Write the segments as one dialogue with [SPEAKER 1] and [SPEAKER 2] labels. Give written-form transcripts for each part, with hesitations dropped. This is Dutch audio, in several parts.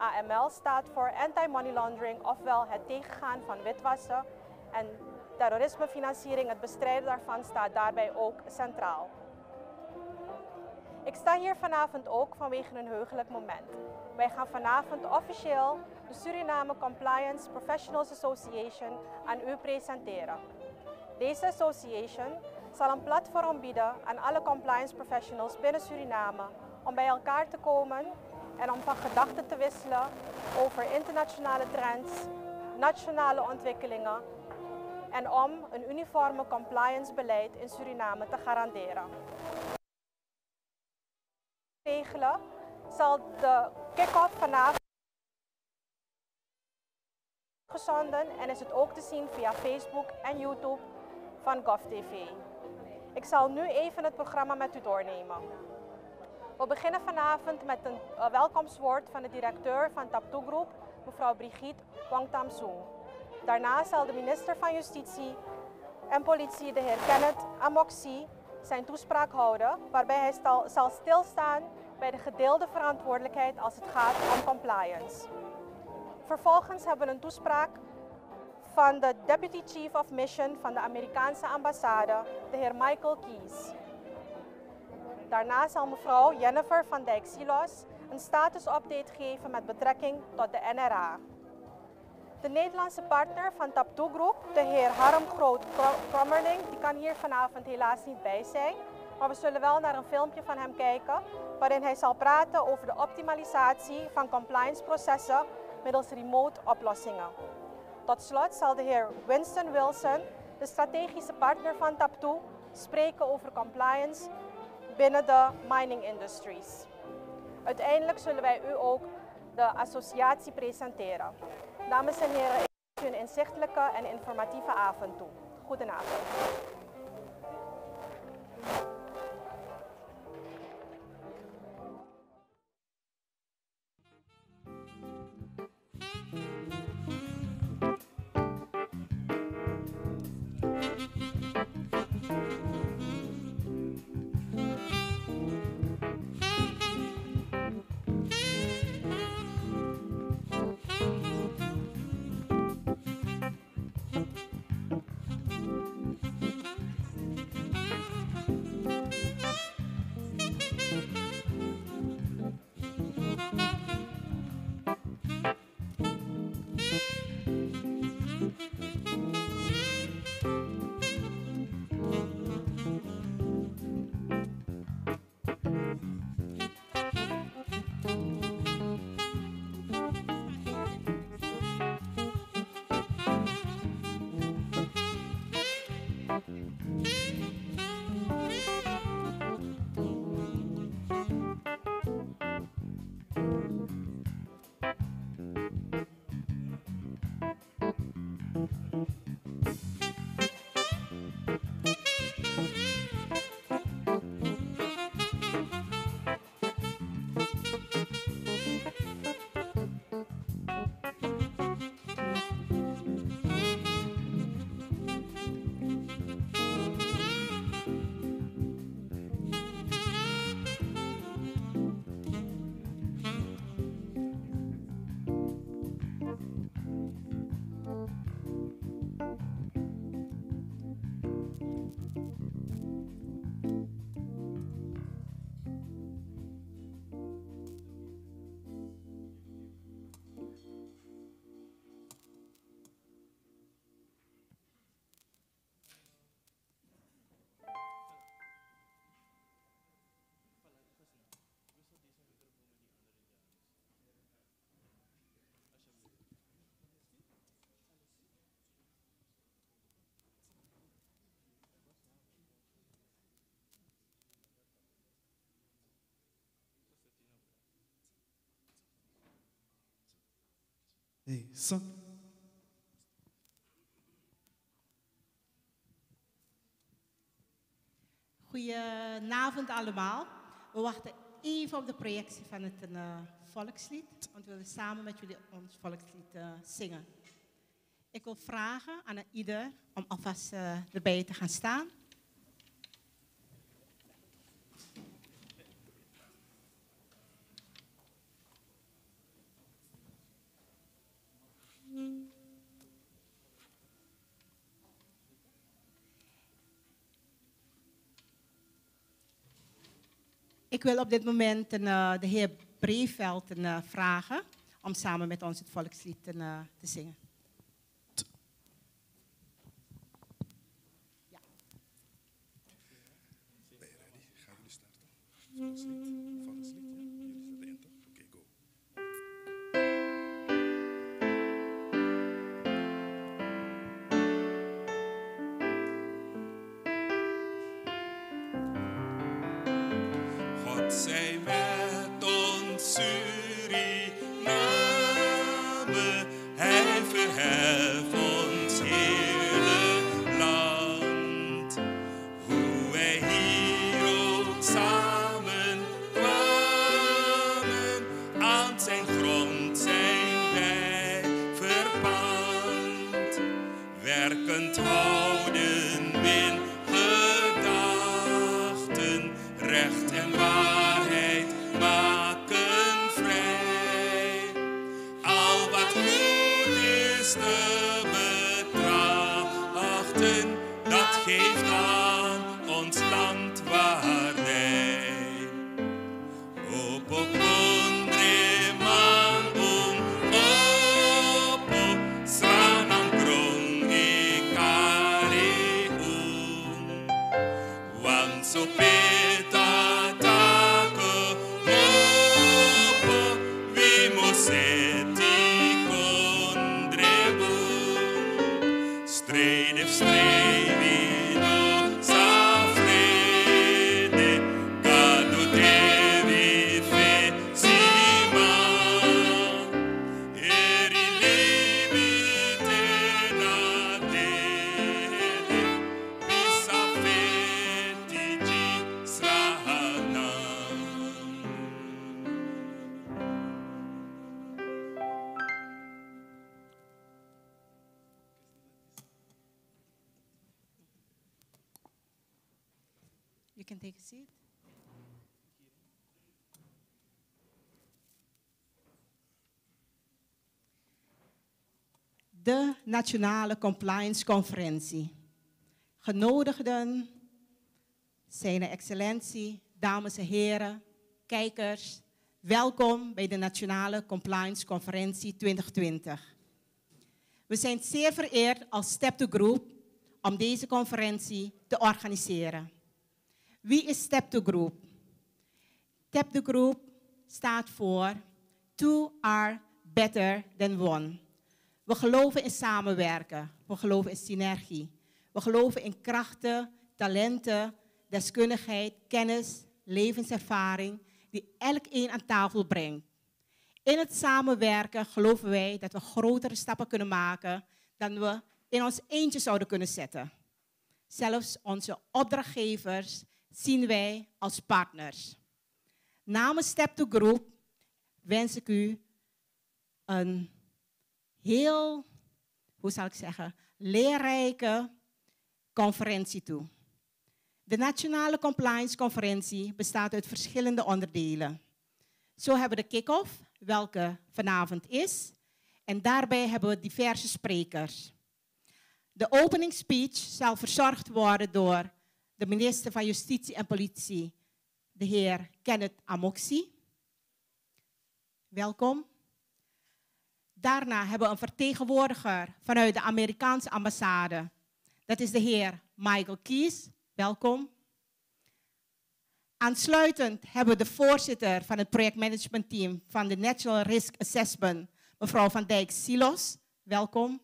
[SPEAKER 1] AML staat voor Anti-Money Laundering, ofwel het tegengaan van witwassen. En terrorismefinanciering, het bestrijden daarvan, staat daarbij ook centraal. Ik sta hier vanavond ook vanwege een heugelijk moment. Wij gaan vanavond officieel de Suriname Compliance Professionals Association aan u presenteren. Deze association zal een platform bieden aan alle compliance professionals binnen Suriname om bij elkaar te komen en om van gedachten te wisselen over internationale trends, nationale ontwikkelingen en om een uniforme compliance beleid in Suriname te garanderen. Regelen zal de kick-off vanavond gezonden en is het ook te zien via Facebook en YouTube van GovTV. Ik zal nu even het programma met u doornemen. We beginnen vanavond met een welkomstwoord van de directeur van Taptoe Group, mevrouw Brigitte Wangtam-Soong. Daarna zal de minister van Justitie en Politie, de heer Kenneth Amoksi, zijn toespraak houden, waarbij hij zal stilstaan bij de gedeelde verantwoordelijkheid als het gaat om compliance. Vervolgens hebben we een toespraak van de Deputy Chief of Mission van de Amerikaanse ambassade, de heer Michael Keys. Daarna zal mevrouw Jennifer van Dijk-Silos een statusupdate geven met betrekking tot de NRA. De Nederlandse partner van Taptoe Group, de heer Harm Groot-Krommerling, die kan hier vanavond helaas niet bij zijn, maar we zullen wel naar een filmpje van hem kijken, waarin hij zal praten over de optimalisatie van compliance-processen middels remote oplossingen. Tot slot zal de heer Winston Wilson, de strategische partner van Taptoe, spreken over compliance binnen de mining industries. Uiteindelijk zullen wij u ook de associatie presenteren. Dames en heren, ik wens u een inzichtelijke en informatieve avond toe. Goedenavond.
[SPEAKER 2] Hey, son.
[SPEAKER 3] Goedenavond allemaal. We wachten even op de projectie van het volkslied, want we willen samen met jullie ons volkslied zingen. Ik wil vragen aan ieder om alvast erbij te gaan staan. Ik wil op dit moment de heer Breveld vragen om samen met ons het volkslied te zingen.
[SPEAKER 2] Ben je ready? Gaan jullie starten? Volkslied? Volkslied, ja. Jullie zetten in, toch? Oké, go. God zij met ons Suriname, hij verheft ons hele land. Hoe wij hier ook samen kwamen, aan zijn grond zijn wij verpand. Werkend houden in gedachten, recht en waarheid maken vrij. Al wat goed is te betrachten, dat geeft aan ons land waardij. Opo kondre man opo, sranang grong ikari wan so peta tako mopo, vimoseti kondre Strede, strevino, sa frede, cado devi fecima, eri limite na dede, visa fetici srahana.
[SPEAKER 3] You can take a seat. De Nationale Compliance Conferentie. Genodigden, zijn excellentie, dames en heren, kijkers, welkom bij de Nationale Compliance Conferentie 2020. We zijn zeer vereerd als Step to Group om deze conferentie te organiseren. Wie is Step to Group? Step to Group staat voor Two are better than one. We geloven in samenwerken. We geloven in synergie. We geloven in krachten, talenten, deskundigheid, kennis, levenservaring die elkeen aan tafel brengt. In het samenwerken geloven wij dat we grotere stappen kunnen maken dan we in ons eentje zouden kunnen zetten. Zelfs onze opdrachtgevers zien wij als partners. Namens Step to Group wens ik u een heel, leerrijke conferentie toe. De Nationale Compliance Conferentie bestaat uit verschillende onderdelen. Zo hebben we de kick-off, welke vanavond is. En daarbij hebben we diverse sprekers. De opening speech zal verzorgd worden door de minister van Justitie en Politie, de heer Kenneth Amoksi. Welkom. Daarna hebben we een vertegenwoordiger vanuit de Amerikaanse ambassade. Dat is de heer Michael Kies. Welkom. Aansluitend hebben we de voorzitter van het projectmanagementteam van de National Risk Assessment, mevrouw Van Dijk Silos. Welkom.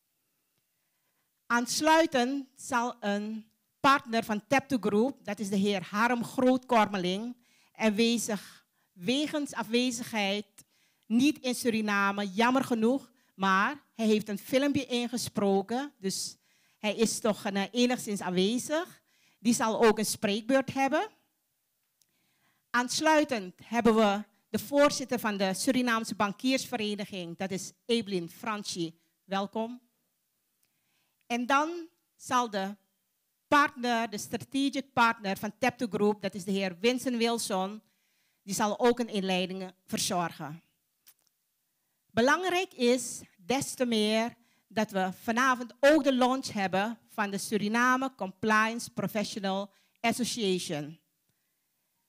[SPEAKER 3] Aansluitend zal een partner van Step to Group, dat is de heer Harm Grootkormeling, wegens afwezigheid niet in Suriname, jammer genoeg, maar hij heeft een filmpje ingesproken, dus hij is toch enigszins aanwezig. Die zal ook een spreekbeurt hebben. Aansluitend hebben we de voorzitter van de Surinaamse Bankiersvereniging, dat is Evelyn Franchi. Welkom. En dan zal de strategic partner van Step to Group, dat is de heer Vincent Wilson, die zal ook een inleiding verzorgen. Belangrijk is des te meer dat we vanavond ook de launch hebben van de Suriname Compliance Professional Association.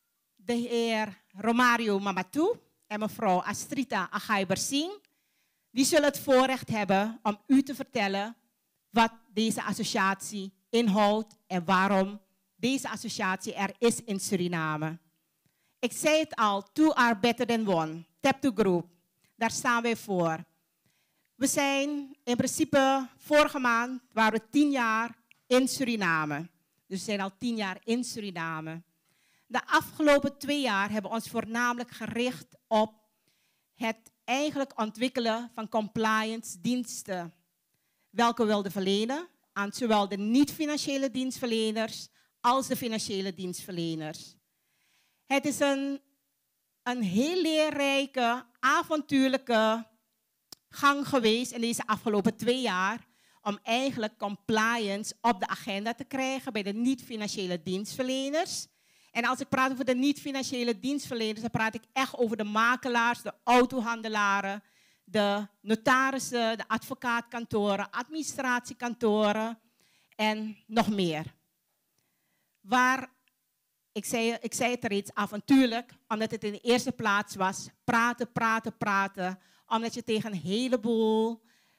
[SPEAKER 3] de heer Romario Mamatou en mevrouw Astrita Agaibersing. Die zullen het voorrecht hebben om u te vertellen wat deze associatie inhoudt en waarom deze associatie er is in Suriname. Ik zei het al, two are better than one. Tap to Group, daar staan wij voor. We zijn in principe, vorige maand waren we 10 jaar in Suriname. Dus we zijn al 10 jaar in Suriname. De afgelopen 2 jaar hebben we ons voornamelijk gericht op het eigenlijk ontwikkelen van compliance diensten. Welke we wilden verlenen aan zowel de niet-financiële dienstverleners als de financiële dienstverleners. Het is een heel leerrijke, avontuurlijke gang geweest in deze afgelopen 2 jaar om eigenlijk compliance op de agenda te krijgen bij de niet-financiële dienstverleners. En als ik praat over de niet-financiële dienstverleners, dan praat ik echt over de makelaars, de autohandelaren, de notarissen, de advocaatkantoren, administratiekantoren en nog meer. Waar, ik zei het reeds, avontuurlijk, omdat het in de eerste plaats was praten, omdat je tegen een heleboel,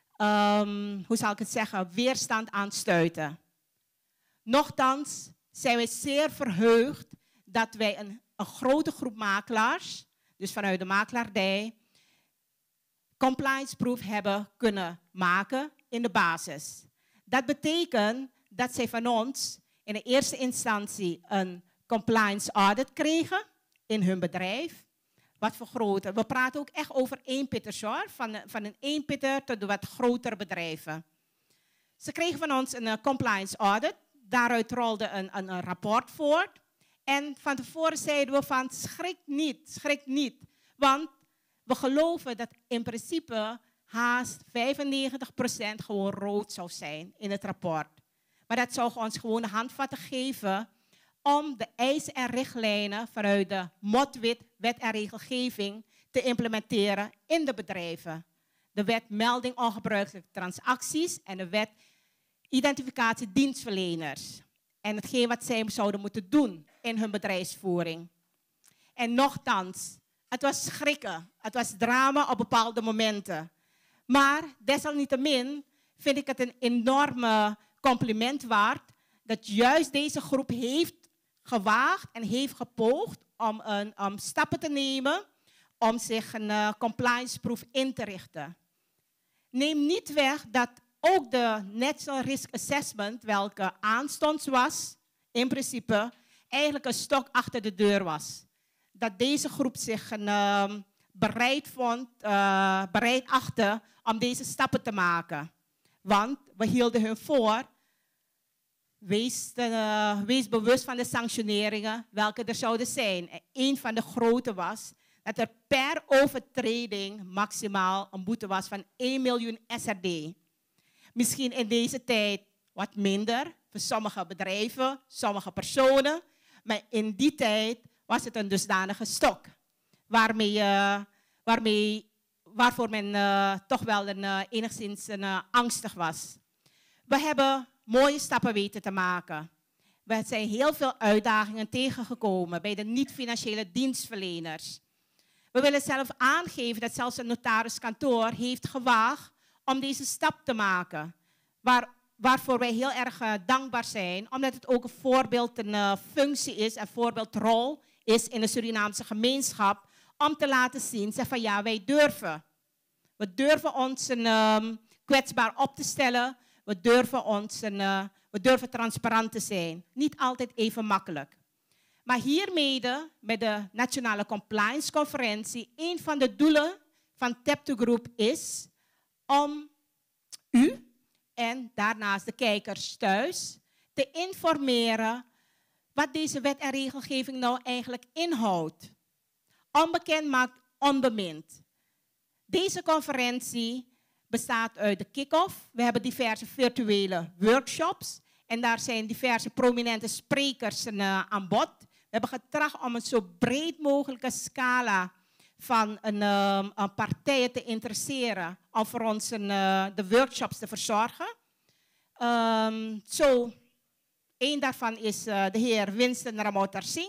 [SPEAKER 3] hoe zal ik het zeggen, weerstand aanstuiten. Nochtans zijn wij zeer verheugd dat wij een grote groep makelaars, dus vanuit de makelaardij, compliance-proof hebben kunnen maken in de basis. Dat betekent dat zij van ons in de eerste instantie een compliance audit kregen in hun bedrijf. Wat vergroten. We praten ook echt over eenpitters hoor, van een eenpitter tot de wat grotere bedrijven. Ze kregen van ons een compliance audit. Daaruit rolde een rapport voort. En van tevoren zeiden we van schrik niet. Want we geloven dat in principe haast 95% gewoon rood zou zijn in het rapport. Maar dat zou ons gewoon de handvatten geven om de eisen en richtlijnen vanuit de MOTWIT, wet en regelgeving, te implementeren in de bedrijven. De wet melding ongebruikelijke transacties en de wet identificatie dienstverleners. En hetgeen wat zij zouden moeten doen in hun bedrijfsvoering. En nochtans, het was schrikken, het was drama op bepaalde momenten. Maar desalniettemin vind ik het een enorme compliment waard dat juist deze groep heeft gewaagd en heeft gepoogd om stappen te nemen om zich een compliance-proof in te richten. Neem niet weg dat ook de National Risk Assessment, welke aanstonds was, in principe eigenlijk een stok achter de deur was. Dat deze groep zich bereid achtte om deze stappen te maken. Want we hielden hun voor, wees bewust van de sanctioneringen welke er zouden zijn. En een van de grote was dat er per overtreding maximaal een boete was van 1 miljoen SRD. Misschien in deze tijd wat minder voor sommige bedrijven, sommige personen. Maar in die tijd was het een dusdanige stok. Waarvoor men toch wel enigszins angstig was. We hebben mooie stappen weten te maken. We zijn heel veel uitdagingen tegengekomen bij de niet-financiële dienstverleners. We willen zelf aangeven dat zelfs een notariskantoor heeft gewaagd om deze stap te maken. Waarvoor wij heel erg dankbaar zijn, omdat het ook een voorbeeld, een functie is, een voorbeeldrol is in de Surinaamse gemeenschap, om te laten zien, van ja, wij durven. We durven ons kwetsbaar op te stellen, we durven transparant te zijn. Niet altijd even makkelijk. Maar hiermee, met de Nationale Compliance Conferentie, een van de doelen van Tap to Group is om u en daarnaast de kijkers thuis te informeren wat deze wet en regelgeving nou eigenlijk inhoudt. Onbekend maakt onbemind. Deze conferentie bestaat uit de kick-off. We hebben diverse virtuele workshops en daar zijn diverse prominente sprekers aan bod. We hebben getracht om een zo breed mogelijke scala van partijen te interesseren om voor ons de workshops te verzorgen. Eén daarvan is de heer Winston Ramotarsing,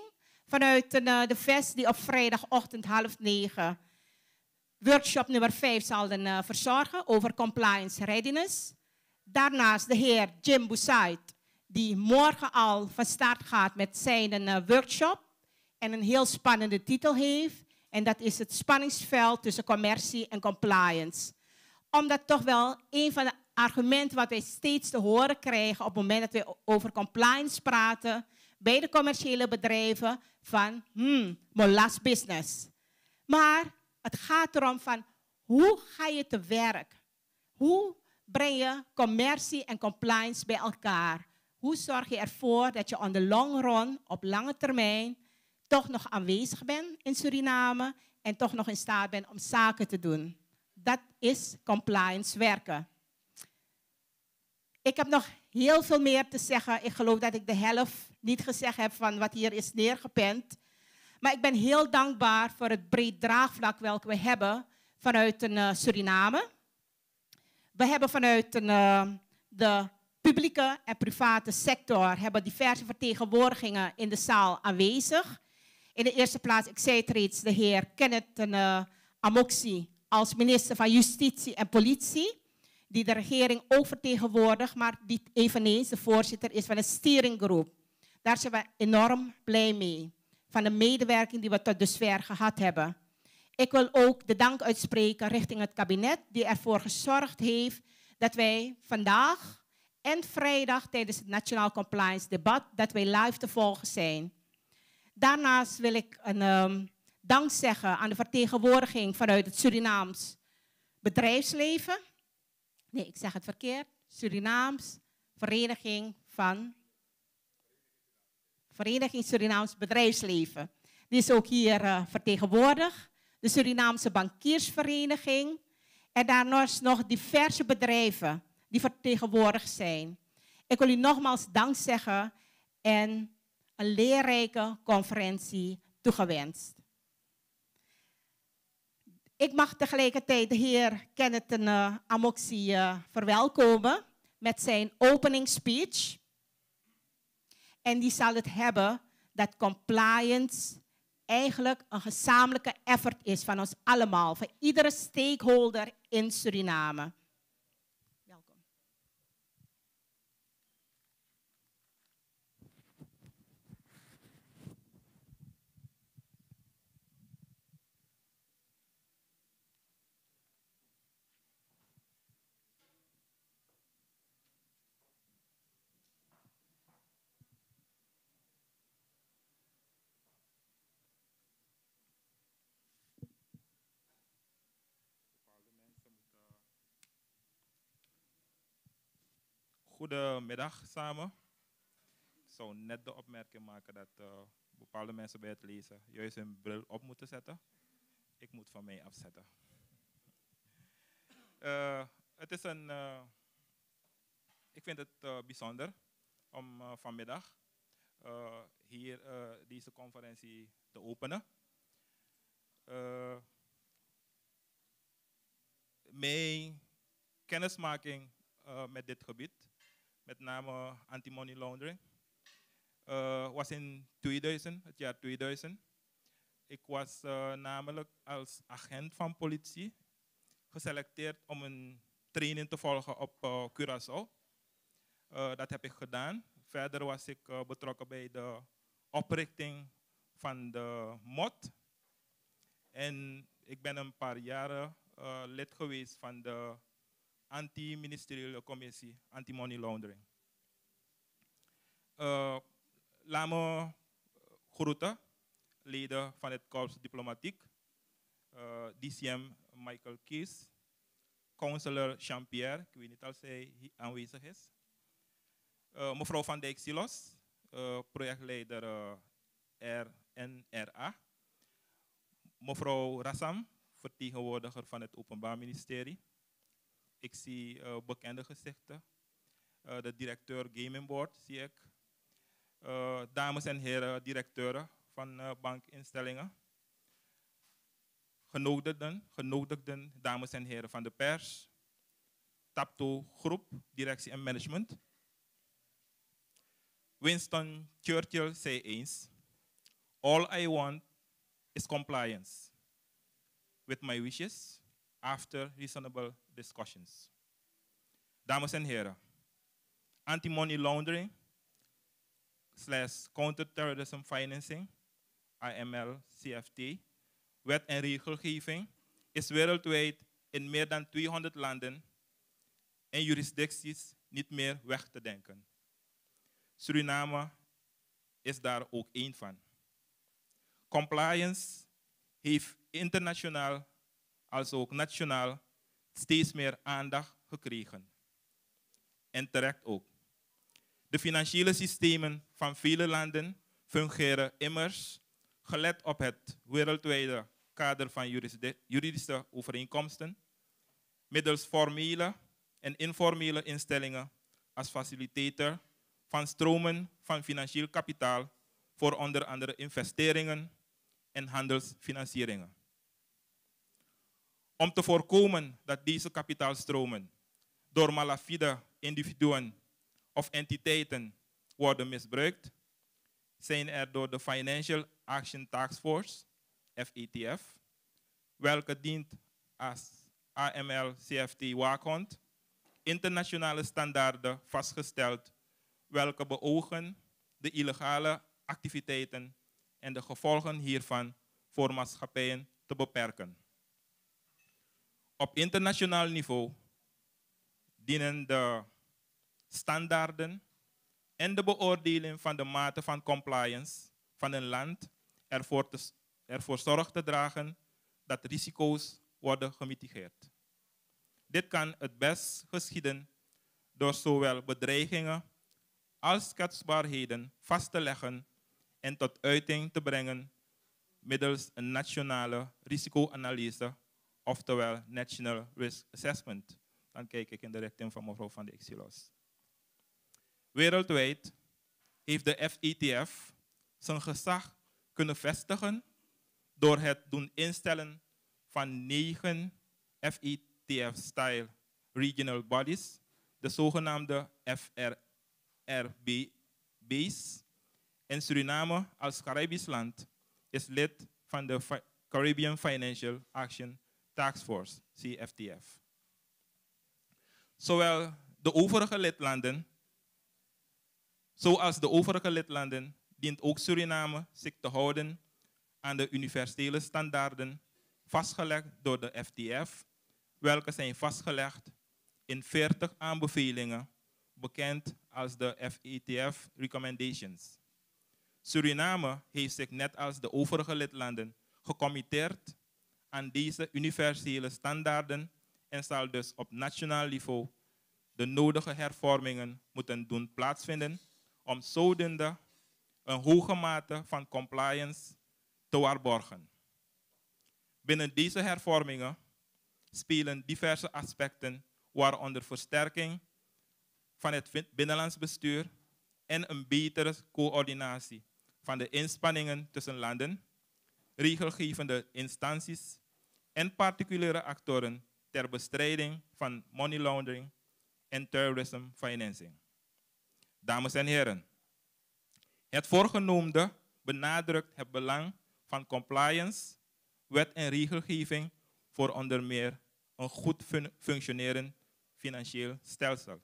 [SPEAKER 3] vanuit de VES die op vrijdagochtend 8:30 workshop nummer 5 zal verzorgen over compliance readiness. Daarnaast de heer Jim Boussaid, die morgen al van start gaat met zijn workshop en een heel spannende titel heeft. En dat is het spanningsveld tussen commercie en compliance. Omdat toch wel een van de argumenten wat wij steeds te horen krijgen op het moment dat we over compliance praten bij de commerciële bedrijven van molas business. Maar het gaat erom van hoe ga je te werk? Hoe breng je commercie en compliance bij elkaar? Hoe zorg je ervoor dat je on the long run, op lange termijn, toch nog aanwezig bent in Suriname en toch nog in staat bent om zaken te doen? Dat is compliance werken. Ik heb nog heel veel meer te zeggen. Ik geloof dat ik de helft niet gezegd heb van wat hier is neergepend. Maar ik ben heel dankbaar voor het breed draagvlak welke we hebben vanuit Suriname. We hebben vanuit de publieke en private sector hebben diverse vertegenwoordigingen in de zaal aanwezig. In de eerste plaats, ik zei het reeds, de heer Kenneth Amoxie als minister van Justitie en Politie, die de regering ook vertegenwoordigt, maar die eveneens de voorzitter is van een steering group. Daar zijn we enorm blij mee, van de medewerking die we tot dusver gehad hebben. Ik wil ook de dank uitspreken richting het kabinet, die ervoor gezorgd heeft dat wij vandaag en vrijdag tijdens het Nationaal Compliance Debat, dat wij live te volgen zijn. Daarnaast wil ik een dank zeggen aan de vertegenwoordiging vanuit het Surinaams bedrijfsleven. Nee, ik zeg het verkeerd. Surinaams Vereniging Surinaams Bedrijfsleven. Die is ook hier vertegenwoordigd. De Surinaamse Bankiersvereniging. En daarnaast nog diverse bedrijven die vertegenwoordigd zijn. Ik wil u nogmaals dank zeggen en een leerrijke conferentie toegewenst. Ik mag tegelijkertijd de heer Kenneth Amoxie verwelkomen met zijn opening speech. En die zal het hebben dat compliance eigenlijk een gezamenlijke effort is van ons allemaal, van iedere stakeholder in Suriname. Welkom.
[SPEAKER 4] Goedemiddag samen. Ik zou net de opmerking maken dat bepaalde mensen bij het lezen juist hun bril op moeten zetten. Ik moet van mij afzetten. Het is ik vind het bijzonder om vanmiddag hier deze conferentie te openen. Mijn kennismaking met dit gebied, met name anti-money laundering, was in 2000, het jaar 2000. Ik was namelijk als agent van politie geselecteerd om een training te volgen op Curaçao. Dat heb ik gedaan. Verder was ik betrokken bij de oprichting van de MOT. En ik ben een paar jaren lid geweest van de anti-ministeriële commissie anti-money laundering. Laat me groeten, leden van het Korps Diplomatiek, DCM Michael Kies, counselor Jean-Pierre, ik weet niet of zij aanwezig is, mevrouw Van Dijk Silos, projectleider RNRA, mevrouw Rassam, vertegenwoordiger van het Openbaar Ministerie. Ik zie bekende gezichten. De directeur Gaming Board zie ik. Dames en heren directeuren van bankinstellingen. Genodigden, dames en heren van de pers. Tapto Groep, directie en management. Winston Churchill zei eens: All I want is compliance with my wishes after reasonable discussions. Dames en heren, anti-money laundering / counterterrorism financing, AML, CFT, wet en regelgeving is wereldwijd in meer dan 200 landen en jurisdicties niet meer weg te denken. Suriname is daar ook één van. Compliance heeft internationaal als ook nationaal steeds meer aandacht gekregen. En terecht ook. De financiële systemen van vele landen fungeren immers, gelet op het wereldwijde kader van juridische overeenkomsten, middels formele en informele instellingen als facilitator van stromen van financieel kapitaal voor onder andere investeringen en handelsfinancieringen. Om te voorkomen dat deze kapitaalstromen door malafide individuen of entiteiten worden misbruikt, zijn er door de Financial Action Task Force, FATF, welke dient als AML-CFT-waakhond, internationale standaarden vastgesteld, welke beogen de illegale activiteiten en de gevolgen hiervan voor maatschappijen te beperken. Op internationaal niveau dienen de standaarden en de beoordeling van de mate van compliance van een land ervoor zorg te dragen dat risico's worden gemitigeerd. Dit kan het best geschieden door zowel bedreigingen als kwetsbaarheden vast te leggen en tot uiting te brengen middels een nationale risicoanalyse, oftewel National Risk Assessment. Dan kijk ik in de richting van mevrouw Van de Exilos. Wereldwijd heeft de FATF zijn gezag kunnen vestigen door het doen instellen van 9 FATF-style regional bodies, de zogenaamde FRRB's. En Suriname als Caribisch land is lid van de Caribbean Financial Action Task Force, CFTF. Zoals de overige lidlanden dient ook Suriname zich te houden aan de universele standaarden vastgelegd door de FATF, welke zijn vastgelegd in 40 aanbevelingen, bekend als de FATF Recommendations. Suriname heeft zich net als de overige lidlanden gecommitteerd aan deze universele standaarden en zal dus op nationaal niveau de nodige hervormingen moeten doen plaatsvinden om zodoende een hoge mate van compliance te waarborgen. Binnen deze hervormingen spelen diverse aspecten, waaronder versterking van het binnenlands bestuur en een betere coördinatie van de inspanningen tussen landen, regelgevende instanties en particuliere actoren ter bestrijding van money laundering en terrorism financing. Dames en heren, het voorgenoemde benadrukt het belang van compliance, wet en regelgeving voor onder meer een goed functionerend financieel stelsel.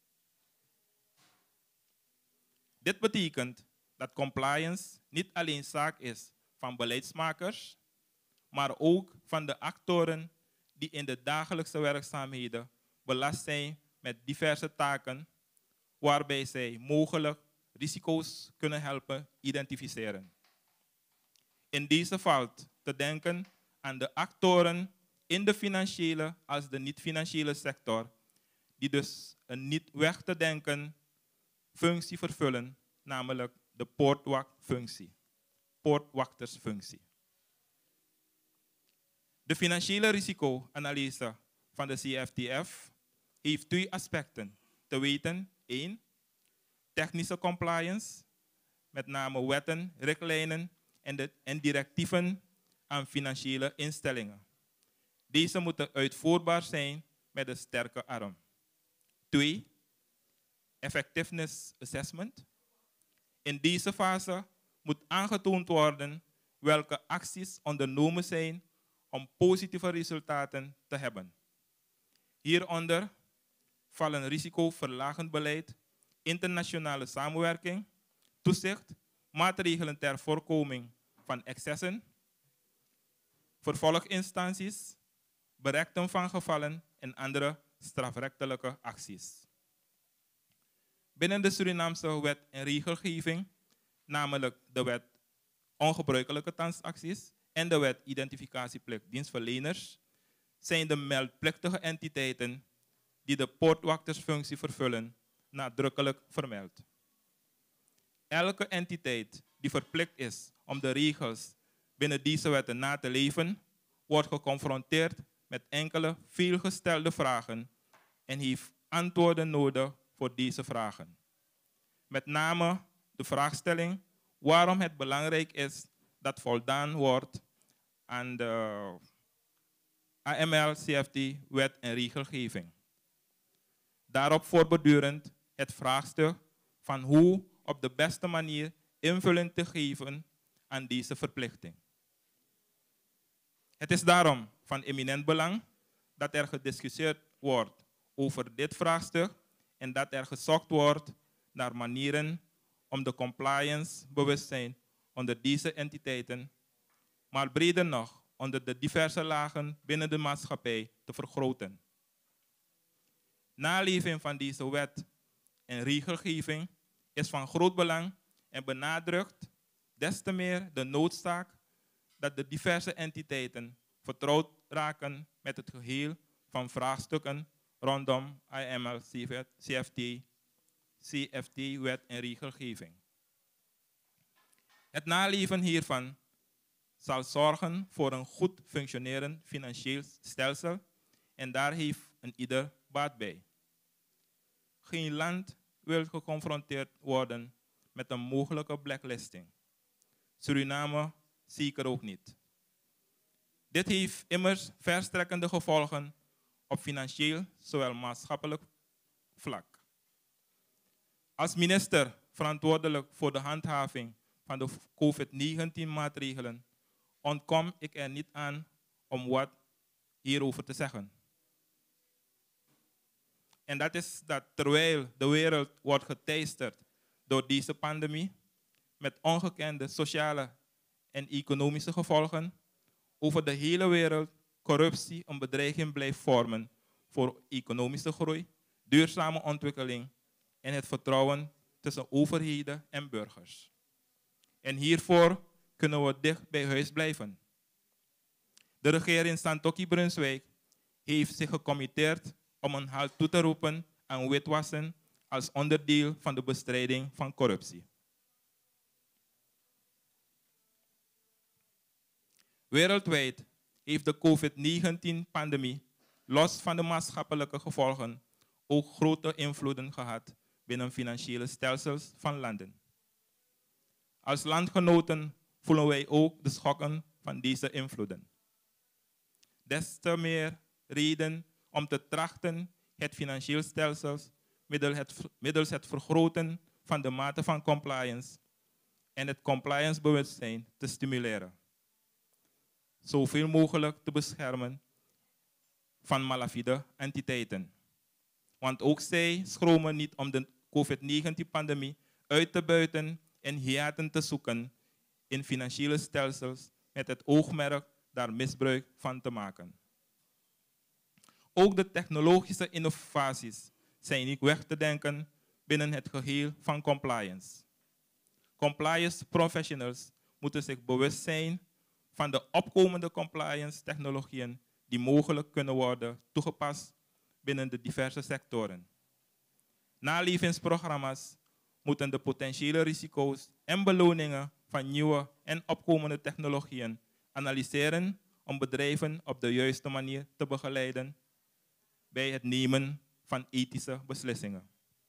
[SPEAKER 4] Dit betekent dat compliance niet alleen zaak is van beleidsmakers, maar ook van de actoren die in de dagelijkse werkzaamheden belast zijn met diverse taken, waarbij zij mogelijk risico's kunnen helpen identificeren. In deze valt te denken aan de actoren in de financiële als de niet-financiële sector, die dus een niet weg te denken functie vervullen, namelijk de poortwachtersfunctie. De financiële risicoanalyse van de CFTF heeft 2 aspecten. Te weten, 1. Technische compliance, met name wetten, richtlijnen en directieven aan financiële instellingen. Deze moeten uitvoerbaar zijn met een sterke arm. 2. Effectiveness assessment. In deze fase moet aangetoond worden welke acties ondernomen zijn om positieve resultaten te hebben. Hieronder vallen risicoverlagend beleid, internationale samenwerking, toezicht, maatregelen ter voorkoming van excessen, vervolginstanties, berechten van gevallen en andere strafrechtelijke acties. Binnen de Surinaamse wet en regelgeving, namelijk de wet ongebruikelijke transacties en de wet identificatieplicht dienstverleners, zijn de meldplichtige entiteiten die de poortwachtersfunctie vervullen nadrukkelijk vermeld. Elke entiteit die verplicht is om de regels binnen deze wetten na te leven, wordt geconfronteerd met enkele veelgestelde vragen en heeft antwoorden nodig voor deze vragen. Met name de vraagstelling waarom het belangrijk is dat voldaan wordt aan de AML-CFT-wet en regelgeving. Daarop voortbordurend het vraagstuk van hoe op de beste manier invulling te geven aan deze verplichting. Het is daarom van eminent belang dat er gediscussieerd wordt over dit vraagstuk en dat er gezocht wordt naar manieren om de compliance-bewustzijn onder deze entiteiten, maar breder nog onder de diverse lagen binnen de maatschappij te vergroten. Naleving van deze wet en regelgeving is van groot belang en benadrukt des te meer de noodzaak dat de diverse entiteiten vertrouwd raken met het geheel van vraagstukken rondom AML, CFT, wet en regelgeving. Het naleven hiervan zal zorgen voor een goed functionerend financieel stelsel en daar heeft een ieder baat bij. Geen land wil geconfronteerd worden met een mogelijke blacklisting. Suriname zeker ook niet. Dit heeft immers verstrekkende gevolgen op financieel zowel maatschappelijk vlak. Als minister verantwoordelijk voor de handhaving van de COVID-19-maatregelen ontkom ik er niet aan om wat hierover te zeggen. En dat is dat terwijl de wereld wordt geteisterd door deze pandemie, met ongekende sociale en economische gevolgen, over de hele wereld corruptie een bedreiging blijft vormen voor economische groei, duurzame ontwikkeling en het vertrouwen tussen overheden en burgers. En hiervoor kunnen we dicht bij huis blijven. De regering Santokki-Brunswijk heeft zich gecommitteerd om een halt toe te roepen aan witwassen als onderdeel van de bestrijding van corruptie. Wereldwijd heeft de COVID-19-pandemie, los van de maatschappelijke gevolgen, ook grote invloeden gehad binnen financiële stelsels van landen. Als landgenoten voelen wij ook de schokken van deze invloeden. Des te meer reden om te trachten het financieel stelsel middels het vergroten van de mate van compliance en het compliance-bewustzijn te stimuleren. Zoveel mogelijk te beschermen van malafide entiteiten. Want ook zij schromen niet om de COVID-19-pandemie uit te buiten en hiaten te zoeken in financiële stelsels met het oogmerk daar misbruik van te maken. Ook de technologische innovaties zijn niet weg te denken binnen het geheel van compliance. Compliance professionals moeten zich bewust zijn van de opkomende compliance technologieën die mogelijk kunnen worden toegepast binnen de diverse sectoren. Nalevingsprogramma's moeten de potentiële risico's en beloningen van nieuwe en opkomende technologieën analyseren om bedrijven op de juiste manier te begeleiden bij het nemen van ethische beslissingen.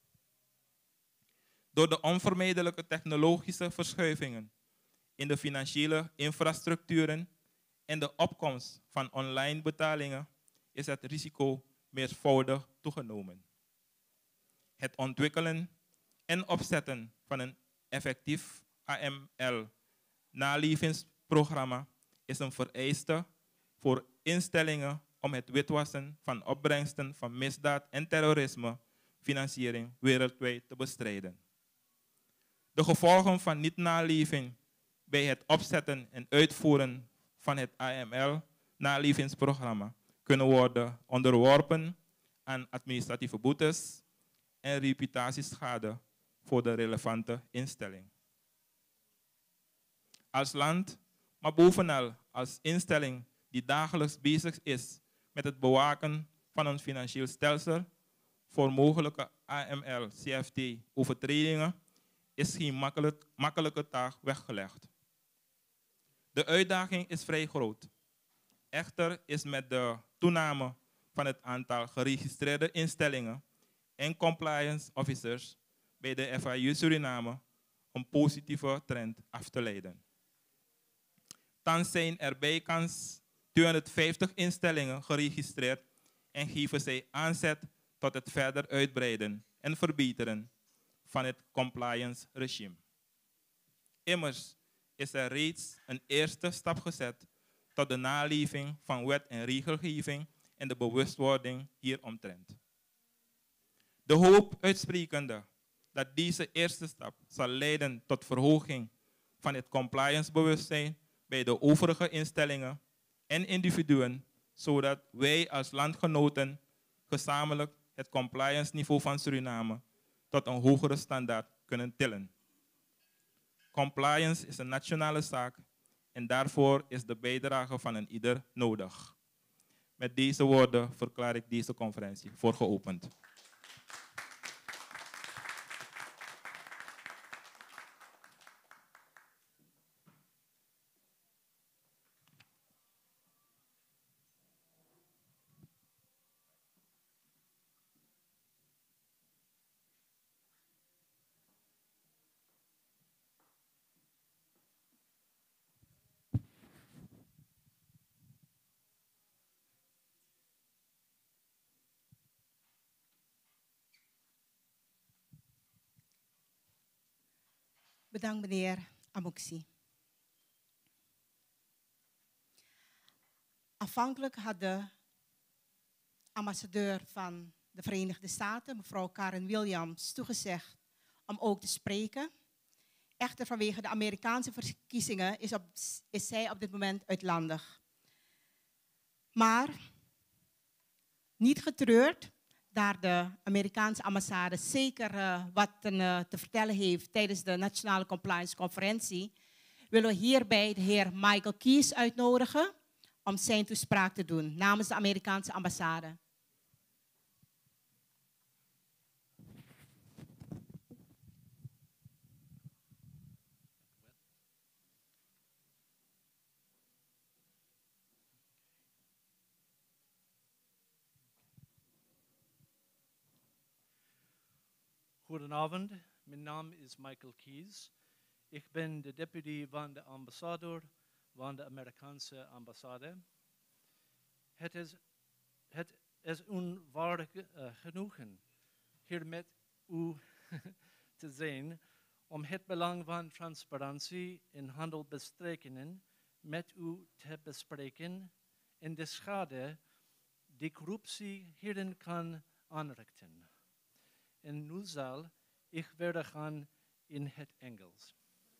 [SPEAKER 4] Door de onvermijdelijke technologische verschuivingen in de financiële infrastructuren en de opkomst van online betalingen is het risico meervoudig toegenomen. Het ontwikkelen en opzetten van een effectief AML nalevingsprogramma is een vereiste voor instellingen om het witwassen van opbrengsten van misdaad en terrorisme financiering wereldwijd te bestrijden. De gevolgen van niet-naleving bij het opzetten en uitvoeren van het AML-nalevingsprogramma kunnen worden onderworpen aan administratieve boetes en reputatieschade voor de relevante instelling. Als land, maar bovenal als instelling die dagelijks bezig is met het bewaken van een financieel stelsel voor mogelijke AML-CFT-overtredingen, is geen makkelijke taak weggelegd. De uitdaging is vrij groot. Echter is met de toename van het aantal geregistreerde instellingen en compliance officers bij de FIU Suriname een positieve trend af te leiden. Thans zijn er bijkans 250 instellingen geregistreerd en geven zij aanzet tot het verder uitbreiden en verbeteren van het compliance regime. Immers is er reeds een eerste stap gezet tot de naleving van wet en regelgeving en de bewustwording hieromtrent. De hoop uitsprekende dat deze eerste stap zal leiden tot verhoging van het compliance-bewustzijn bij de overige instellingen en individuen, zodat wij als landgenoten gezamenlijk het compliance-niveau van Suriname tot een hogere standaard kunnen tillen. Compliance is een nationale zaak en daarvoor is de bijdrage van een ieder nodig. Met deze woorden verklaar ik deze conferentie voor geopend.
[SPEAKER 3] Bedankt meneer Amoxi. Aanvankelijk had de ambassadeur van de Verenigde Staten, mevrouw Karen Williams, toegezegd om ook te spreken. Echter vanwege de Amerikaanse verkiezingen is zij op dit moment uitlandig. Maar niet getreurd, daar de Amerikaanse ambassade zeker wat te vertellen heeft tijdens de Nationale Compliance Conferentie, willen we hierbij de heer Michael Keyes uitnodigen om zijn toespraak te doen namens de Amerikaanse ambassade.
[SPEAKER 5] Goedenavond, mijn naam is Michael Keyes. Ik ben de deputy van de ambassadeur van de Amerikaanse ambassade. Het is een waar genoegen hier met u te zijn om het belang van transparantie in handelbestrekingen met u te bespreken en de schade die corruptie hierin kan aanrichten. En nu zal ik verder gaan in het Engels.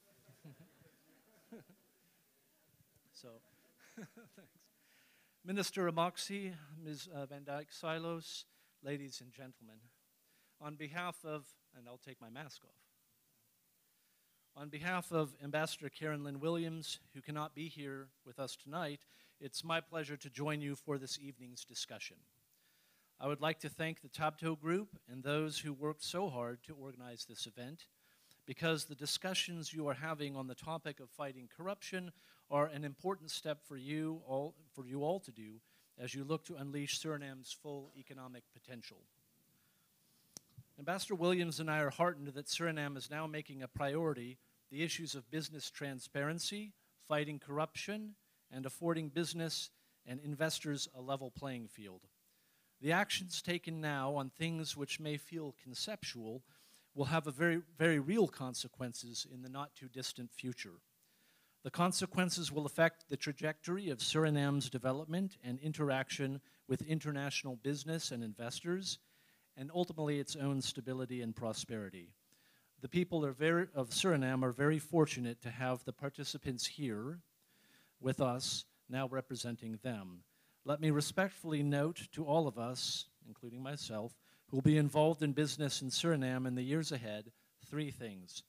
[SPEAKER 5] Thanks. Minister Amoxi, Ms. Van Dyke Silos, ladies and gentlemen, on behalf of, and I'll take my mask off, on behalf of Ambassador Karen Lynn Williams, who cannot be here with us tonight, it's my pleasure to join you for this evening's discussion. I would like to thank the TABTO Group and those who worked so hard to organize this event, because the discussions you are having on the topic of fighting corruption are an important step for you all to do as you look to unleash Suriname's full economic potential. Ambassador Williams and I are heartened that Suriname is now making a priority the issues of business transparency, fighting corruption, and affording business and investors a level playing field. The actions taken now on things which may feel conceptual will have a very, very real consequences in the not too distant future. The consequences will affect the trajectory of Suriname's development and interaction with international business and investors, and ultimately its own stability and prosperity. The people of Suriname are very fortunate to have the participants here with us, now representing them. Let me respectfully note to all of us, including myself, who will be involved in business in Suriname in the years ahead, 3 things.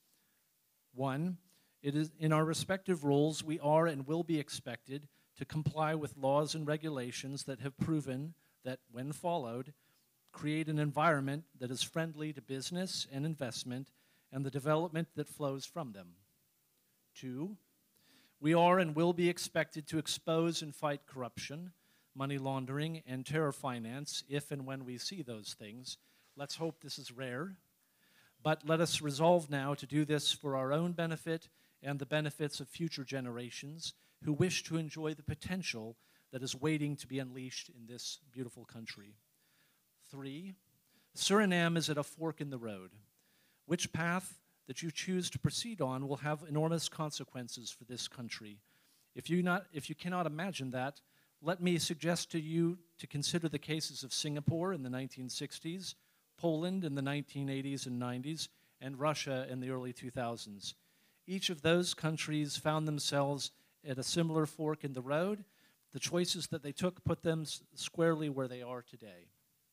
[SPEAKER 5] 1, it is in our respective roles, we are and will be expected to comply with laws and regulations that have proven that, when followed, create an environment that is friendly to business and investment and the development that flows from them. 2, we are and will be expected to expose and fight corruption, money laundering, and terror finance if and when we see those things. Let's hope this is rare. But let us resolve now to do this for our own benefit and the benefits of future generations who wish to enjoy the potential that is waiting to be unleashed in this beautiful country. 3, Suriname is at a fork in the road. Which path that you choose to proceed on will have enormous consequences for this country. If you cannot imagine that, let me suggest to you to consider the cases of Singapore in the 1960s, Poland in the 1980s and 90s, and Russia in the early 2000s. Each of those countries found themselves at a similar fork in the road. The choices that they took put them squarely where they are today.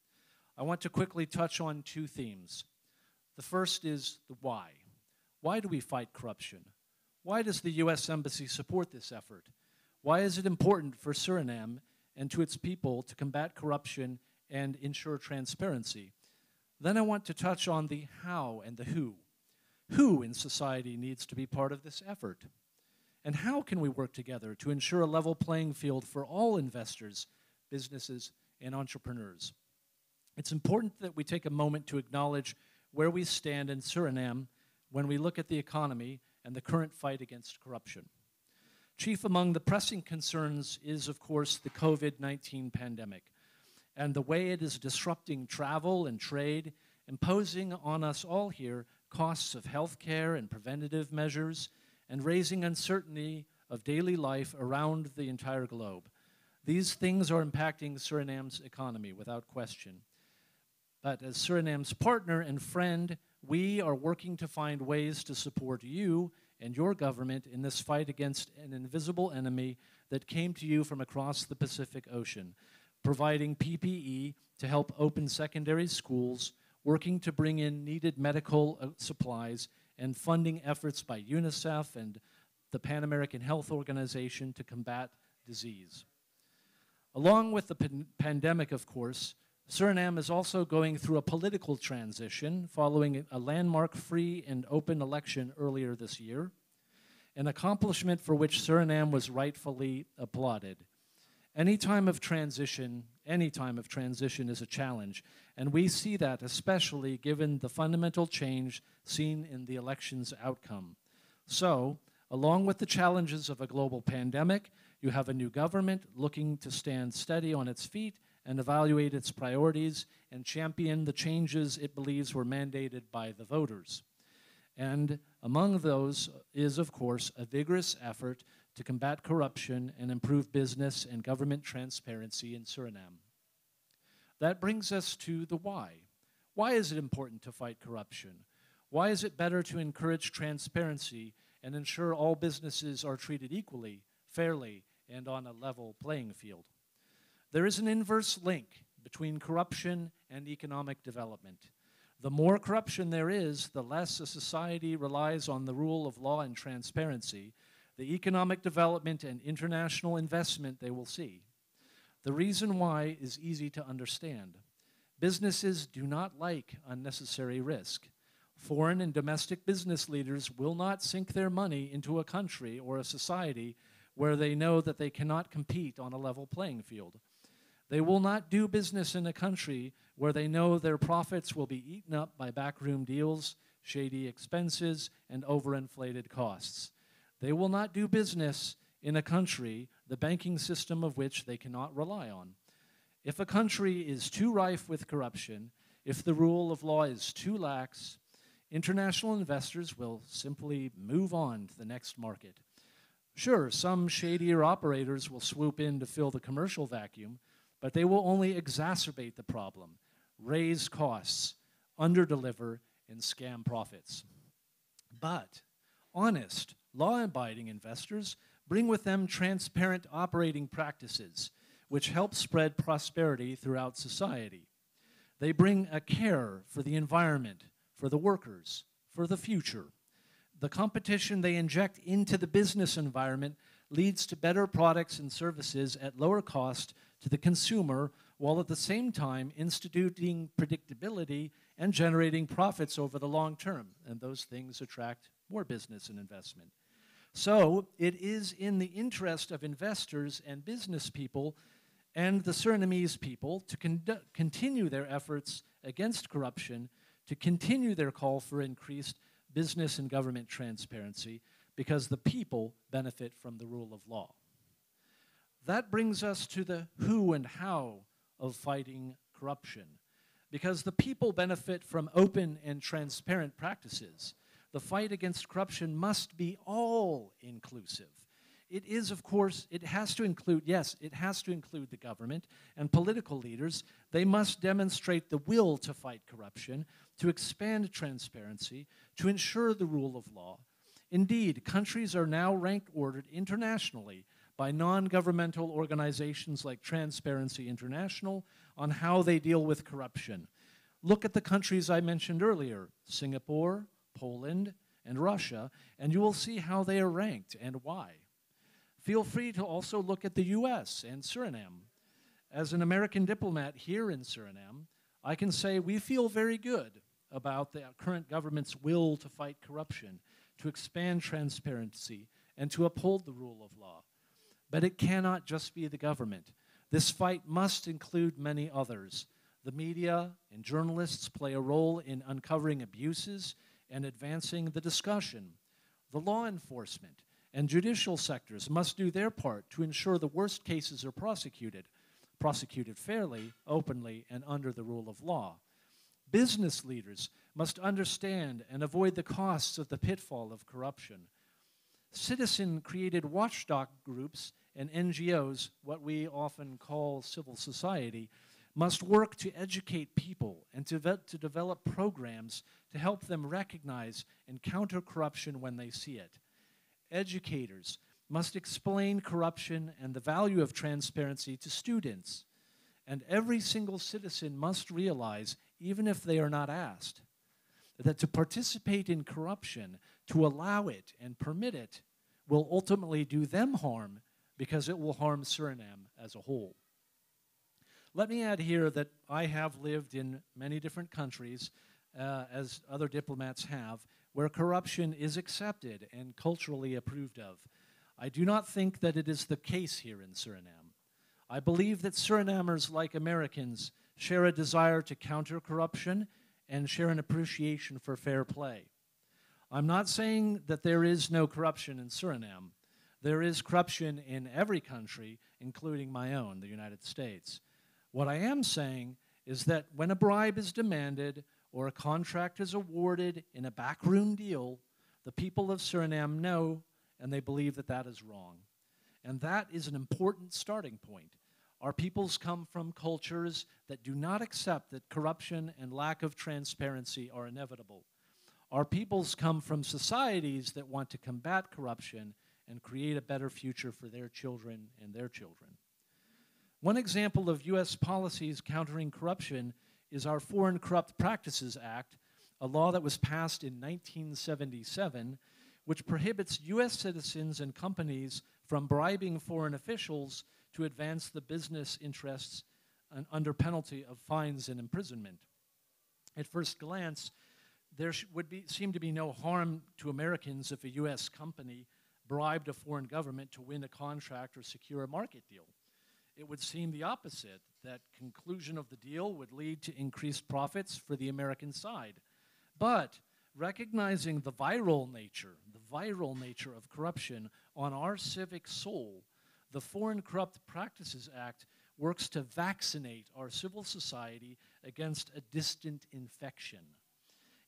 [SPEAKER 5] I want to quickly touch on 2 themes. The first is the why. Why do we fight corruption? Why does the U.S. Embassy support this effort? Why is it important for Suriname and to its people to combat corruption and ensure transparency? Then I want to touch on the how and the who. Who in society needs to be part of this effort? And how can we work together to ensure a level playing field for all investors, businesses, and entrepreneurs? It's important that we take a moment to acknowledge where we stand in Suriname when we look at the economy and the current fight against corruption. Chief among the pressing concerns is, of course, the COVID-19 pandemic and the way it is disrupting travel and trade, imposing on us all here costs of health care and preventative measures, and raising uncertainty of daily life around the entire globe. These things are impacting Suriname's economy without question. But as Suriname's partner and friend, we are working to find ways to support you and your government in this fight against an invisible enemy that came to you from across the Pacific Ocean, providing PPE to help open secondary schools, working to bring in needed medical supplies, and funding efforts by UNICEF and the Pan American Health Organization to combat disease. Along with the pandemic, of course, Suriname is also going through a political transition following a landmark free and open election earlier this year, an accomplishment for which Suriname was rightfully applauded. Any time of transition is a challenge, and we see that especially given the fundamental change seen in the election's outcome. So, along with the challenges of a global pandemic, you have a new government looking to stand steady on its feet and evaluate its priorities and champion the changes it believes were mandated by the voters. And among those is, of course, a vigorous effort to combat corruption and improve business and government transparency in Suriname. That brings us to the why. Why is it important to fight corruption? Why is it better to encourage transparency and ensure all businesses are treated equally, fairly, and on a level playing field? There is an inverse link between corruption and economic development. The more corruption there is, the less a society relies on the rule of law and transparency, the economic development and international investment they will see. The reason why is easy to understand. Businesses do not like unnecessary risk. Foreign and domestic business leaders will not sink their money into a country or a society where they know that they cannot compete on a level playing field. They will not do business in a country where they know their profits will be eaten up by backroom deals, shady expenses, and overinflated costs. They will not do business in a country, the banking system of which they cannot rely on. If a country is too rife with corruption, if the rule of law is too lax, international investors will simply move on to the next market. Sure, some shadier operators will swoop in to fill the commercial vacuum, but they will only exacerbate the problem, raise costs, underdeliver, and scam profits. But honest, law-abiding investors bring with them transparent operating practices, which help spread prosperity throughout society. They bring a care for the environment, for the workers, for the future. The competition they inject into the business environment leads to better products and services at lower cost to the consumer, while at the same time instituting predictability and generating profits over the long term. And those things attract more business and investment. So it is in the interest of investors and business people and the Surinamese people to continue their efforts against corruption, to continue their call for increased business and government transparency, because the people benefit from the rule of law. That brings us to the who and how of fighting corruption. Because the people benefit from open and transparent practices, the fight against corruption must be all-inclusive. It is, of course, it has to include, yes, it has to include the government and political leaders. They must demonstrate the will to fight corruption, to expand transparency, to ensure the rule of law. Indeed, countries are now rank ordered internationally by non-governmental organizations like Transparency International on how they deal with corruption. Look at the countries I mentioned earlier, Singapore, Poland, and Russia, and you will see how they are ranked and why. Feel free to also look at the US and Suriname. As an American diplomat here in Suriname, I can say we feel very good about the current government's will to fight corruption, to expand transparency, and to uphold the rule of law. But it cannot just be the government. This fight must include many others. The media and journalists play a role in uncovering abuses and advancing the discussion. The law enforcement and judicial sectors must do their part to ensure the worst cases are prosecuted fairly, openly, and under the rule of law. Business leaders must understand and avoid the costs of the pitfall of corruption. Citizen-created watchdog groups and NGOs, what we often call civil society, must work to educate people and to develop programs to help them recognize and counter corruption when they see it. Educators must explain corruption and the value of transparency to students. And every single citizen must realize, even if they are not asked, that to participate in corruption, to allow it and permit it, will ultimately do them harm because it will harm Suriname as a whole. Let me add here that I have lived in many different countries, as other diplomats have, where corruption is accepted and culturally approved of. I do not think that it is the case here in Suriname. I believe that Surinamers, like Americans, share a desire to counter corruption and share an appreciation for fair play. I'm not saying that there is no corruption in Suriname. There is corruption in every country, including my own, the United States. What I am saying is that when a bribe is demanded or a contract is awarded in a backroom deal, the people of Suriname know and they believe that that is wrong. And that is an important starting point. Our peoples come from cultures that do not accept that corruption and lack of transparency are inevitable. Our peoples come from societies that want to combat corruption and create a better future for their children and their children. One example of U.S. policies countering corruption is our Foreign Corrupt Practices Act, a law that was passed in 1977, which prohibits U.S. citizens and companies from bribing foreign officials to advance the business interests under penalty of fines and imprisonment. At first glance, there would seem to be no harm to Americans if a U.S. company bribed a foreign government to win a contract or secure a market deal. It would seem the opposite, that conclusion of the deal would lead to increased profits for the American side. But recognizing the viral nature of corruption on our civic soul, the Foreign Corrupt Practices Act works to vaccinate our civil society against a distant infection.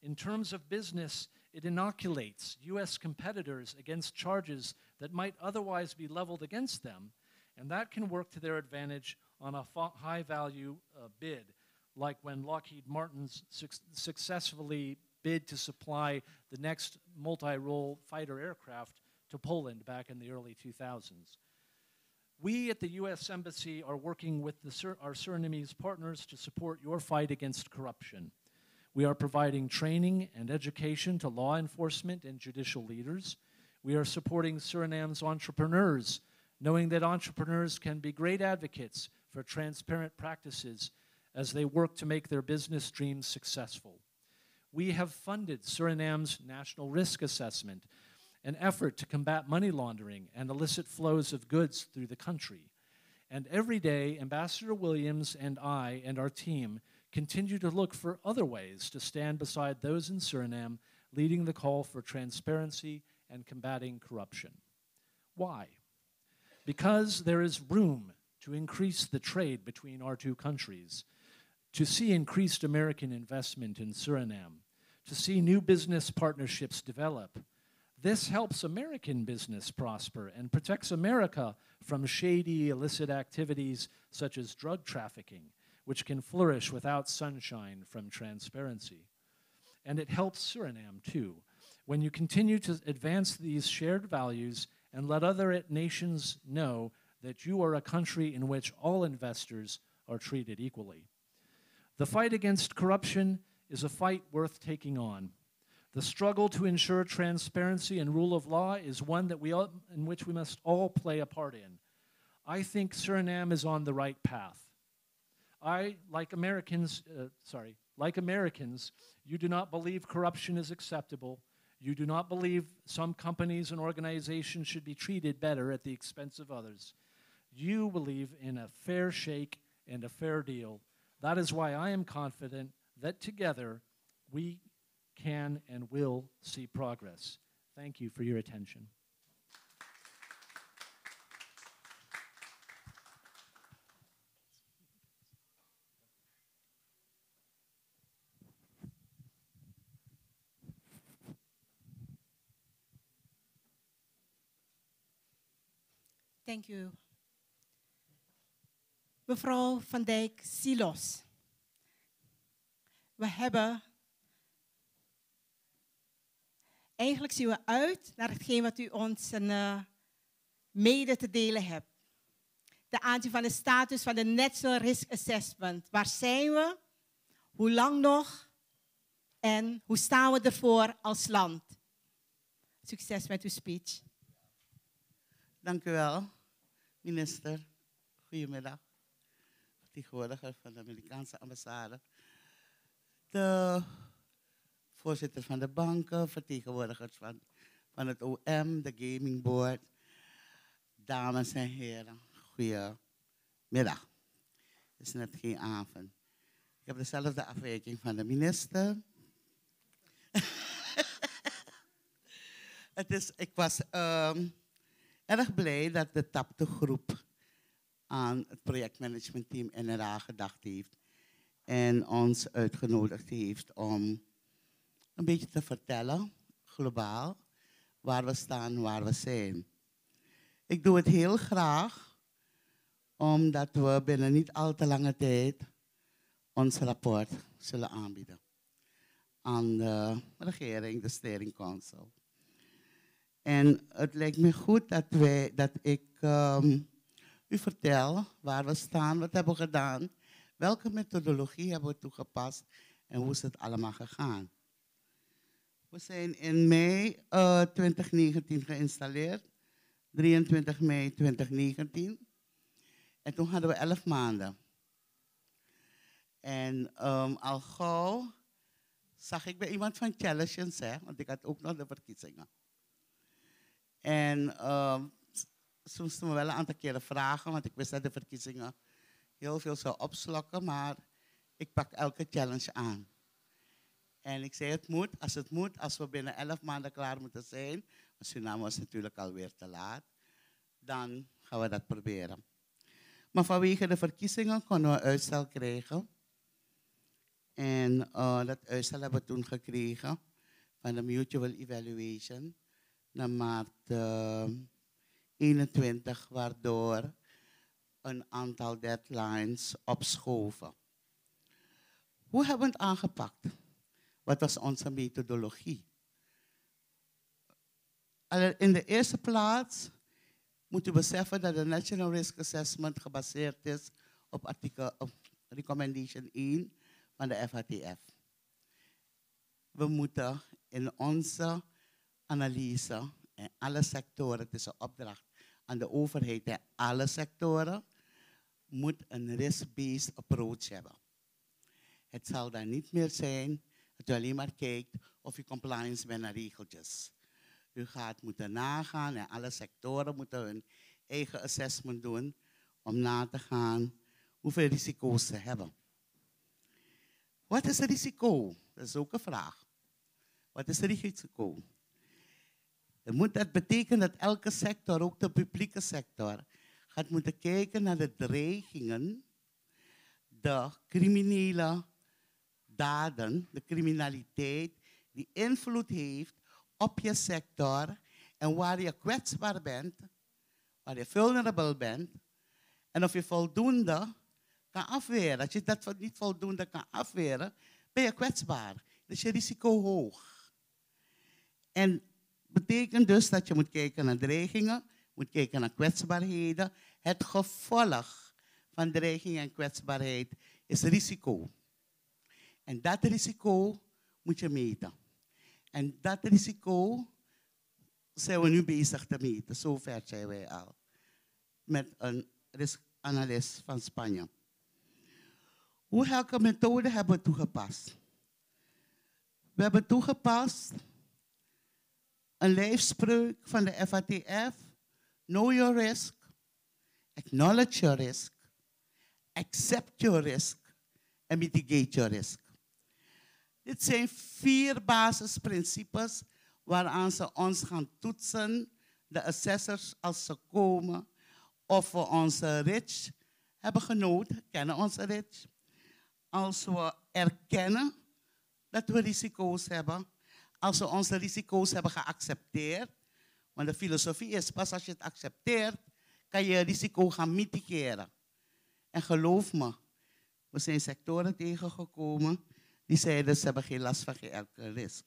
[SPEAKER 5] In terms of business, it inoculates U.S. competitors against charges that might otherwise be leveled against them, and that can work to their advantage on a high-value bid, like when Lockheed Martin successfully bid to supply the next multi-role fighter aircraft to Poland back in the early 2000s. We at the U.S. Embassy are working with our Surinamese partners to support your fight against corruption. We are providing training and education to law enforcement and judicial leaders. We are supporting Suriname's entrepreneurs, knowing that entrepreneurs can be great advocates for transparent practices as they work to make their business dreams successful. We have funded Suriname's National Risk Assessment, an effort to combat money laundering and illicit flows of goods through the country. And every day, Ambassador Williams and I and our team continue to look for other ways to stand beside those in Suriname leading the call for transparency and combating corruption. Why? Because there is room to increase the trade between our two countries, to see increased American investment in Suriname, to see new business partnerships develop. This helps American business prosper and protects America from shady, illicit activities such as drug trafficking, which can flourish without sunshine from transparency. And it helps Suriname, too, when you continue to advance these shared values and let other nations know that you are a country in which all investors are treated equally. The fight against corruption is a fight worth taking on. The struggle to ensure transparency and rule of law is one that in which we must all play a part in. I think Suriname is on the right path. Like Americans, you do not believe corruption is acceptable. You do not believe some companies and organizations should be treated better at the expense of others. You believe in a fair shake and a fair deal. That is why I am confident that together we can and will see progress. Thank you for your attention.
[SPEAKER 3] Thank you. Mevrouw Van Dijk Silos. Eigenlijk zien we uit naar hetgeen wat u ons mede te delen hebt. De aanzien van de status van de National Risk Assessment. Waar zijn we? Hoe lang nog? En hoe staan we ervoor als land? Succes met uw speech.
[SPEAKER 6] Dank u wel, minister. Goedemiddag. Vertegenwoordiger van de Amerikaanse ambassade. De voorzitter van de banken, vertegenwoordigers van het OM, de Gaming Board. Dames en heren, goedemiddag. Het is net geen avond. Ik heb dezelfde afwijking van de minister. Ik was erg blij dat de TAPTE groep aan het projectmanagementteam NRA gedacht heeft en ons uitgenodigd heeft om een beetje te vertellen, globaal, waar we staan, waar we zijn. Ik doe het heel graag, omdat we binnen niet al te lange tijd ons rapport zullen aanbieden aan de regering, de Steering Council. En het lijkt me goed dat ik u vertel waar we staan, wat hebben we gedaan, welke methodologie hebben we toegepast en hoe is het allemaal gegaan. We zijn in mei 2019 geïnstalleerd, 23 mei 2019. En toen hadden we 11 maanden. En al gauw zag ik bij iemand van Challenge, want ik had ook nog de verkiezingen. En ze moesten me wel een aantal keren vragen, want ik wist dat de verkiezingen heel veel zou opslokken, maar ik pak elke challenge aan. En ik zei, het moet, als we binnen 11 maanden klaar moeten zijn, want Suriname was natuurlijk alweer te laat, dan gaan we dat proberen. Maar vanwege de verkiezingen konden we uitstel krijgen. En dat uitstel hebben we toen gekregen van de Mutual Evaluation naar maart 21, waardoor een aantal deadlines opschoven. Hoe hebben we het aangepakt? Wat was onze methodologie? In de eerste plaats moet u beseffen dat de National Risk Assessment gebaseerd is op recommendation 1 van de FATF. We moeten in onze analyse in alle sectoren, het is een opdracht aan de overheid in alle sectoren, moet een risk-based approach hebben. Het zal dan niet meer zijn dat u alleen maar kijkt of u compliance bent naar regeltjes. U gaat moeten nagaan en alle sectoren moeten hun eigen assessment doen om na te gaan hoeveel risico's ze hebben. Wat is het risico? Dat is ook een vraag. Wat is het risico? Dat betekent dat elke sector, ook de publieke sector, gaat moeten kijken naar de dreigingen, de criminele daden, de criminaliteit die invloed heeft op je sector en waar je kwetsbaar bent, waar je vulnerable bent en of je voldoende kan afweren. Als je dat niet voldoende kan afweren, ben je kwetsbaar. Dus je risico hoog. En betekent dus dat je moet kijken naar dreigingen, moet kijken naar kwetsbaarheden. Het gevolg van dreiging en kwetsbaarheid is risico. En dat risico moet je meten. En dat risico zijn we nu bezig te meten. Zover zijn wij al. Met een risk-analyst van Spanje. Welke methode hebben we toegepast? We hebben toegepast een lijfspreuk van de FATF. Know your risk. Acknowledge your risk. Accept your risk. En mitigate your risk. Dit zijn 4 basisprincipes waaraan ze ons gaan toetsen, de assessors als ze komen, of we onze RICH hebben genoten, kennen onze RICH. Als we erkennen dat we risico's hebben, als we onze risico's hebben geaccepteerd, want de filosofie is pas als je het accepteert, kan je risico gaan mitigeren. En geloof me, we zijn sectoren tegengekomen die zeiden ze hebben geen last van geen enkele risk.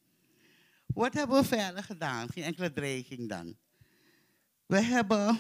[SPEAKER 6] Wat hebben we verder gedaan? Geen enkele dreiging dan. We hebben,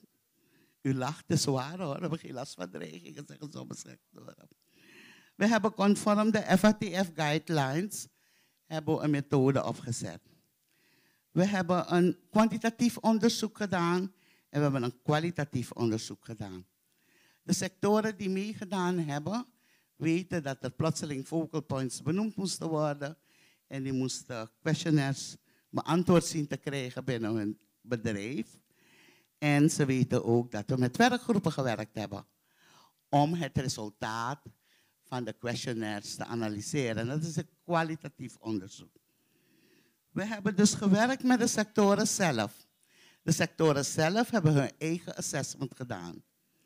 [SPEAKER 6] u lacht, het is waar hoor, we hebben geen last van dreigingen, zeggen sommige sectoren. We hebben conform de FATF guidelines hebben we een methode opgezet. We hebben een kwantitatief onderzoek gedaan en we hebben een kwalitatief onderzoek gedaan. De sectoren die meegedaan hebben, weten dat er plotseling focal points benoemd moesten worden en die moesten questionnaires beantwoord zien te krijgen binnen hun bedrijf. En ze weten ook dat we met werkgroepen gewerkt hebben om het resultaat van de questionnaires te analyseren. Dat is een kwalitatief onderzoek. We hebben dus gewerkt met de sectoren zelf. De sectoren zelf hebben hun eigen assessment gedaan.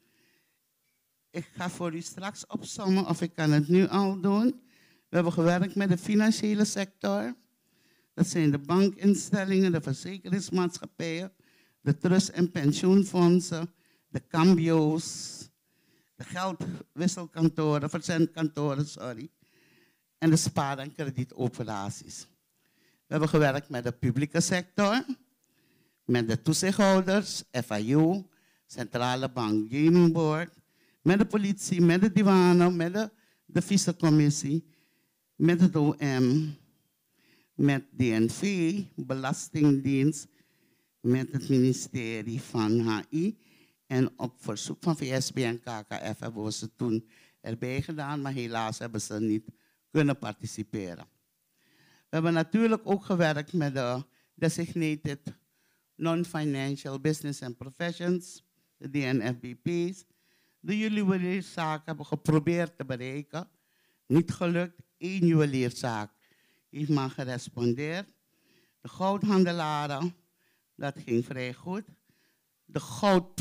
[SPEAKER 6] Ik ga voor u straks opsommen of ik kan het nu al doen. We hebben gewerkt met de financiële sector. Dat zijn de bankinstellingen, de verzekeringsmaatschappijen, de trust- en pensioenfondsen, de cambio's, de geldwisselkantoren, verzendkantoren, en de spaar- en kredietoperaties. We hebben gewerkt met de publieke sector, met de toezichthouders, FIU, Centrale Bank Gaming Board, met de politie, met de douane, met de Vice-commissie, met het OM, met DNV, Belastingdienst, met het ministerie van HI. En op verzoek van VSB en KKF hebben we ze toen erbij gedaan, maar helaas hebben ze niet kunnen participeren. We hebben natuurlijk ook gewerkt met de Designated Non-Financial Business and Professions, de DNFBP's. De juwelierszaak hebben we geprobeerd te bereiken. Niet gelukt. 1 juwelierszaak heeft maar gerespondeerd. De goudhandelaren, dat ging vrij goed. De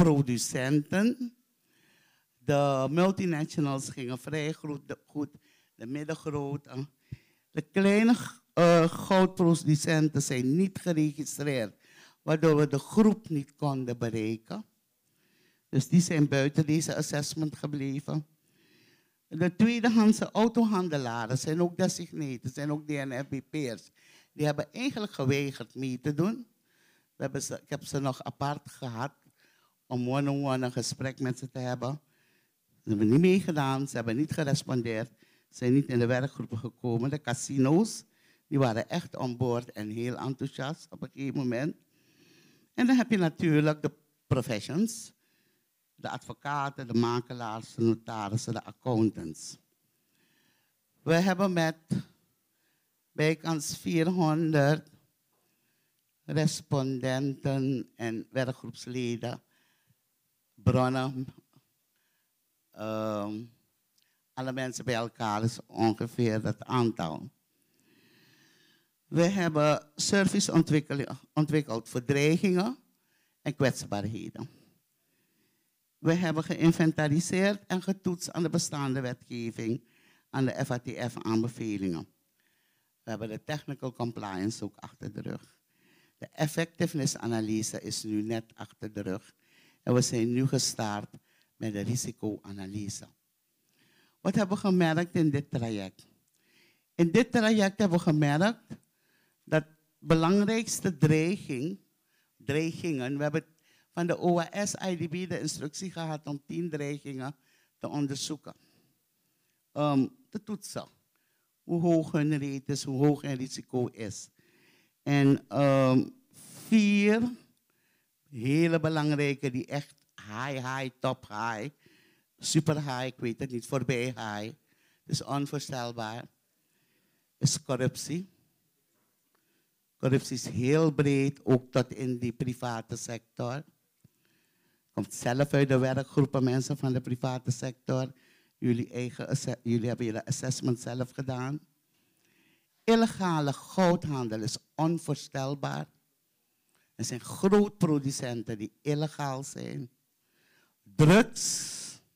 [SPEAKER 6] goudproducenten, de multinationals gingen vrij goed. de middengrote. De kleine goudproducenten zijn niet geregistreerd, waardoor we de groep niet konden bereiken. Dus die zijn buiten deze assessment gebleven. De tweedehandse autohandelaren zijn ook designated, zijn ook DNFBP'ers. Die hebben eigenlijk geweigerd mee te doen. Ik heb ze nog apart gehad om one-on-one een gesprek met ze te hebben. Ze hebben niet meegedaan, ze hebben niet gerespondeerd. Ze zijn niet in de werkgroepen gekomen. De casino's, die waren echt on board en heel enthousiast op een gegeven moment. En dan heb je natuurlijk de professions. De advocaten, de makelaars, de notarissen, de accountants. We hebben met bijkans 400 respondenten en werkgroepsleden, bronnen, alle mensen bij elkaar is ongeveer dat aantal. We hebben service ontwikkeld voor dreigingen en kwetsbaarheden. We hebben geïnventariseerd en getoetst aan de bestaande wetgeving, aan de FATF-aanbevelingen. We hebben de technical compliance ook achter de rug. De effectiveness-analyse is nu net achter de rug. En we zijn nu gestart met de risicoanalyse. Wat hebben we gemerkt in dit traject? In dit traject hebben we gemerkt dat de belangrijkste dreigingen, we hebben van de OAS-IDB de instructie gehad om 10 dreigingen te onderzoeken. Te toetsen. Hoe hoog hun rate is, hoe hoog hun risico is. En 4 hele belangrijke die echt high, top high, super high, ik weet het niet, voorbij high. Dus onvoorstelbaar. Is corruptie. Corruptie is heel breed, ook tot in die private sector. Komt zelf uit de werkgroepen mensen van de private sector. Jullie hebben jullie assessment zelf gedaan. Illegale goudhandel is onvoorstelbaar. Er zijn grootproducenten die illegaal zijn. Drugs.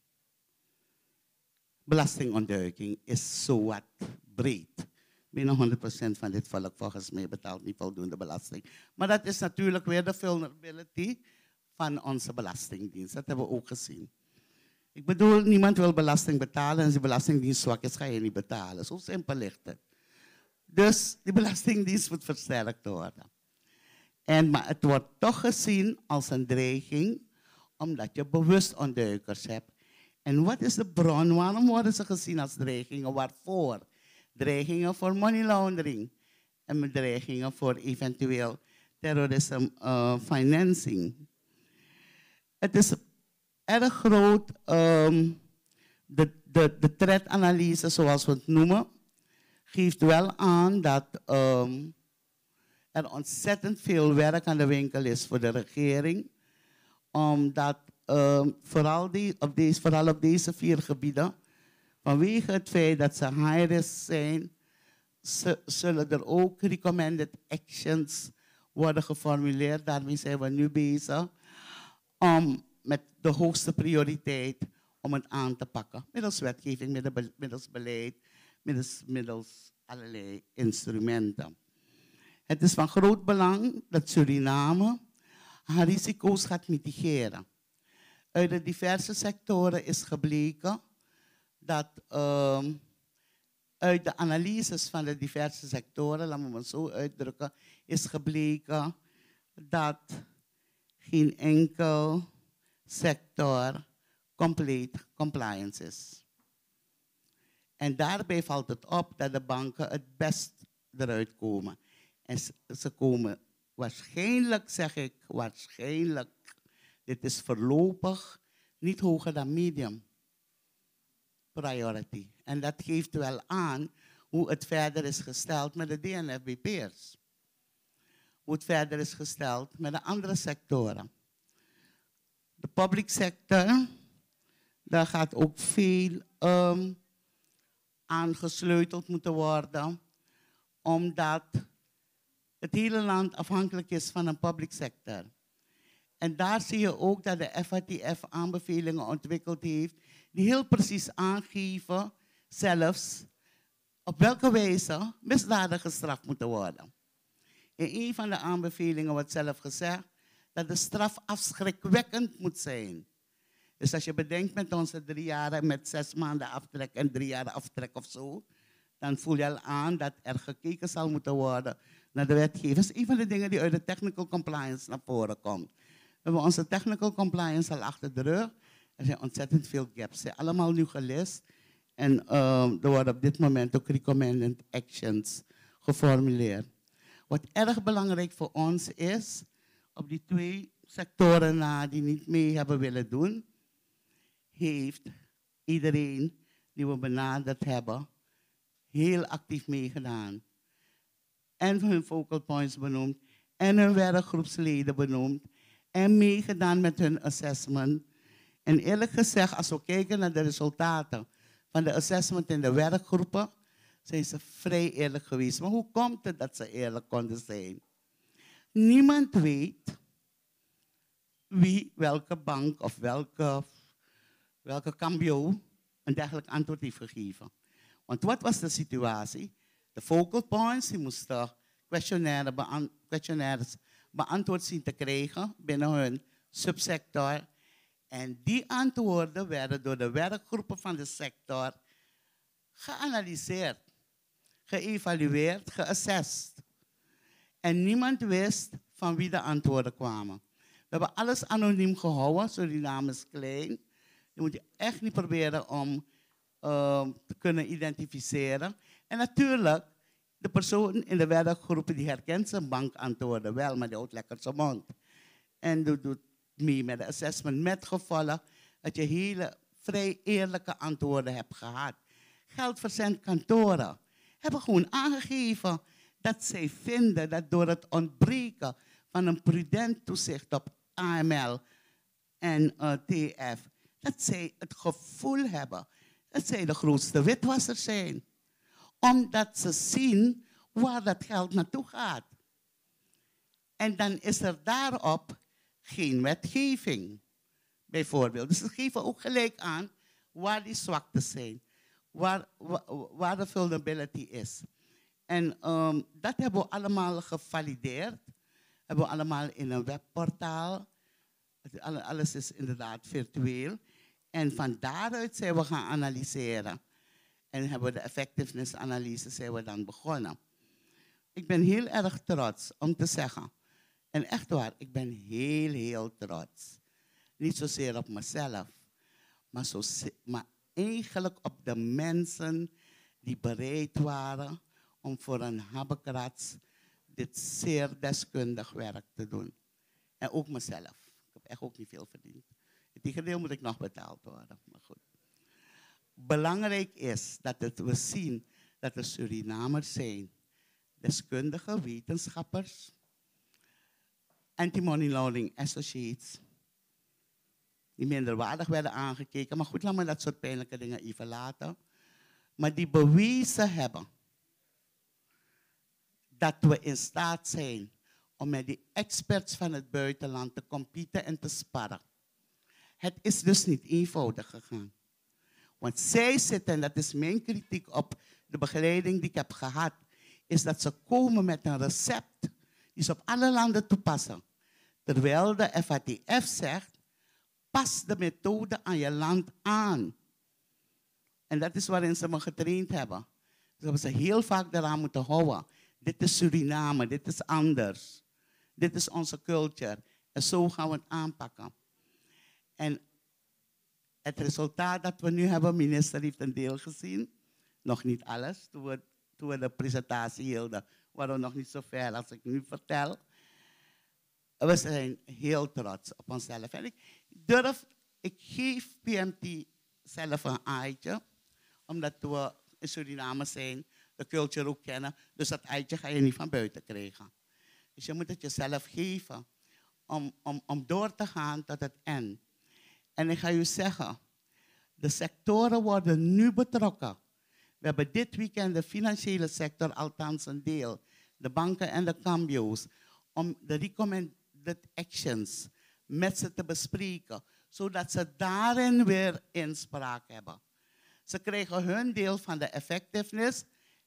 [SPEAKER 6] Belastingontduiking is zowat breed. Bijna 100% van dit volk volgens mij betaalt niet voldoende belasting. Maar dat is natuurlijk weer de vulnerability van onze belastingdienst. Dat hebben we ook gezien. Ik bedoel, niemand wil belasting betalen en als de belastingdienst zwak is, ga je niet betalen. Zo simpel ligt het. Dus die belastingdienst moet versterkt worden. Maar het wordt toch gezien als een dreiging, omdat je bewust ontduikers hebt. En wat is de bron? Waarom worden ze gezien als dreigingen? Waarvoor? Dreigingen voor money laundering en dreigingen voor eventueel terrorisme financing. Het is erg groot, de threat-analyse zoals we het noemen, geeft wel aan dat er ontzettend veel werk aan de winkel is voor de regering. Omdat vooral op deze 4 gebieden, vanwege het feit dat ze high risk zijn, zullen er ook recommended actions worden geformuleerd. Daarmee zijn we nu bezig om met de hoogste prioriteit om het aan te pakken. Middels wetgeving, middels beleid, middels allerlei instrumenten. Het is van groot belang dat Suriname haar risico's gaat mitigeren. Uit de diverse sectoren is gebleken dat uit de analyses van de diverse sectoren, laten we het zo uitdrukken, is gebleken dat geen enkel sector compleet compliance is. En daarbij valt het op dat de banken het best eruit komen. En ze komen waarschijnlijk, zeg ik, waarschijnlijk, dit is voorlopig niet hoger dan medium priority. En dat geeft wel aan hoe het verder is gesteld met de DNFBP'ers. Hoe het verder is gesteld met de andere sectoren. De public sector, daar gaat ook veel aangesleuteld moeten worden, omdat het hele land afhankelijk is van een public sector. En daar zie je ook dat de FATF aanbevelingen ontwikkeld heeft, die heel precies aangeven, zelfs op welke wijze misdadigers gestraft moeten worden. In een van de aanbevelingen wordt zelf gezegd dat de straf afschrikwekkend moet zijn. Dus als je bedenkt met onze 3 jaar met 6 maanden aftrek en 3 jaar aftrek of zo, dan voel je al aan dat er gekeken zal moeten worden naar de wetgeving. Dat is een van de dingen die uit de technical compliance naar voren komt. We hebben onze technical compliance al achter de rug. Er zijn ontzettend veel gaps. Ze zijn allemaal nu gelist. En er worden op dit moment ook recommended actions geformuleerd. Wat erg belangrijk voor ons is, op die 2 sectoren na die niet mee hebben willen doen, heeft iedereen die we benaderd hebben heel actief meegedaan. En hun focal points benoemd, en hun werkgroepsleden benoemd, en meegedaan met hun assessment. En eerlijk gezegd, als we kijken naar de resultaten van de assessment in de werkgroepen, zijn ze vrij eerlijk geweest. Maar hoe komt het dat ze eerlijk konden zijn? Niemand weet wie welke bank of welke cambio een dergelijk antwoord heeft gegeven. Want wat was de situatie? De focal points, die moesten questionnaires beantwoord zien te krijgen binnen hun subsector. En die antwoorden werden door de werkgroepen van de sector geanalyseerd, geëvalueerd, geassessed. En niemand wist van wie de antwoorden kwamen. We hebben alles anoniem gehouden, Suriname is klein. Je moet je echt niet proberen om te kunnen identificeren. En natuurlijk, de persoon in de werkgroepen die herkent zijn bankantwoorden wel, maar die houdt lekker zijn mond. En doet mee met de assessment met gevolgen dat je hele vrij eerlijke antwoorden hebt gehad. Geldverzendkantoren hebben gewoon aangegeven dat zij vinden dat door het ontbreken van een prudent toezicht op AML en TF, dat zij het gevoel hebben dat zij de grootste witwassers zijn. Omdat ze zien waar dat geld naartoe gaat. En dan is er daarop geen wetgeving, bijvoorbeeld. Dus ze geven ook gelijk aan waar die zwaktes zijn, waar de vulnerability is. En dat hebben we allemaal gevalideerd. Hebben we allemaal in een webportaal. Alles is inderdaad virtueel. En van daaruit zijn we gaan analyseren. En hebben we de effectiveness-analyse zijn we dan begonnen. Ik ben heel erg trots om te zeggen. En echt waar, ik ben heel trots. Niet zozeer op mezelf, maar eigenlijk op de mensen die bereid waren om voor een habbekrats dit zeer deskundig werk te doen. En ook mezelf. Ik heb echt ook niet veel verdiend. Integendeel moet ik nog betaald worden. Maar goed. Belangrijk is dat we zien dat er Surinamers zijn, deskundige wetenschappers, anti-money laundering associates, die minderwaardig werden aangekeken. Maar goed, laat me dat soort pijnlijke dingen even laten. Maar die bewezen hebben dat we in staat zijn om met die experts van het buitenland te competen en te sparren. Het is dus niet eenvoudig gegaan. Want zij zitten, en dat is mijn kritiek op de begeleiding die ik heb gehad, is dat ze komen met een recept die ze op alle landen toepassen. Terwijl de FATF zegt, pas de methode aan je land aan. En dat is waarin ze me getraind hebben. Dus hebben ze heel vaak daaraan moeten houden. Dit is Suriname, dit is anders. Dit is onze culture. En zo gaan we het aanpakken. En het resultaat dat we nu hebben, minister heeft een deel gezien. Nog niet alles. Toen we de presentatie hielden, waren we nog niet zo ver als ik nu vertel. We zijn heel trots op onszelf. En ik geef PMT zelf een aaitje, omdat we in Suriname zijn, de cultuur ook kennen. Dus dat eitje ga je niet van buiten krijgen. Dus je moet het jezelf geven om door te gaan tot het eind. En ik ga u zeggen, de sectoren worden nu betrokken. We hebben dit weekend de financiële sector, althans een deel, de banken en de cambio's, om de recommended actions met ze te bespreken, zodat ze daarin weer inspraak hebben. Ze krijgen hun deel van de effectiveness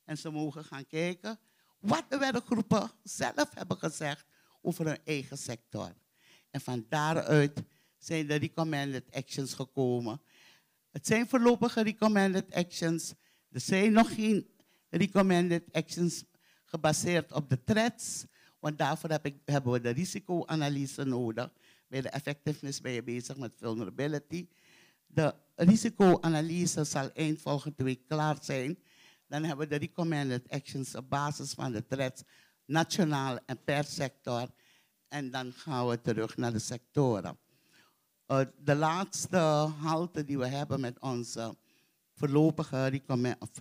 [SPEAKER 6] En ze mogen gaan kijken wat de werkgroepen zelf hebben gezegd over hun eigen sector. En van daaruit zijn de recommended actions gekomen. Het zijn voorlopige recommended actions. Er zijn nog geen recommended actions gebaseerd op de threats. Want daarvoor hebben we de risicoanalyse nodig. Bij de effectiveness ben je bezig met vulnerability. De risicoanalyse zal eind volgende week klaar zijn. Dan hebben we de recommended actions op basis van de threats nationaal en per sector. En dan gaan we terug naar de sectoren. De laatste halte die we hebben met onze voorlopige recommendaties,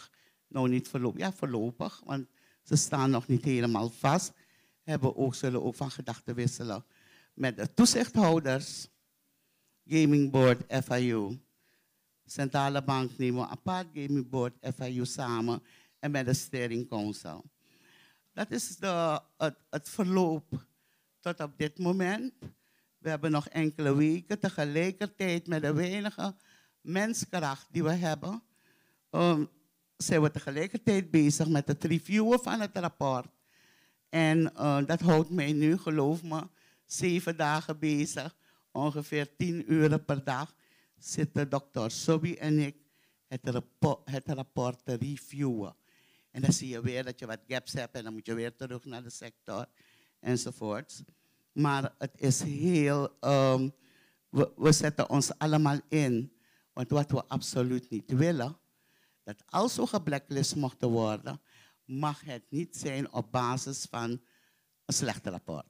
[SPEAKER 6] voorlopig, want ze staan nog niet helemaal vast, zullen ook van gedachten wisselen met de toezichthouders, Gaming Board, FIU. Centrale Bank nemen we apart, Gaming Board, FIU samen en met de Steering Council. Dat is het verloop tot op dit moment. We hebben nog enkele weken tegelijkertijd met de weinige menskracht die we hebben. Zijn we tegelijkertijd bezig met het reviewen van het rapport. En dat houdt mij nu, geloof me, 7 dagen bezig. Ongeveer 10 uur per dag zitten dokter Sobi en ik het rapport te reviewen. En dan zie je weer dat je wat gaps hebt en dan moet je weer terug naar de sector enzovoorts. Maar het is heel, we zetten ons allemaal in. Want wat we absoluut niet willen, dat als we geblacklist mochten worden, mag het niet zijn op basis van een slecht rapport.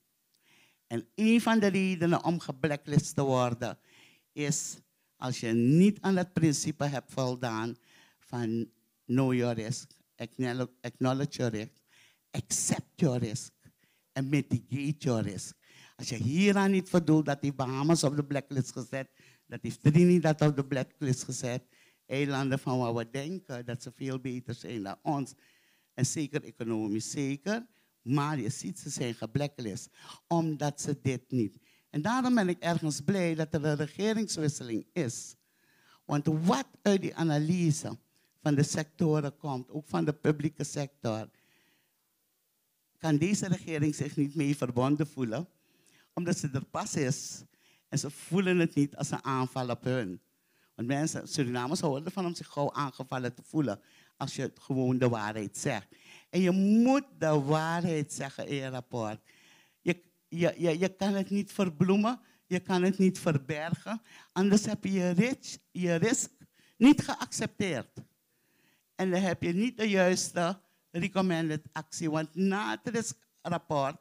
[SPEAKER 6] En een van de redenen om geblacklist te worden is als je niet aan het principe hebt voldaan van know your risk, acknowledge your risk, accept your risk en mitigate your risk. Als je hieraan niet voldoet, dat heeft Bahamas op de blacklist gezet, dat heeft Trinidad op de blacklist gezet, eilanden van waar we denken dat ze veel beter zijn dan ons. En zeker economisch zeker, maar je ziet ze zijn geblacklist, omdat ze dit niet. En daarom ben ik ergens blij dat er een regeringswisseling is. Want wat uit die analyse van de sectoren komt, ook van de publieke sector, kan deze regering zich niet mee verbonden voelen, omdat ze er pas is. En ze voelen het niet als een aanval op hun. Want mensen, Surinamers houden ervan om zich gauw aangevallen te voelen als je gewoon de waarheid zegt. En je moet de waarheid zeggen in je rapport. Je kan het niet verbloemen, je kan het niet verbergen, anders heb je je risk niet geaccepteerd. En dan heb je niet de juiste recommended actie. Want na het riskrapport,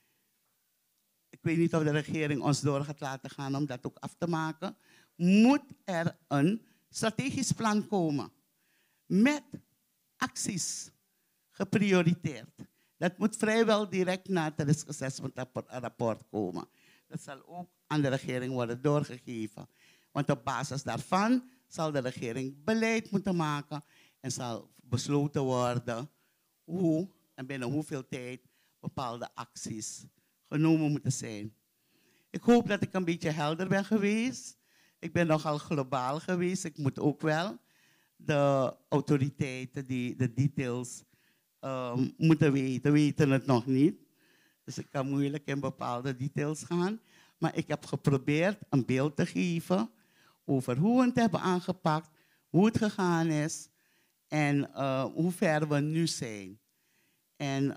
[SPEAKER 6] ik weet niet of de regering ons door gaat laten gaan om dat ook af te maken, moet er een strategisch plan komen met acties geprioriteerd. Dat moet vrijwel direct na het risk assessment rapport komen. Dat zal ook aan de regering worden doorgegeven. Want op basis daarvan zal de regering beleid moeten maken en zal besloten worden hoe en binnen hoeveel tijd bepaalde acties genomen moeten zijn. Ik hoop dat ik een beetje helder ben geweest. Ik ben nogal globaal geweest. Ik moet ook wel de autoriteiten die de details moeten weten het nog niet. Dus ik kan moeilijk in bepaalde details gaan. Maar ik heb geprobeerd een beeld te geven over hoe we het hebben aangepakt, hoe het gegaan is en hoe ver we nu zijn. En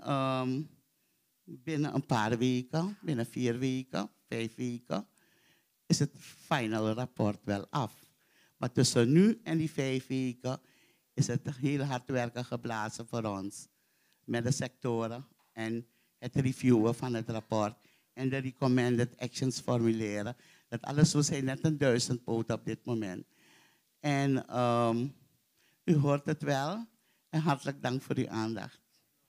[SPEAKER 6] binnen een paar weken, binnen 4 weken, 5 weken, is het final rapport wel af. Maar tussen nu en die 5 weken is het heel hard werken geblazen voor ons. Met de sectoren en het reviewen van het rapport en de recommended actions formuleren. Dat alles, we zijn net een 1000 poot op dit moment. En u hoort het wel. En hartelijk dank voor uw aandacht.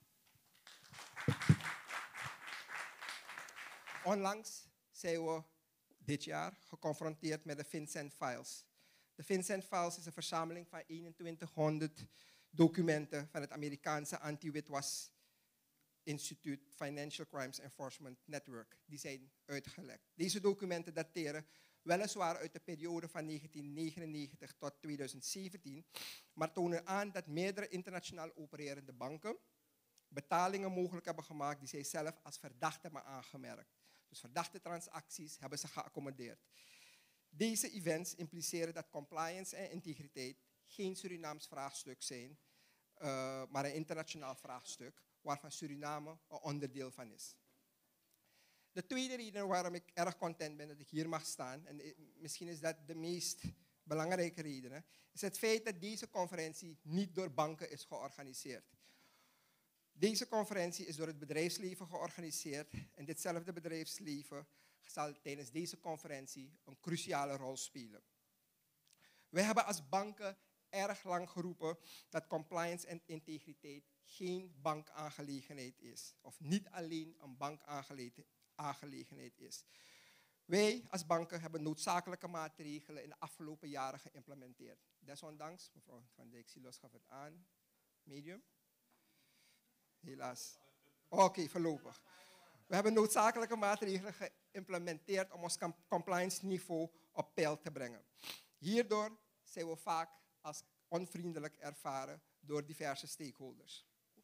[SPEAKER 7] Onlangs zijn we dit jaar geconfronteerd met de FinCEN Files. De FinCEN Files is een verzameling van 2100 documenten van het Amerikaanse anti-witwas instituut Financial Crimes Enforcement Network. Die zijn uitgelekt. Deze documenten dateren weliswaar uit de periode van 1999 tot 2017, maar tonen aan dat meerdere internationaal opererende banken betalingen mogelijk hebben gemaakt die zij zelf als verdacht hebben aangemerkt. Dus verdachte transacties hebben ze geaccommodeerd. Deze events impliceren dat compliance en integriteit geen Surinaams vraagstuk zijn, maar een internationaal vraagstuk waarvan Suriname een onderdeel van is. De tweede reden waarom ik erg content ben dat ik hier mag staan, en misschien is dat de meest belangrijke reden, is het feit dat deze conferentie niet door banken is georganiseerd. Deze conferentie is door het bedrijfsleven georganiseerd en ditzelfde bedrijfsleven zal tijdens deze conferentie een cruciale rol spelen. Wij hebben als banken erg lang geroepen dat compliance en integriteit geen bankaangelegenheid is, of niet alleen een bankaangelegenheid is. Wij als banken hebben noodzakelijke maatregelen in de afgelopen jaren geïmplementeerd. Desondanks, mevrouw Van Dijk Silos gaf het aan, medium. Helaas. Oké, voorlopig. We hebben noodzakelijke maatregelen geïmplementeerd om ons compliance niveau op peil te brengen. Hierdoor zijn we vaak als onvriendelijk ervaren door diverse stakeholders.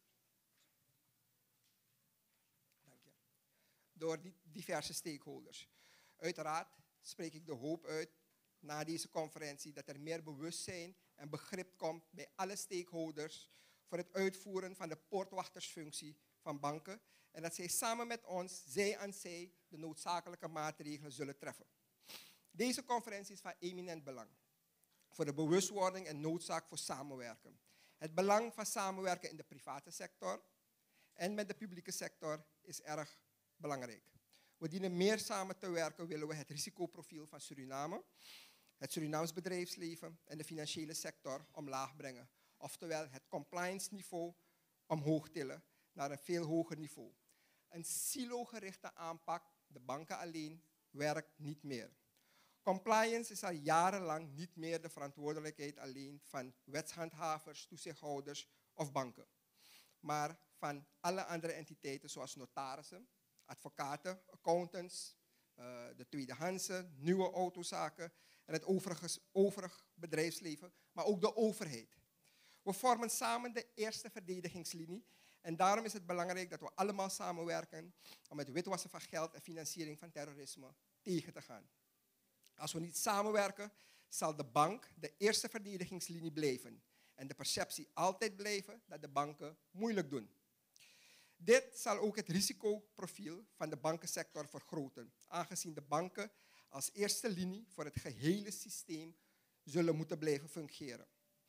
[SPEAKER 7] Dank je. Door die diverse stakeholders. Uiteraard spreek ik de hoop uit na deze conferentie dat er meer bewustzijn en begrip komt bij alle stakeholders voor het uitvoeren van de poortwachtersfunctie van banken en dat zij samen met ons, zij aan zij, de noodzakelijke maatregelen zullen treffen. Deze conferentie is van eminent belang voor de bewustwording en noodzaak voor samenwerken. Het belang van samenwerken in de private sector en met de publieke sector is erg belangrijk. We dienen meer samen te werken, willen we het risicoprofiel van Suriname, het Surinaams bedrijfsleven en de financiële sector omlaag brengen. Oftewel het compliance niveau omhoog tillen naar een veel hoger niveau. Een silo-gerichte aanpak, de banken alleen, werkt niet meer. Compliance is al jarenlang niet meer de verantwoordelijkheid alleen van wetshandhavers, toezichthouders of banken, maar van alle andere entiteiten zoals notarissen, advocaten, accountants, de tweedehandse, nieuwe autozaken en het overig bedrijfsleven, maar ook de overheid. We vormen samen de eerste verdedigingslinie en daarom is het belangrijk dat we allemaal samenwerken om het witwassen van geld en financiering van terrorisme tegen te gaan. Als we niet samenwerken, zal de bank de eerste verdedigingslinie blijven en de perceptie altijd blijven dat de banken moeilijk doen. Dit zal ook het risicoprofiel van de bankensector vergroten, aangezien de banken als eerste linie voor het gehele systeem zullen moeten blijven fungeren.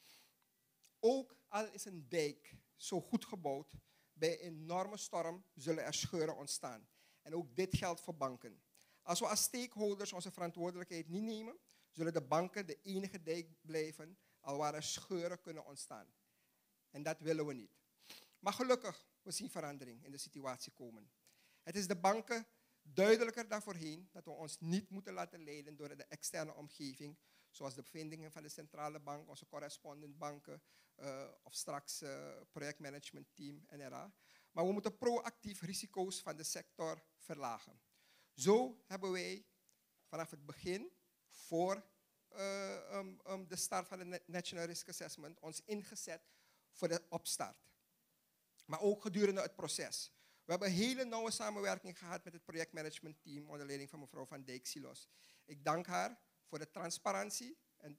[SPEAKER 7] Ook al is een dijk zo goed gebouwd, bij een enorme storm zullen er scheuren ontstaan. En ook dit geldt voor banken. Als we als stakeholders onze verantwoordelijkheid niet nemen, zullen de banken de enige dijk blijven, alwaar er scheuren kunnen ontstaan. En dat willen we niet. Maar gelukkig, we zien verandering in de situatie komen. Het is de banken duidelijker dan voorheen dat we ons niet moeten laten leiden door de externe omgeving, zoals de bevindingen van de centrale bank, onze correspondentbanken of straks projectmanagementteam NRA. Maar we moeten proactief risico's van de sector verlagen. Zo hebben wij vanaf het begin, voor de start van de National Risk Assessment, ons ingezet voor de opstart. Maar ook gedurende het proces. We hebben een hele nauwe samenwerking gehad met het projectmanagementteam onder leiding van mevrouw Van Dijk Silos. Ik dank haar voor de transparantie en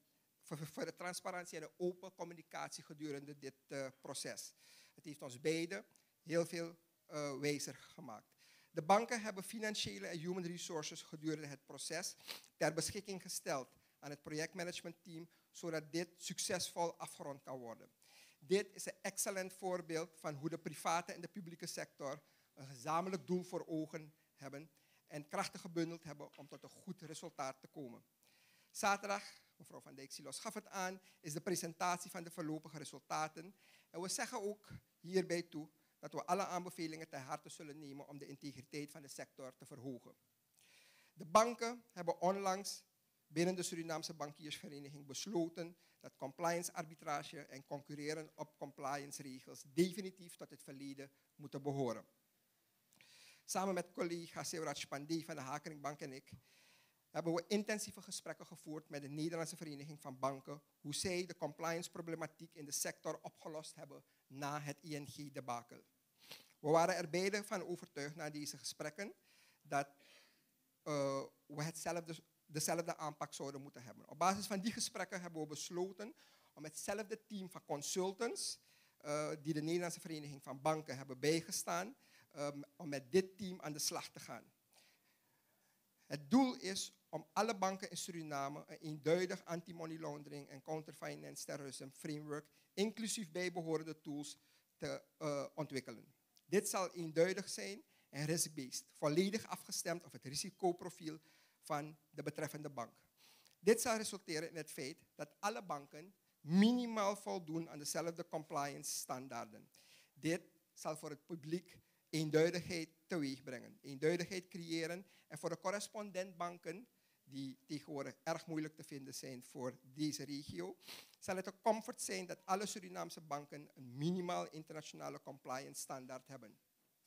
[SPEAKER 7] de open communicatie gedurende dit proces. Het heeft ons beiden heel veel wijzer gemaakt. De banken hebben financiële en human resources gedurende het proces ter beschikking gesteld aan het projectmanagementteam, zodat dit succesvol afgerond kan worden. Dit is een excellent voorbeeld van hoe de private en de publieke sector een gezamenlijk doel voor ogen hebben en krachten gebundeld hebben om tot een goed resultaat te komen. Zaterdag, mevrouw Van Dijk Silos gaf het aan, is de presentatie van de voorlopige resultaten. En we zeggen ook hierbij toe dat we alle aanbevelingen ter harte zullen nemen om de integriteit van de sector te verhogen. De banken hebben onlangs binnen de Surinaamse Bankiersvereniging besloten dat compliance arbitrage en concurreren op compliance regels definitief tot het verleden moeten behoren. Samen met collega Seuraj Pandey van de Hakeringbank en ik hebben we intensieve gesprekken gevoerd met de Nederlandse Vereniging van Banken, hoe zij de compliance problematiek in de sector opgelost hebben na het ING-debakel. We waren er beide van overtuigd na deze gesprekken dat we dezelfde aanpak zouden moeten hebben. Op basis van die gesprekken hebben we besloten om hetzelfde team van consultants die de Nederlandse Vereniging van Banken hebben bijgestaan, om met dit team aan de slag te gaan. Het doel is om alle banken in Suriname een eenduidig anti-money laundering en counterfinance terrorism framework, inclusief bijbehorende tools, te ontwikkelen. Dit zal eenduidig zijn en risk-based, volledig afgestemd op het risicoprofiel van de betreffende bank. Dit zal resulteren in het feit dat alle banken minimaal voldoen aan dezelfde compliance standaarden. Dit zal voor het publiek eenduidigheid teweeg brengen, eenduidigheid creëren en voor de correspondentbanken, die tegenwoordig erg moeilijk te vinden zijn voor deze regio, zal het een comfort zijn dat alle Surinaamse banken een minimaal internationale compliance standaard hebben.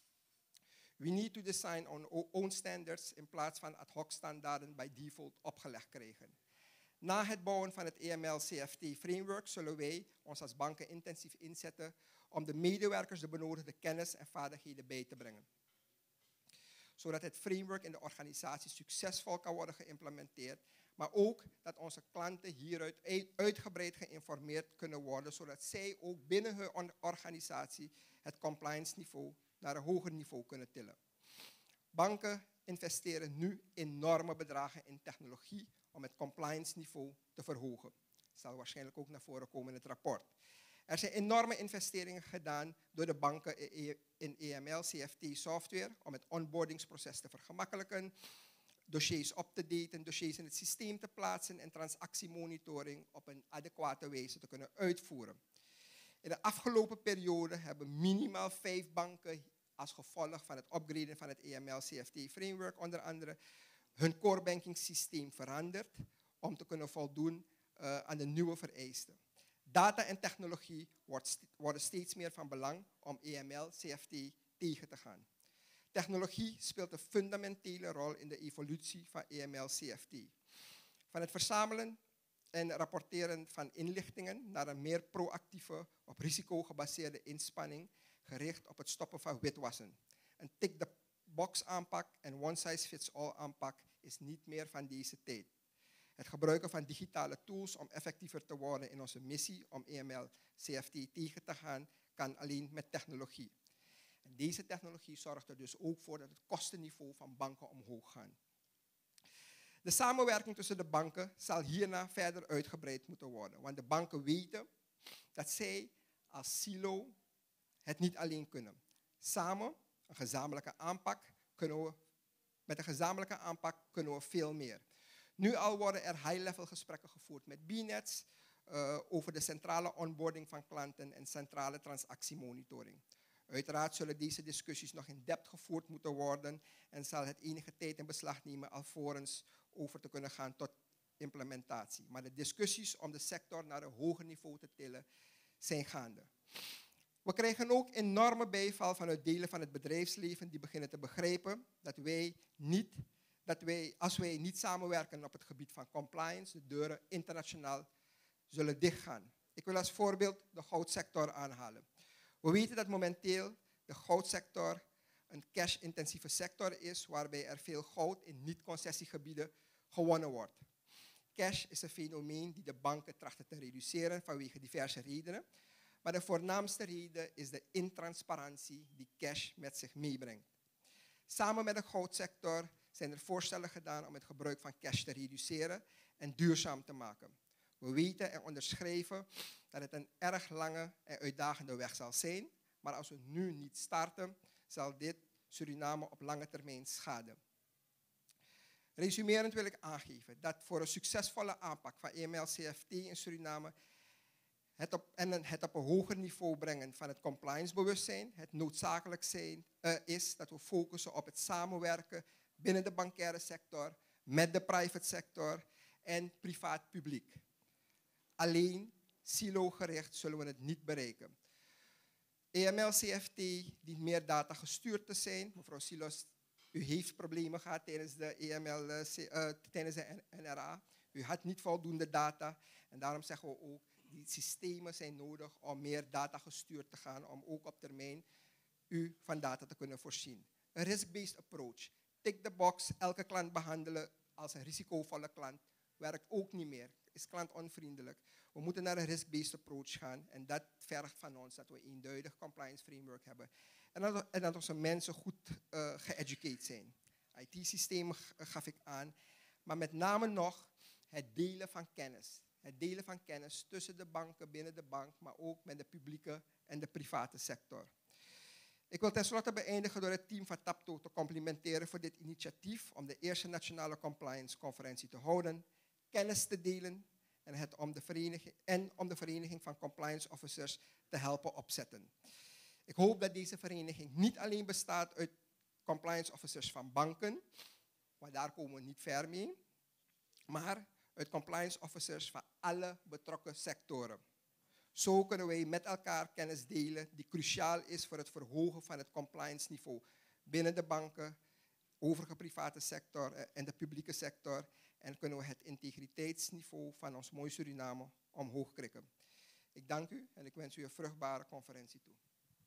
[SPEAKER 7] We need to design our own standards in plaats van ad hoc standaarden by default opgelegd krijgen. Na het bouwen van het AML-CFT-framework zullen wij ons als banken intensief inzetten om de medewerkers de benodigde kennis en vaardigheden bij te brengen. Zodat het framework in de organisatie succesvol kan worden geïmplementeerd, maar ook dat onze klanten hieruit uitgebreid geïnformeerd kunnen worden, zodat zij ook binnen hun organisatie het compliance niveau naar een hoger niveau kunnen tillen. Banken investeren nu enorme bedragen in technologie om het compliance niveau te verhogen. Dat zal waarschijnlijk ook naar voren komen in het rapport. Er zijn enorme investeringen gedaan door de banken in AML-CFT-software om het onboardingsproces te vergemakkelijken, dossiers op te daten, dossiers in het systeem te plaatsen en transactiemonitoring op een adequate wijze te kunnen uitvoeren. In de afgelopen periode hebben minimaal 5 banken als gevolg van het upgraden van het AML-CFT-framework onder andere hun core banking systeem veranderd om te kunnen voldoen aan de nieuwe vereisten. Data en technologie worden steeds meer van belang om AML-CFT tegen te gaan. Technologie speelt een fundamentele rol in de evolutie van AML-CFT. Van het verzamelen en rapporteren van inlichtingen naar een meer proactieve, op risico gebaseerde inspanning gericht op het stoppen van witwassen. Een tick-the-box aanpak en one-size-fits-all aanpak is niet meer van deze tijd. Het gebruiken van digitale tools om effectiever te worden in onze missie om AML-CFT tegen te gaan, kan alleen met technologie. En deze technologie zorgt er dus ook voor dat het kostenniveau van banken omhoog gaat. De samenwerking tussen de banken zal hierna verder uitgebreid moeten worden, want de banken weten dat zij als silo het niet alleen kunnen. Samen, met een gezamenlijke aanpak kunnen we veel meer. Nu al worden er high-level gesprekken gevoerd met BNets over de centrale onboarding van klanten en centrale transactiemonitoring. Uiteraard zullen deze discussies nog in depth gevoerd moeten worden en zal het enige tijd in beslag nemen alvorens over te kunnen gaan tot implementatie. Maar de discussies om de sector naar een hoger niveau te tillen zijn gaande. We krijgen ook enorme bijval vanuit delen van het bedrijfsleven die beginnen te begrijpen dat als wij niet samenwerken op het gebied van compliance, de deuren internationaal zullen dichtgaan. Ik wil als voorbeeld de goudsector aanhalen. We weten dat momenteel de goudsector een cash-intensieve sector is, waarbij er veel goud in niet-concessiegebieden gewonnen wordt. Cash is een fenomeen die de banken trachten te reduceren vanwege diverse redenen. Maar de voornaamste reden is de intransparantie die cash met zich meebrengt. Samen met de goudsector zijn er voorstellen gedaan om het gebruik van cash te reduceren en duurzaam te maken. We weten en onderschrijven dat het een erg lange en uitdagende weg zal zijn, maar als we nu niet starten, zal dit Suriname op lange termijn schaden. Resumerend wil ik aangeven dat voor een succesvolle aanpak van AML-CFT in Suriname het op een hoger niveau brengen van het compliance-bewustzijn het noodzakelijk is dat we focussen op het samenwerken binnen de bankaire sector, met de private sector en privaat publiek. Alleen silo-gericht zullen we het niet bereiken. AML-CFT dient meer data gestuurd te zijn. Mevrouw Silos U heeft problemen gehad tijdens de tijdens de NRA. U had niet voldoende data. En daarom zeggen we ook, die systemen zijn nodig om meer data gestuurd te gaan, om ook op termijn u van data te kunnen voorzien. Een risk-based approach. Tick the box, elke klant behandelen als een risicovolle klant, werkt ook niet meer. Is klantonvriendelijk. We moeten naar een risk-based approach gaan en dat vergt van ons dat we een eenduidig compliance framework hebben. En dat onze mensen goed geëducated zijn. IT-systemen gaf ik aan, maar met name nog het delen van kennis. Het delen van kennis tussen de banken, binnen de bank, maar ook met de publieke en de private sector. Ik wil tenslotte beëindigen door het team van TAPTO te complimenteren voor dit initiatief om de eerste nationale compliance conferentie te houden, kennis te delen en om de vereniging van compliance officers te helpen opzetten. Ik hoop dat deze vereniging niet alleen bestaat uit compliance officers van banken, want daar komen we niet ver mee, maar uit compliance officers van alle betrokken sectoren. Zo kunnen wij met elkaar kennis delen die cruciaal is voor het verhogen van het compliance niveau binnen de banken, overige private sector en de publieke sector. En kunnen we het integriteitsniveau van ons mooie Suriname omhoog krikken. Ik dank u en ik wens u een vruchtbare conferentie toe.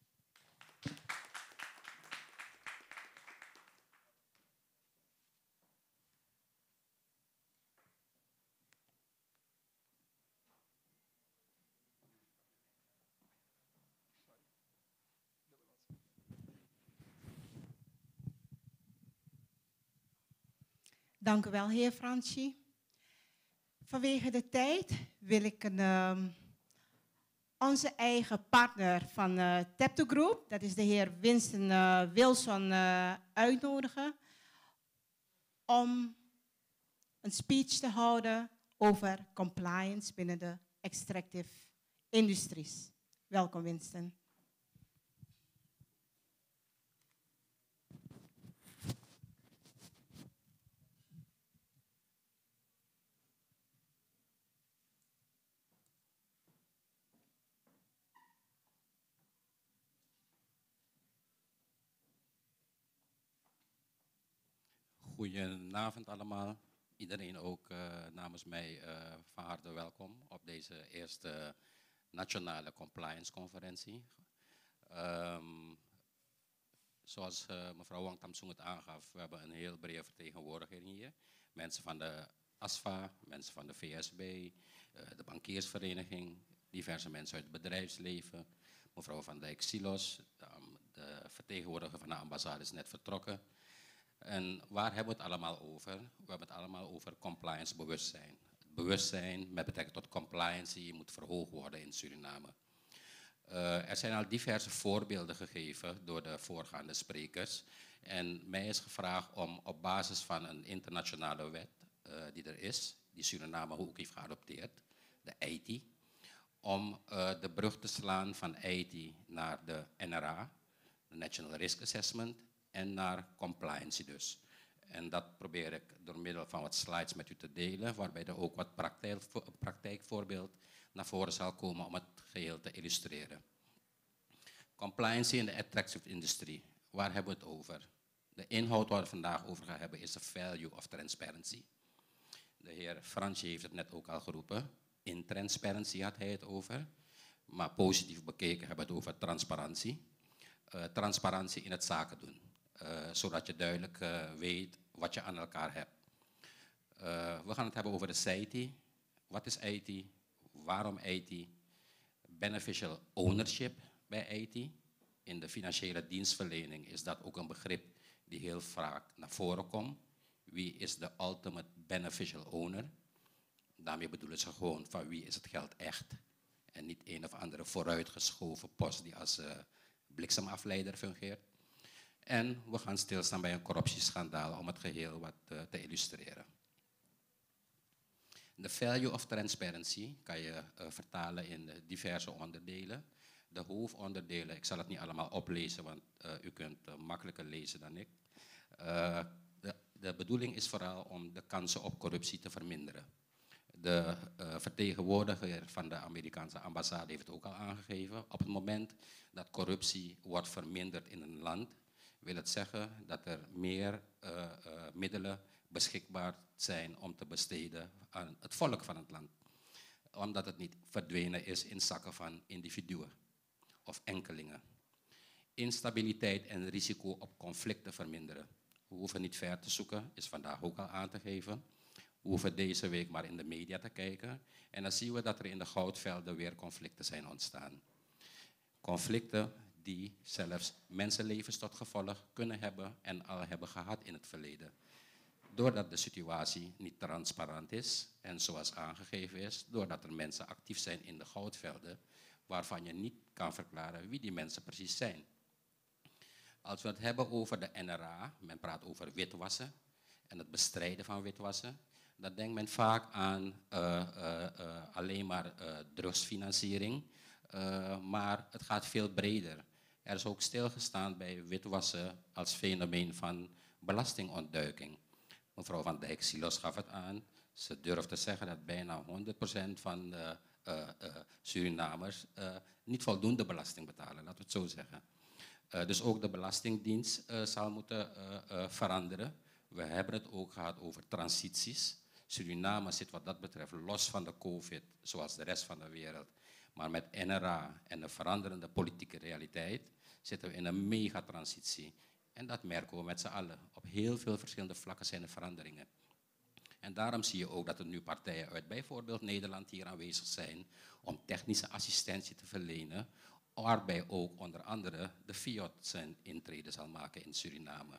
[SPEAKER 3] Dank u wel, heer Franchi. Vanwege de tijd wil ik onze eigen partner van TAPTO Group, dat is de heer Winston Wilson, uitnodigen om een speech te houden over compliance binnen de extractive industries. Welkom, Winston.
[SPEAKER 8] Goedenavond allemaal. Iedereen ook namens mij van harte welkom op deze eerste nationale compliance conferentie. Zoals mevrouw Wang Tamsung het aangaf, we hebben een heel brede vertegenwoordiging hier. Mensen van de ASFA, mensen van de VSB, de bankiersvereniging, diverse mensen uit het bedrijfsleven. Mevrouw Van Dijk Silos, de vertegenwoordiger van de ambassade is net vertrokken. En waar hebben we het allemaal over? We hebben het allemaal over compliance bewustzijn. Het bewustzijn met betrekking tot compliance moet verhoogd worden in Suriname. Er zijn al diverse voorbeelden gegeven door de voorgaande sprekers. En mij is gevraagd om op basis van een internationale wet die er is, die Suriname ook heeft geadopteerd, de IT, om de brug te slaan van IT naar de NRA, de National Risk Assessment, en naar compliance dus. En dat probeer ik door middel van wat slides met u te delen, waarbij er ook wat praktijkvoorbeeld naar voren zal komen om het geheel te illustreren. Compliance in de extractive industry, waar hebben we het over? De inhoud waar we vandaag over gaan hebben is de value of transparency. De heer Franchi heeft het net ook al geroepen. In transparency had hij het over, maar positief bekeken hebben we het over transparantie. Transparantie in het zaken doen. Zodat je duidelijk weet wat je aan elkaar hebt. We gaan het hebben over de CIT. Wat is IT? Waarom IT? Beneficial ownership bij IT. In de financiële dienstverlening is dat ook een begrip die heel vaak naar voren komt. Wie is de ultimate beneficial owner? Daarmee bedoelen ze gewoon van wie is het geld echt. En niet een of andere vooruitgeschoven post die als bliksemafleider fungeert. En we gaan stilstaan bij een corruptieschandaal om het geheel wat te illustreren. De value of transparency kan je vertalen in diverse onderdelen. De hoofdonderdelen, ik zal het niet allemaal oplezen, want u kunt makkelijker lezen dan ik. De bedoeling is vooral om de kansen op corruptie te verminderen. De vertegenwoordiger van de Amerikaanse ambassade heeft het ook al aangegeven. Op het moment dat corruptie wordt verminderd in een land, wil het zeggen dat er meer middelen beschikbaar zijn om te besteden aan het volk van het land. Omdat het niet verdwenen is in zakken van individuen of enkelingen. Instabiliteit en risico op conflicten verminderen. We hoeven niet ver te zoeken, is vandaag ook al aan te geven. We hoeven deze week maar in de media te kijken. En dan zien we dat er in de goudvelden weer conflicten zijn ontstaan. Conflicten die zelfs mensenlevens tot gevolg kunnen hebben en al hebben gehad in het verleden. Doordat de situatie niet transparant is en zoals aangegeven is, doordat er mensen actief zijn in de goudvelden, waarvan je niet kan verklaren wie die mensen precies zijn. Als we het hebben over de NRA, men praat over witwassen en het bestrijden van witwassen, dan denkt men vaak aan alleen maar drugsfinanciering, maar het gaat veel breder. Er is ook stilgestaan bij witwassen als fenomeen van belastingontduiking. Mevrouw Van Dijk-Silos gaf het aan. Ze durft te zeggen dat bijna 100% van de Surinamers niet voldoende belasting betalen, laten we het zo zeggen. Dus ook de Belastingdienst zal moeten veranderen. We hebben het ook gehad over transities. Suriname zit wat dat betreft los van de COVID, zoals de rest van de wereld. Maar met NRA en de veranderende politieke realiteit zitten we in een megatransitie. En dat merken we met z'n allen. Op heel veel verschillende vlakken zijn er veranderingen. En daarom zie je ook dat er nu partijen uit bijvoorbeeld Nederland hier aanwezig zijn om technische assistentie te verlenen, waarbij ook onder andere de FIOD zijn intrede zal maken in Suriname.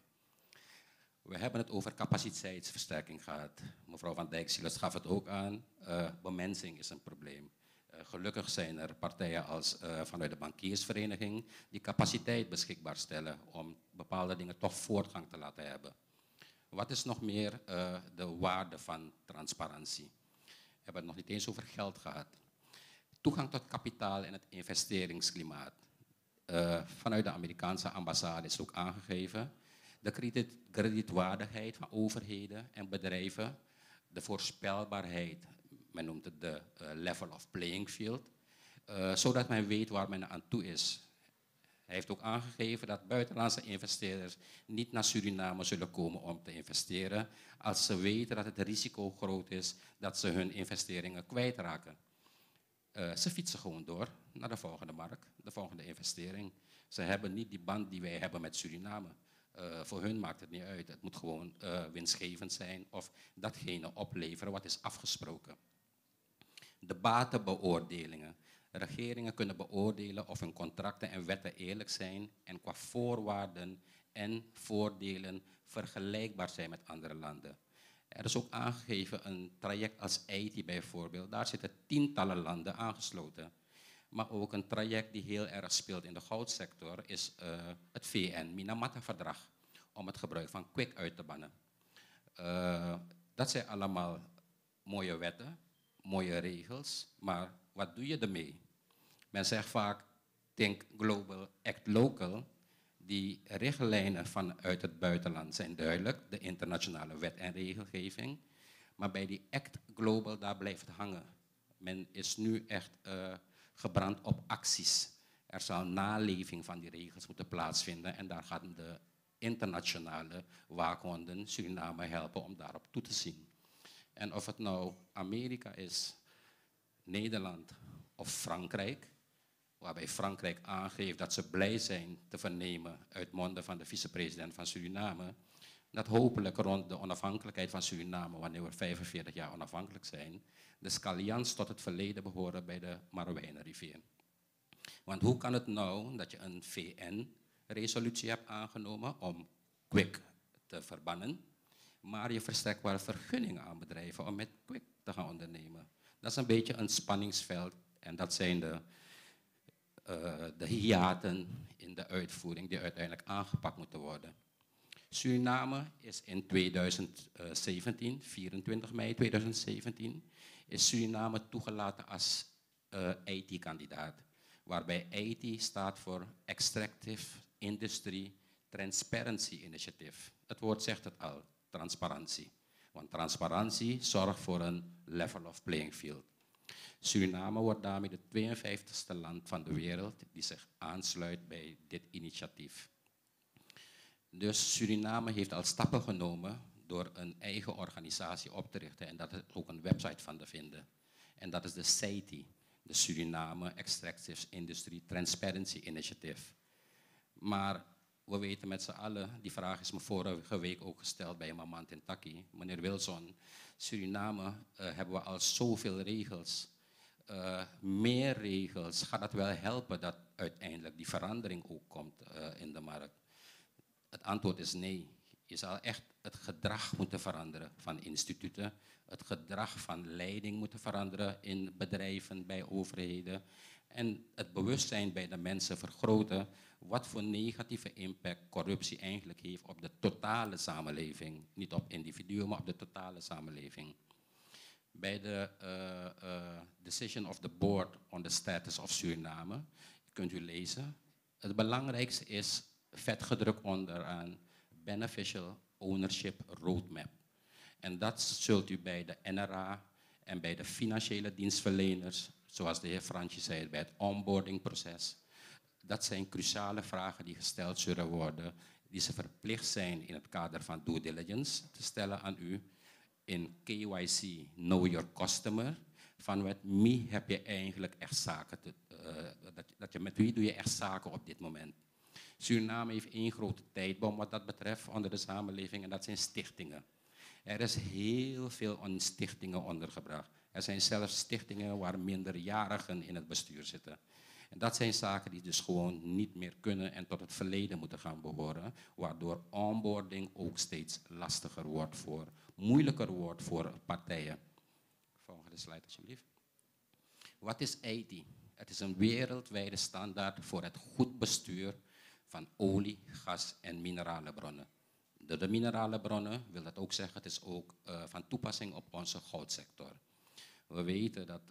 [SPEAKER 8] We hebben het over capaciteitsversterking gehad. Mevrouw Van Dijk-Silos gaf het ook aan. Bemensing is een probleem. Gelukkig zijn er partijen als vanuit de bankiersvereniging die capaciteit beschikbaar stellen om bepaalde dingen toch voortgang te laten hebben. Wat is nog meer de waarde van transparantie? We hebben het nog niet eens over geld gehad. Toegang tot kapitaal en het investeringsklimaat. Vanuit de Amerikaanse ambassade is ook aangegeven. De kredietwaardigheid van overheden en bedrijven, de voorspelbaarheid, men noemt het de level of playing field, zodat men weet waar men aan toe is. Hij heeft ook aangegeven dat buitenlandse investeerders niet naar Suriname zullen komen om te investeren als ze weten dat het risico groot is dat ze hun investeringen kwijtraken. Ze fietsen gewoon door naar de volgende markt, de volgende investering. Ze hebben niet die band die wij hebben met Suriname. Voor hun maakt het niet uit. Het moet gewoon winstgevend zijn of datgene opleveren wat is afgesproken. De batenbeoordelingen. Regeringen kunnen beoordelen of hun contracten en wetten eerlijk zijn en qua voorwaarden en voordelen vergelijkbaar zijn met andere landen. Er is ook aangegeven een traject als Haiti bijvoorbeeld. Daar zitten tientallen landen aangesloten. Maar ook een traject die heel erg speelt in de goudsector is het VN-Minamata-verdrag om het gebruik van kwik uit te bannen. Dat zijn allemaal mooie wetten, mooie regels, maar wat doe je ermee? Men zegt vaak, think global, act local. Die richtlijnen vanuit het buitenland zijn duidelijk, de internationale wet en regelgeving. Maar bij die act global, daar blijft het hangen. Men is nu echt gebrand op acties. Er zal naleving van die regels moeten plaatsvinden en daar gaan de internationale waakhonden Suriname helpen om daarop toe te zien. En of het nou Amerika is, Nederland of Frankrijk, waarbij Frankrijk aangeeft dat ze blij zijn te vernemen uit monden van de vicepresident van Suriname, dat hopelijk rond de onafhankelijkheid van Suriname, wanneer we 45 jaar onafhankelijk zijn, de scallians tot het verleden behoren bij de Marowijnenrivier. Want hoe kan het nou dat je een VN-resolutie hebt aangenomen om kwik te verbannen, maar je verstrekt wel vergunningen aan bedrijven om met kwik te gaan ondernemen? Dat is een beetje een spanningsveld en dat zijn de hiaten in de uitvoering die uiteindelijk aangepakt moeten worden. Suriname is in 2017, 24 mei 2017, is Suriname toegelaten als IT-kandidaat. Waarbij IT staat voor Extractive Industry Transparency Initiative. Het woord zegt het al, transparantie. Want transparantie zorgt voor een level of playing field. Suriname wordt daarmee de 52e land van de wereld die zich aansluit bij dit initiatief. Dus Suriname heeft al stappen genomen door een eigen organisatie op te richten en dat is ook een website van te vinden. En dat is de SEITI, de Suriname Extractive Industry Transparency Initiative. Maar we weten met z'n allen, die vraag is me vorige week ook gesteld bij mijn man in Taki, meneer Wilson. Suriname hebben we al zoveel regels. Meer regels, gaat dat wel helpen dat uiteindelijk die verandering ook komt in de markt? Het antwoord is nee. Je zal echt het gedrag moeten veranderen van instituten. Het gedrag van leiding moeten veranderen in bedrijven, bij overheden. En het bewustzijn bij de mensen vergroten wat voor negatieve impact corruptie eigenlijk heeft op de totale samenleving. Niet op individuen, maar op de totale samenleving. Bij de decision of the board on the status of Suriname kunt u lezen. Het belangrijkste is vetgedrukt onderaan beneficial ownership roadmap. En dat zult u bij de NRA en bij de financiële dienstverleners, zoals de heer Fransje zei, bij het onboardingproces. Dat zijn cruciale vragen die gesteld zullen worden, die ze verplicht zijn in het kader van due diligence te stellen aan u. In KYC, Know Your Customer, van met wie heb je eigenlijk echt zaken, met wie doe je echt zaken op dit moment. Suriname heeft één grote tijdbom wat dat betreft onder de samenleving en dat zijn stichtingen. Er is heel veel aan stichtingen ondergebracht. Er zijn zelfs stichtingen waar minderjarigen in het bestuur zitten. En dat zijn zaken die dus gewoon niet meer kunnen en tot het verleden moeten gaan behoren, waardoor onboarding ook steeds lastiger wordt moeilijker wordt voor partijen. Volgende slide alsjeblieft. Wat is IT? Het is een wereldwijde standaard voor het goed bestuur van olie, gas en mineralenbronnen. De mineralenbronnen wil dat ook zeggen, het is ook van toepassing op onze goudsector. We weten dat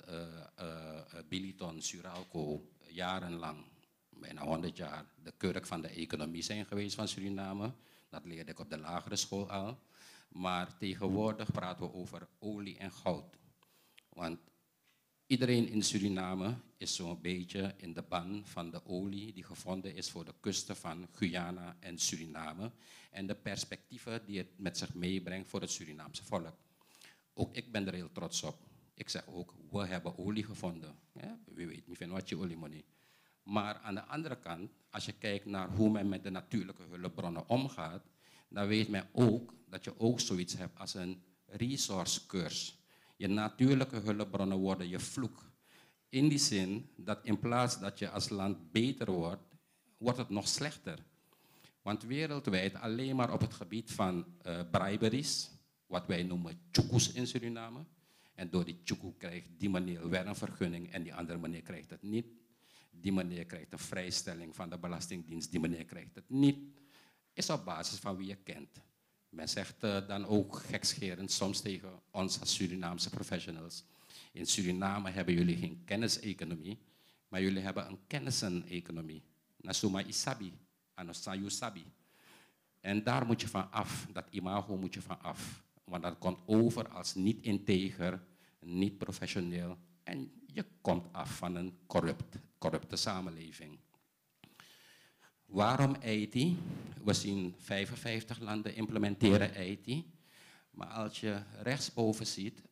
[SPEAKER 8] Billiton, Suralco jarenlang, bijna 100 jaar, de kurk van de economie zijn geweest van Suriname. Dat leerde ik op de lagere school al. Maar tegenwoordig praten we over olie en goud. Want iedereen in Suriname is zo'n beetje in de ban van de olie die gevonden is voor de kusten van Guyana en Suriname. En de perspectieven die het met zich meebrengt voor het Surinaamse volk. Ook ik ben er heel trots op. Ik zeg ook, we hebben olie gevonden. Ja, wie weet niet van wat je oliemoney. Maar aan de andere kant, als je kijkt naar hoe men met de natuurlijke hulpbronnen omgaat, dan weet men ook dat je ook zoiets hebt als een resource curse. Je natuurlijke hulpbronnen worden je vloek. In die zin dat in plaats dat je als land beter wordt, wordt het nog slechter. Want wereldwijd alleen maar op het gebied van briberies, wat wij noemen tjoekoes in Suriname. En door die tjoekoe krijgt die meneer wel een vergunning en die andere meneer krijgt het niet. Die meneer krijgt een vrijstelling van de Belastingdienst, die meneer krijgt het niet. Is op basis van wie je kent. Men zegt dan ook gekscherend soms tegen ons als Surinaamse professionals. In Suriname hebben jullie geen kenniseconomie, maar jullie hebben een kenniseneconomie. Nasuma isabi, anosayu sabi. En daar moet je van af, dat imago moet je van af. Want dat komt over als niet integer, niet professioneel. En je komt af van een corrupte samenleving. Waarom IT? We zien 55 landen implementeren IT. Maar als je rechtsboven ziet,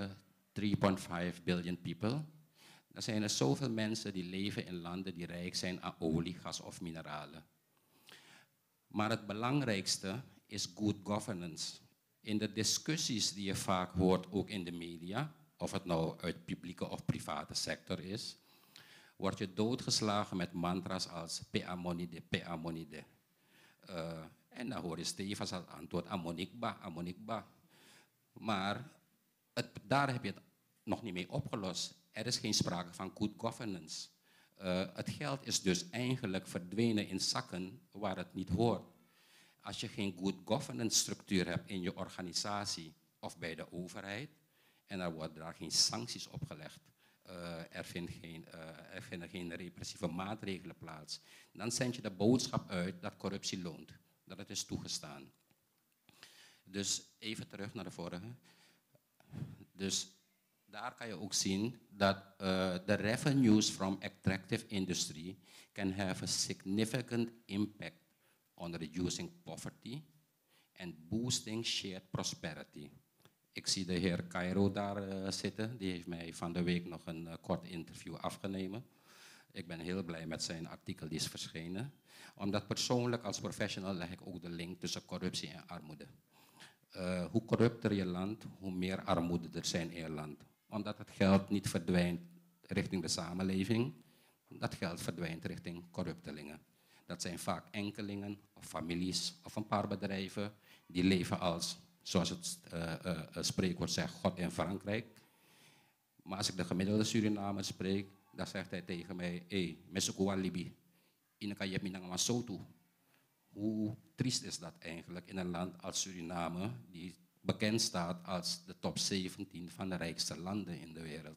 [SPEAKER 8] 3,5 billion people. Dan zijn er zoveel mensen die leven in landen die rijk zijn aan olie, gas of mineralen. Maar het belangrijkste is good governance. In de discussies die je vaak hoort, ook in de media, of het nou uit publieke of private sector is, word je doodgeslagen met mantra's als peamonide, peamonide. En dan hoor je stevig als antwoord amonikba, amonikba. Maar daar heb je het nog niet mee opgelost. Er is geen sprake van good governance. Het geld is dus eigenlijk verdwenen in zakken waar het niet hoort. Als je geen good governance structuur hebt in je organisatie of bij de overheid, en er worden daar geen sancties opgelegd, er vinden geen repressieve maatregelen plaats, dan zend je de boodschap uit dat corruptie loont, dat het is toegestaan. Dus even terug naar de vorige. Dus daar kan je ook zien dat the revenues from extractive industry can have a significant impact on reducing poverty and boosting shared prosperity. Ik zie de heer Cairo daar zitten. Die heeft mij van de week nog een kort interview afgenomen. Ik ben heel blij met zijn artikel die is verschenen. Omdat persoonlijk als professional leg ik ook de link tussen corruptie en armoede. Hoe corrupter je land, hoe meer armoede er zijn in je land. Omdat het geld niet verdwijnt richting de samenleving. Dat geld verdwijnt richting corruptelingen. Dat zijn vaak enkelingen of families of een paar bedrijven die leven als, zoals het spreekwoord zegt, God in Frankrijk. Maar als ik de gemiddelde Surinamer spreek, dan zegt hij tegen mij, hey, mesukuwa libi, inaka je minang toe. Hoe triest is dat eigenlijk in een land als Suriname, die bekend staat als de top 17 van de rijkste landen in de wereld.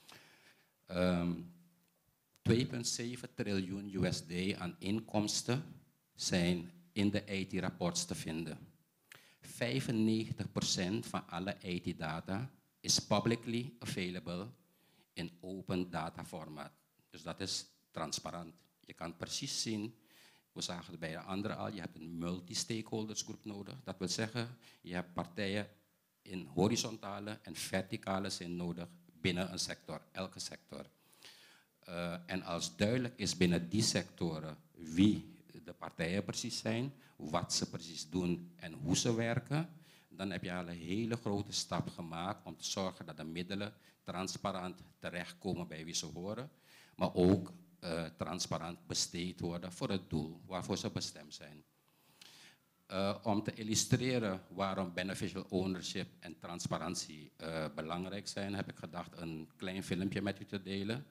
[SPEAKER 8] 2,7 triljoen USD aan inkomsten zijn in de IT-rapports te vinden. 95% van alle IT-data is publicly available in open data format. Dus dat is transparant. Je kan precies zien, we zagen het bij de anderen al, je hebt een multi-stakeholders groep nodig. Dat wil zeggen, je hebt partijen in horizontale en verticale zin nodig binnen een sector, elke sector. En als duidelijk is binnen die sectoren wie de partijen precies zijn, wat ze precies doen en hoe ze werken, dan heb je al een hele grote stap gemaakt om te zorgen dat de middelen transparant terechtkomen bij wie ze horen, maar ook transparant besteed worden voor het doel waarvoor ze bestemd zijn. Om te illustreren waarom beneficial ownership en transparantie belangrijk zijn, heb ik gedacht een klein filmpje met u te delen.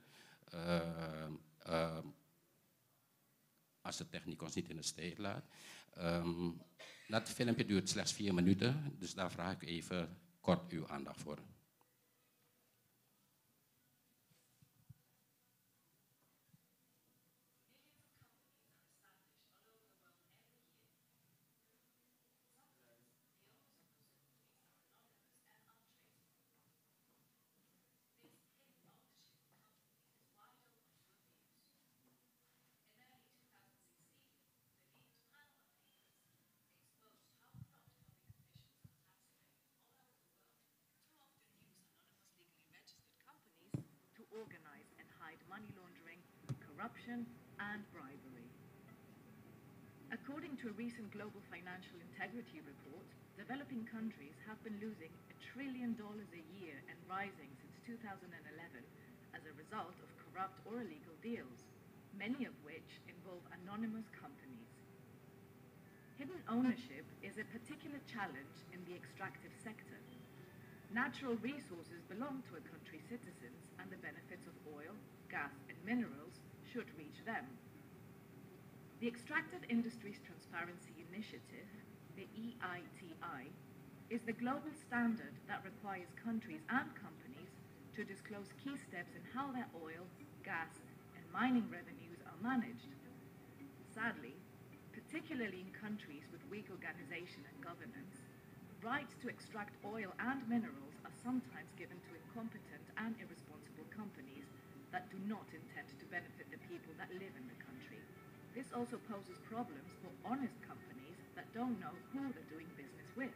[SPEAKER 8] Als de techniek ons niet in de steek laat. Dat filmpje duurt slechts 4 minuten, dus daar vraag ik even kort uw aandacht voor.
[SPEAKER 9] Organize and hide money laundering, corruption, and bribery. According to a recent Global Financial Integrity report, developing countries have been losing $1 trillion a year and rising since 2011 as a result of corrupt or illegal deals, many of which involve anonymous companies. Hidden ownership is a particular challenge in the extractive sector. Natural resources belong to a country's citizens, and the benefits of oil, gas, and minerals should reach them. The Extractive Industries Transparency Initiative, the EITI, is the global standard that requires countries and companies to disclose key steps in how their oil, gas, and mining revenues are managed. Sadly, particularly in countries with weak organization and governance, rights to extract oil and minerals are sometimes given to incompetent and irresponsible companies that do not intend to benefit the people that live in the country. This also poses problems for honest companies that don't know who they're doing business with.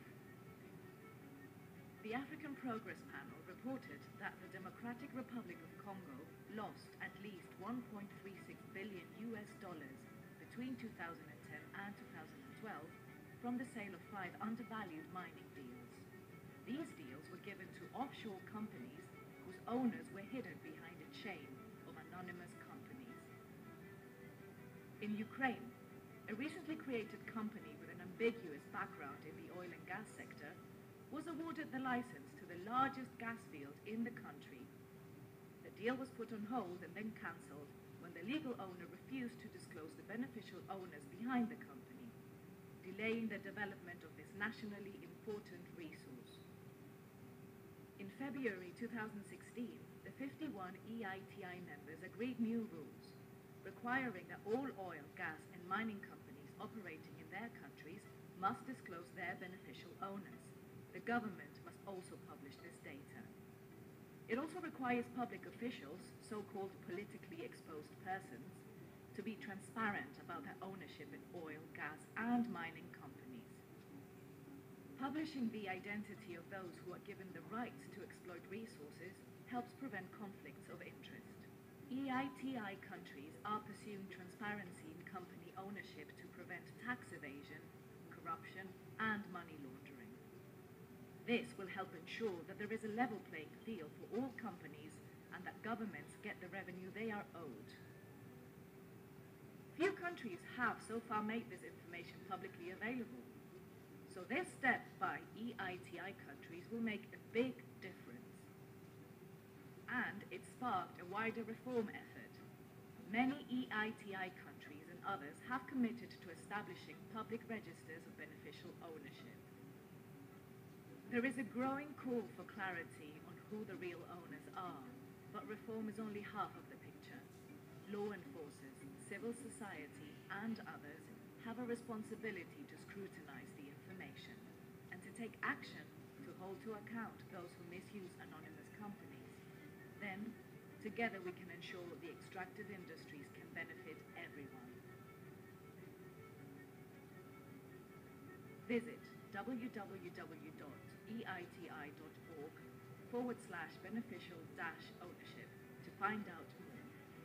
[SPEAKER 9] The African Progress Panel reported that the Democratic Republic of Congo lost at least $1.36 billion between 2010 and 2012 from the sale of 5 undervalued mining deals. These deals were given to offshore companies whose owners were hidden behind a chain of anonymous companies. In Ukraine, a recently created company with an ambiguous background in the oil and gas sector was awarded the license to the largest gas field in the country. The deal was put on hold and then cancelled when the legal owner refused to disclose the beneficial owners behind the company, delaying the development of this nationally important resource. In February 2016, the 51 EITI members agreed new rules, requiring that all oil, gas, and mining companies operating in their countries must disclose their beneficial owners. The government must also publish this data. It also requires public officials, so-called politically exposed persons, to be transparent about their ownership in oil, gas, and and mining companies. Publishing the identity of those who are given the right to exploit resources helps prevent conflicts of interest. EITI countries are pursuing transparency in company ownership to prevent tax evasion, corruption, and money laundering. This will help ensure that there is a level playing field for all companies and that governments get the revenue they are owed. Few countries have so far made this information publicly available. So this step by EITI countries will make a big difference. And it sparked a wider reform effort. Many EITI countries and others have committed to establishing public registers of beneficial ownership. There is a growing call for clarity on who the real owners are, but reform is only half of the picture. Law enforcers, civil society, and others have a responsibility to scrutinize the information and to take action to hold to account those who misuse anonymous companies. Then, together we can ensure the extractive industries can benefit everyone. Visit www.eiti.org/beneficial-ownership to find out more.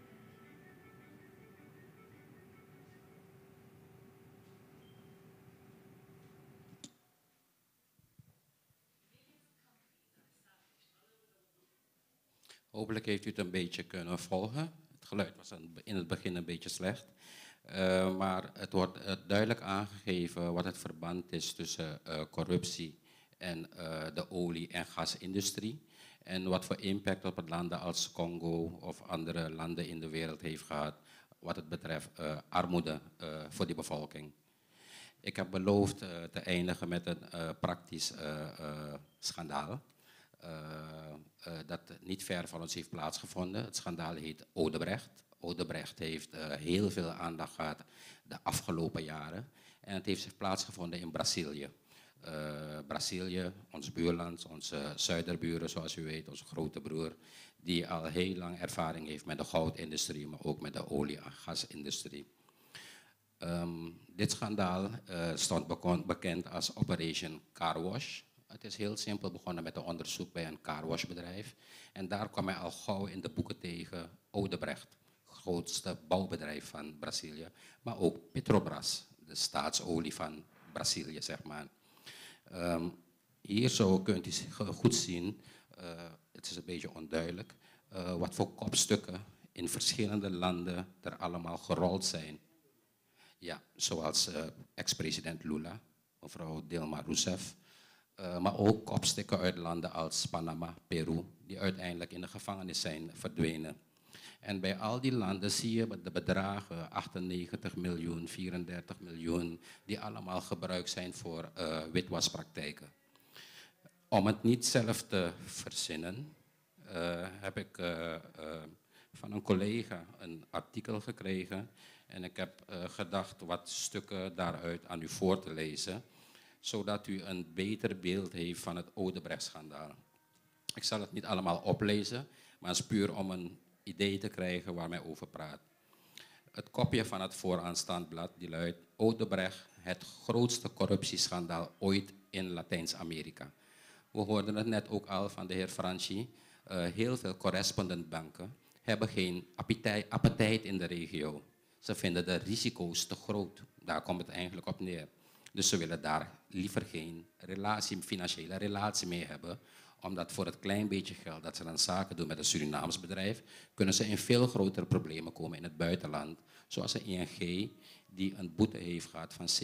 [SPEAKER 8] Hopelijk heeft u het een beetje kunnen volgen. Het geluid was in het begin een beetje slecht. Maar het wordt duidelijk aangegeven wat het verband is tussen corruptie en de olie- en gasindustrie. En wat voor impact op het landen als Congo of andere landen in de wereld heeft gehad wat het betreft armoede voor die bevolking. Ik heb beloofd te eindigen met een praktisch schandaal. Dat niet ver van ons heeft plaatsgevonden. Het schandaal heet Odebrecht. Odebrecht heeft heel veel aandacht gehad de afgelopen jaren. En het heeft zich plaatsgevonden in Brazilië. Brazilië, ons buurland, onze zuiderburen zoals u weet, onze grote broer, die al heel lang ervaring heeft met de goudindustrie, maar ook met de olie- en gasindustrie. Dit schandaal stond bekend als Operation Car Wash. Het is heel simpel begonnen met een onderzoek bij een carwashbedrijf. En daar kwam hij al gauw in de boeken tegen Odebrecht, het grootste bouwbedrijf van Brazilië. Maar ook Petrobras, de staatsolie van Brazilië, zeg maar. Hier zo kunt u goed zien, het is een beetje onduidelijk, wat voor kopstukken in verschillende landen er allemaal gerold zijn. Ja, zoals ex-president Lula, mevrouw Dilma Rousseff. Maar ook kopstukken uit landen als Panama, Peru, die uiteindelijk in de gevangenis zijn verdwenen. En bij al die landen zie je de bedragen 98 miljoen, 34 miljoen, die allemaal gebruikt zijn voor witwaspraktijken. Om het niet zelf te verzinnen, heb ik van een collega een artikel gekregen. En ik heb gedacht wat stukken daaruit aan u voor te lezen, zodat u een beter beeld heeft van het Odebrecht-schandaal. Ik zal het niet allemaal oplezen, maar het is puur om een idee te krijgen waar men over praat. Het kopje van het vooraanstaand blad die luidt: Odebrecht, het grootste corruptieschandaal ooit in Latijns-Amerika. We hoorden het net ook al van de heer Franchi. Heel veel correspondentbanken hebben geen appetijt in de regio. Ze vinden de risico's te groot. Daar komt het eigenlijk op neer. Dus ze willen daar liever geen financiële relatie mee hebben, omdat voor het klein beetje geld dat ze dan zaken doen met een Surinaams bedrijf, kunnen ze in veel grotere problemen komen in het buitenland. Zoals de ING, die een boete heeft gehad van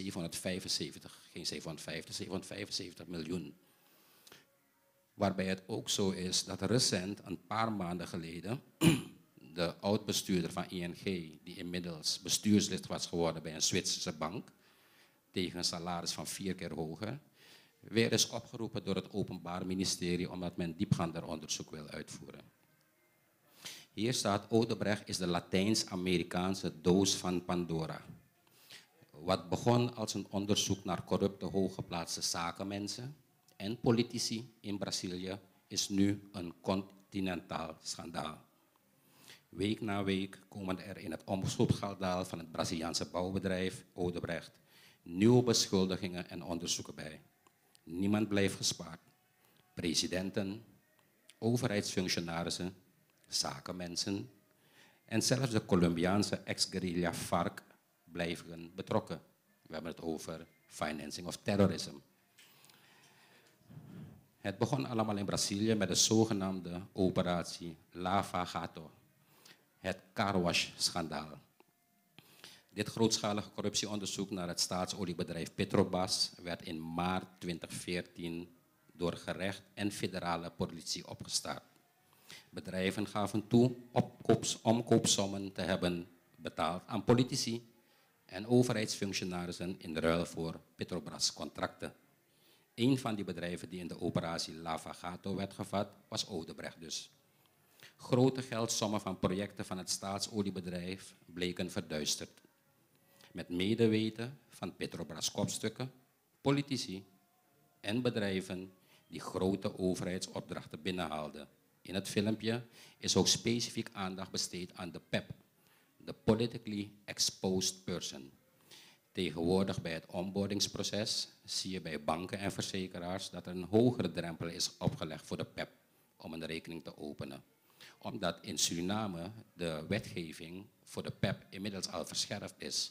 [SPEAKER 8] 775 miljoen. Waarbij het ook zo is dat recent, een paar maanden geleden, de oud-bestuurder van ING, die inmiddels bestuurslid was geworden bij een Zwitserse bank, tegen een salaris van 4 keer hoger, weer is opgeroepen door het Openbaar Ministerie omdat men diepgaander onderzoek wil uitvoeren. Hier staat: Odebrecht is de Latijns-Amerikaanse doos van Pandora. Wat begon als een onderzoek naar corrupte hooggeplaatste zakenmensen en politici in Brazilië is nu een continentaal schandaal. Week na week komen er in het omschotschandaal van het Braziliaanse bouwbedrijf Odebrecht nieuwe beschuldigingen en onderzoeken bij. Niemand blijft gespaard. Presidenten, overheidsfunctionarissen, zakenmensen en zelfs de Colombiaanse ex-guerrilla FARC blijven betrokken. We hebben het over financing of terrorism. Het begon allemaal in Brazilië met de zogenaamde operatie Lava Jato, het carwash-schandaal. Dit grootschalige corruptieonderzoek naar het staatsoliebedrijf Petrobras werd in maart 2014 door gerecht en federale politie opgestart. Bedrijven gaven toe omkoopsommen te hebben betaald aan politici en overheidsfunctionarissen in ruil voor Petrobras-contracten. Een van die bedrijven die in de operatie Lava Jato werd gevat, was Odebrecht dus. Grote geldsommen van projecten van het staatsoliebedrijf bleken verduisterd. Met medeweten van Petrobras-kopstukken, politici en bedrijven die grote overheidsopdrachten binnenhaalden. In het filmpje is ook specifiek aandacht besteed aan de PEP, de Politically Exposed Person. Tegenwoordig bij het onboardingsproces zie je bij banken en verzekeraars dat er een hogere drempel is opgelegd voor de PEP om een rekening te openen. Omdat in Suriname de wetgeving voor de PEP inmiddels al verscherpt is.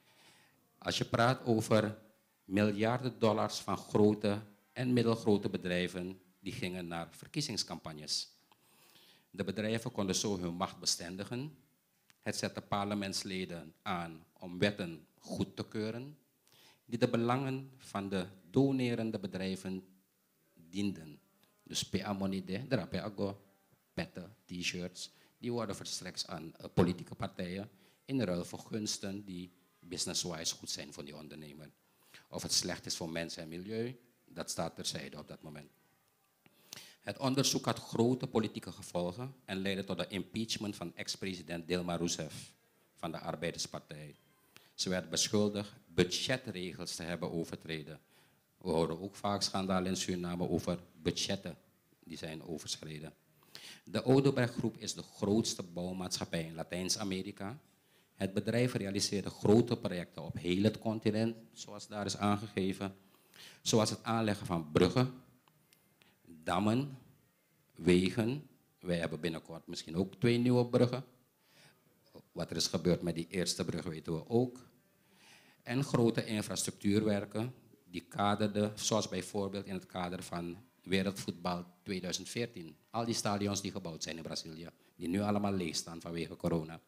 [SPEAKER 8] Als je praat over miljarden dollars van grote en middelgrote bedrijven die gingen naar verkiezingscampagnes. De bedrijven konden zo hun macht bestendigen. Het zette parlementsleden aan om wetten goed te keuren die de belangen van de donerende bedrijven dienden. Dus PA Monide, Drapeago, petten, t-shirts, die worden verstrekt aan politieke partijen in ruil voor gunsten die business-wise goed zijn voor die ondernemer. Of het slecht is voor mensen en milieu, dat staat terzijde op dat moment. Het onderzoek had grote politieke gevolgen en leidde tot de impeachment van ex-president Dilma Rousseff van de Arbeiderspartij. Ze werd beschuldigd budgetregels te hebben overtreden. We horen ook vaak schandalen in Suriname over budgetten die zijn overschreden. De Odebrecht Groep is de grootste bouwmaatschappij in Latijns-Amerika. Het bedrijf realiseerde grote projecten op heel het continent, zoals daar is aangegeven. Zoals het aanleggen van bruggen, dammen, wegen. Wij hebben binnenkort misschien ook 2 nieuwe bruggen. Wat er is gebeurd met die eerste brug weten we ook. En grote infrastructuurwerken die kaderden, zoals bijvoorbeeld in het kader van Wereldvoetbal 2014. Al die stadions die gebouwd zijn in Brazilië, die nu allemaal leeg staan vanwege corona.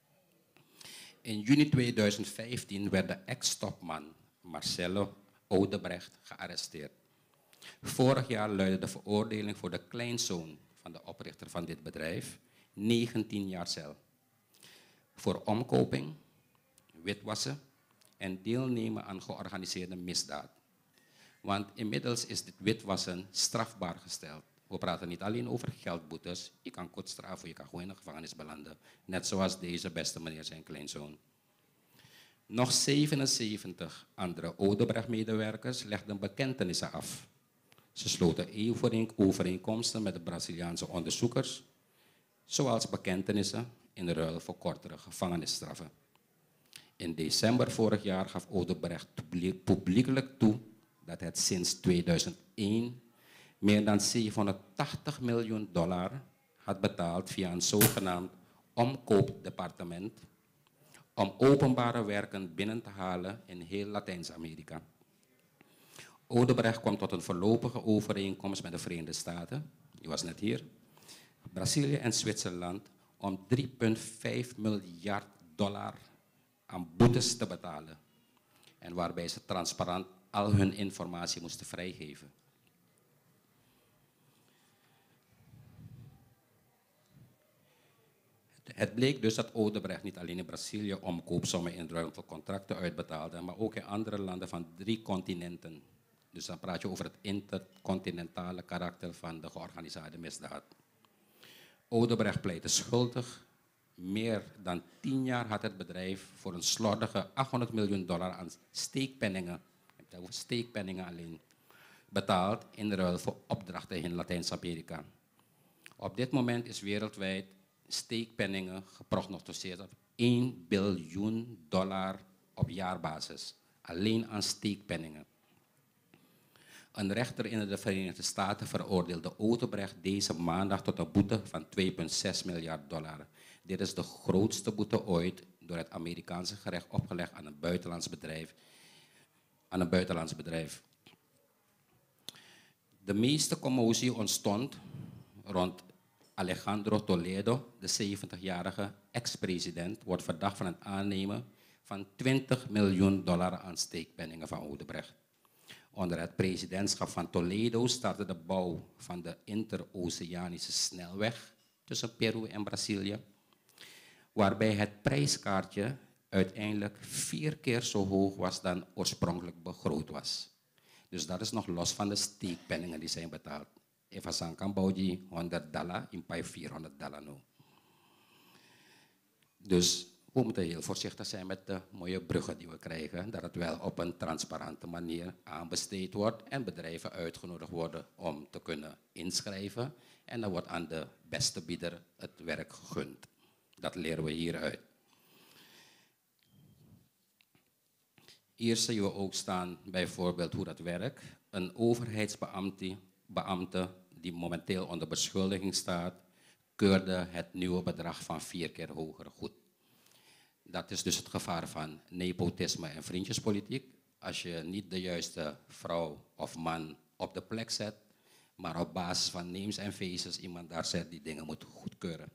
[SPEAKER 8] In juni 2015 werd de ex-topman Marcelo Odebrecht gearresteerd. Vorig jaar luidde de veroordeling voor de kleinzoon van de oprichter van dit bedrijf 19 jaar cel. Voor omkoping, witwassen en deelnemen aan georganiseerde misdaad. Want inmiddels is dit witwassen strafbaar gesteld. We praten niet alleen over geldboetes. Je kan kort straffen, je kan gewoon in de gevangenis belanden. Net zoals deze beste meneer zijn kleinzoon. Nog 77 andere Odebrecht-medewerkers legden bekentenissen af. Ze sloten overeenkomsten met de Braziliaanse onderzoekers, zoals bekentenissen in ruil voor kortere gevangenisstraffen. In december vorig jaar gaf Odebrecht publiekelijk toe dat het sinds 2001 meer dan $780 miljoen had betaald via een zogenaamd omkoopdepartement om openbare werken binnen te halen in heel Latijns-Amerika. Odebrecht kwam tot een voorlopige overeenkomst met de Verenigde Staten, die was net hier, Brazilië en Zwitserland om $3,5 miljard aan boetes te betalen. En waarbij ze transparant al hun informatie moesten vrijgeven. Het bleek dus dat Odebrecht niet alleen in Brazilië omkoopsommen in ruil voor contracten uitbetaalde, maar ook in andere landen van 3 continenten. Dus dan praat je over het intercontinentale karakter van de georganiseerde misdaad. Odebrecht pleitte schuldig. Meer dan 10 jaar had het bedrijf voor een slordige $800 miljoen aan steekpenningen, over steekpenningen alleen, betaald in ruil voor opdrachten in Latijns-Amerika. Op dit moment is wereldwijd steekpenningen geprognosticeerd op $1 biljoen op jaarbasis alleen aan steekpenningen. Een rechter in de Verenigde Staten veroordeelde Odebrecht deze maandag tot een boete van $2,6 miljard. Dit is de grootste boete ooit door het Amerikaanse gerecht opgelegd aan een buitenlands bedrijf. De meeste commotie ontstond rond Alejandro Toledo, de 70-jarige ex-president, wordt verdacht van het aannemen van $20 miljoen aan steekpenningen van Odebrecht. Onder het presidentschap van Toledo startte de bouw van de Interoceanische snelweg tussen Peru en Brazilië, waarbij het prijskaartje uiteindelijk 4 keer zo hoog was dan oorspronkelijk begroot was. Dus dat is nog los van de steekpenningen die zijn betaald. Even aan Cambodja $100, in Pai $400 nu. Dus we moeten heel voorzichtig zijn met de mooie bruggen die we krijgen. Dat het wel op een transparante manier aanbesteed wordt en bedrijven uitgenodigd worden om te kunnen inschrijven. En dan wordt aan de beste bieder het werk gegund. Dat leren we hieruit. Hier zien we ook staan bijvoorbeeld hoe dat werkt. Een overheidsbeambte die momenteel onder beschuldiging staat, keurde het nieuwe bedrag van 4 keer hoger goed. Dat is dus het gevaar van nepotisme en vriendjespolitiek. Als je niet de juiste vrouw of man op de plek zet, maar op basis van names en faces iemand daar zet die dingen moet goedkeuren.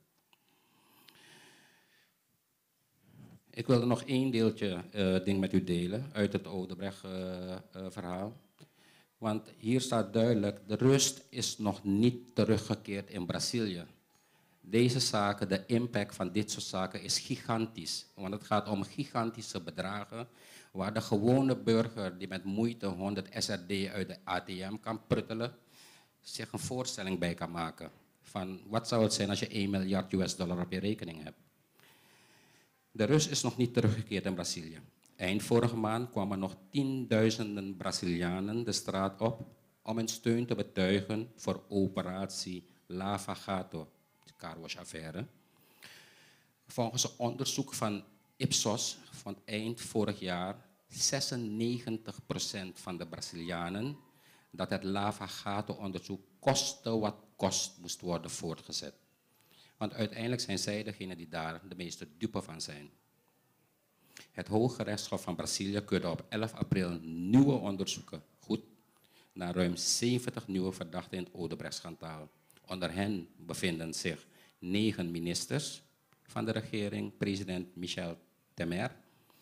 [SPEAKER 8] Ik wilde nog één ding met u delen uit het Odebrecht-verhaal. Want hier staat duidelijk, de rust is nog niet teruggekeerd in Brazilië. Deze zaken, de impact van dit soort zaken is gigantisch. Want het gaat om gigantische bedragen waar de gewone burger die met moeite 100 SRD uit de ATM kan pruttelen, zich een voorstelling bij kan maken. Van wat zou het zijn als je $1 miljard op je rekening hebt. De rust is nog niet teruggekeerd in Brazilië. Eind vorige maand kwamen nog 10.000 Brazilianen de straat op om hun steun te betuigen voor operatie Lava Jato, de carwash-affaire. Volgens een onderzoek van Ipsos van eind vorig jaar 96% van de Brazilianen dat het Lava Jato-onderzoek koste wat kost moest worden voortgezet. Want uiteindelijk zijn zij degenen die daar de meeste dupe van zijn. Het Hoge Rechtshof van Brazilië keurde op 11 april nieuwe onderzoeken goed naar ruim 70 nieuwe verdachten in het Odebrecht-schandaal. Onder hen bevinden zich 9 ministers van de regering, president Michel Temer,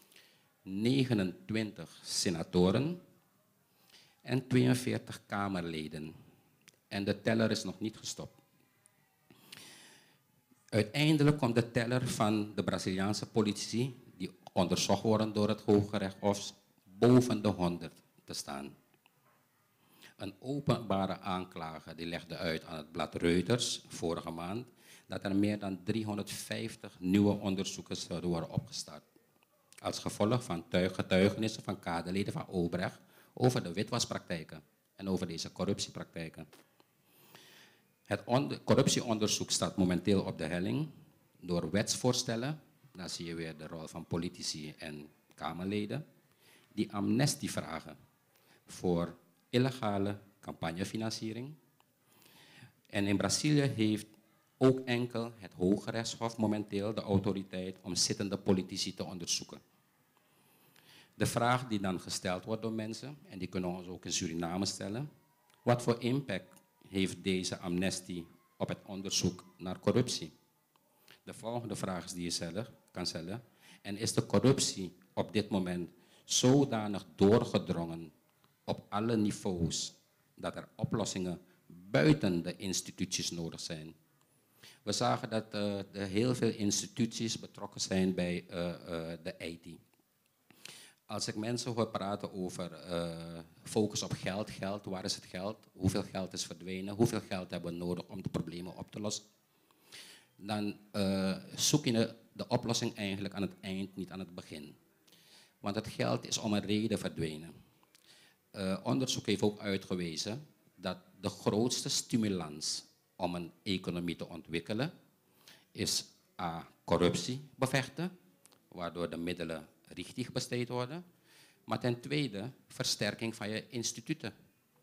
[SPEAKER 8] 29 senatoren en 42 Kamerleden. En de teller is nog niet gestopt. Uiteindelijk komt de teller van de Braziliaanse politici, die onderzocht worden door het Hoge Rechtshof, boven de 100 te staan. Een openbare aanklager die legde uit aan het blad Reuters vorige maand dat er meer dan 350 nieuwe onderzoeken zouden worden opgestart. Als gevolg van getuigenissen van kaderleden van Odebrecht over de witwaspraktijken en over deze corruptiepraktijken. Het corruptieonderzoek staat momenteel op de helling door wetsvoorstellen. Daar zie je weer de rol van politici en Kamerleden. Die amnestie vragen voor illegale campagnefinanciering. En in Brazilië heeft ook enkel het Hoge Rechtshof momenteel de autoriteit om zittende politici te onderzoeken. De vraag die dan gesteld wordt door mensen, en die kunnen we ons ook in Suriname stellen, wat voor impact heeft deze amnestie op het onderzoek naar corruptie? De volgende vraag is die je kan stellen. En is de corruptie op dit moment zodanig doorgedrongen op alle niveaus dat er oplossingen buiten de instituties nodig zijn? We zagen dat er heel veel instituties betrokken zijn bij de IT. Als ik mensen hoor praten over focus op geld, waar is het geld? Hoeveel geld is verdwenen? Hoeveel geld hebben we nodig om de problemen op te lossen? Dan zoek je de oplossing eigenlijk aan het eind, niet aan het begin. Want het geld is om een reden verdwenen. Onderzoek heeft ook uitgewezen dat de grootste stimulans om een economie te ontwikkelen is corruptie bevechten, waardoor de middelen richtig besteed worden. Maar ten tweede, versterking van je instituten.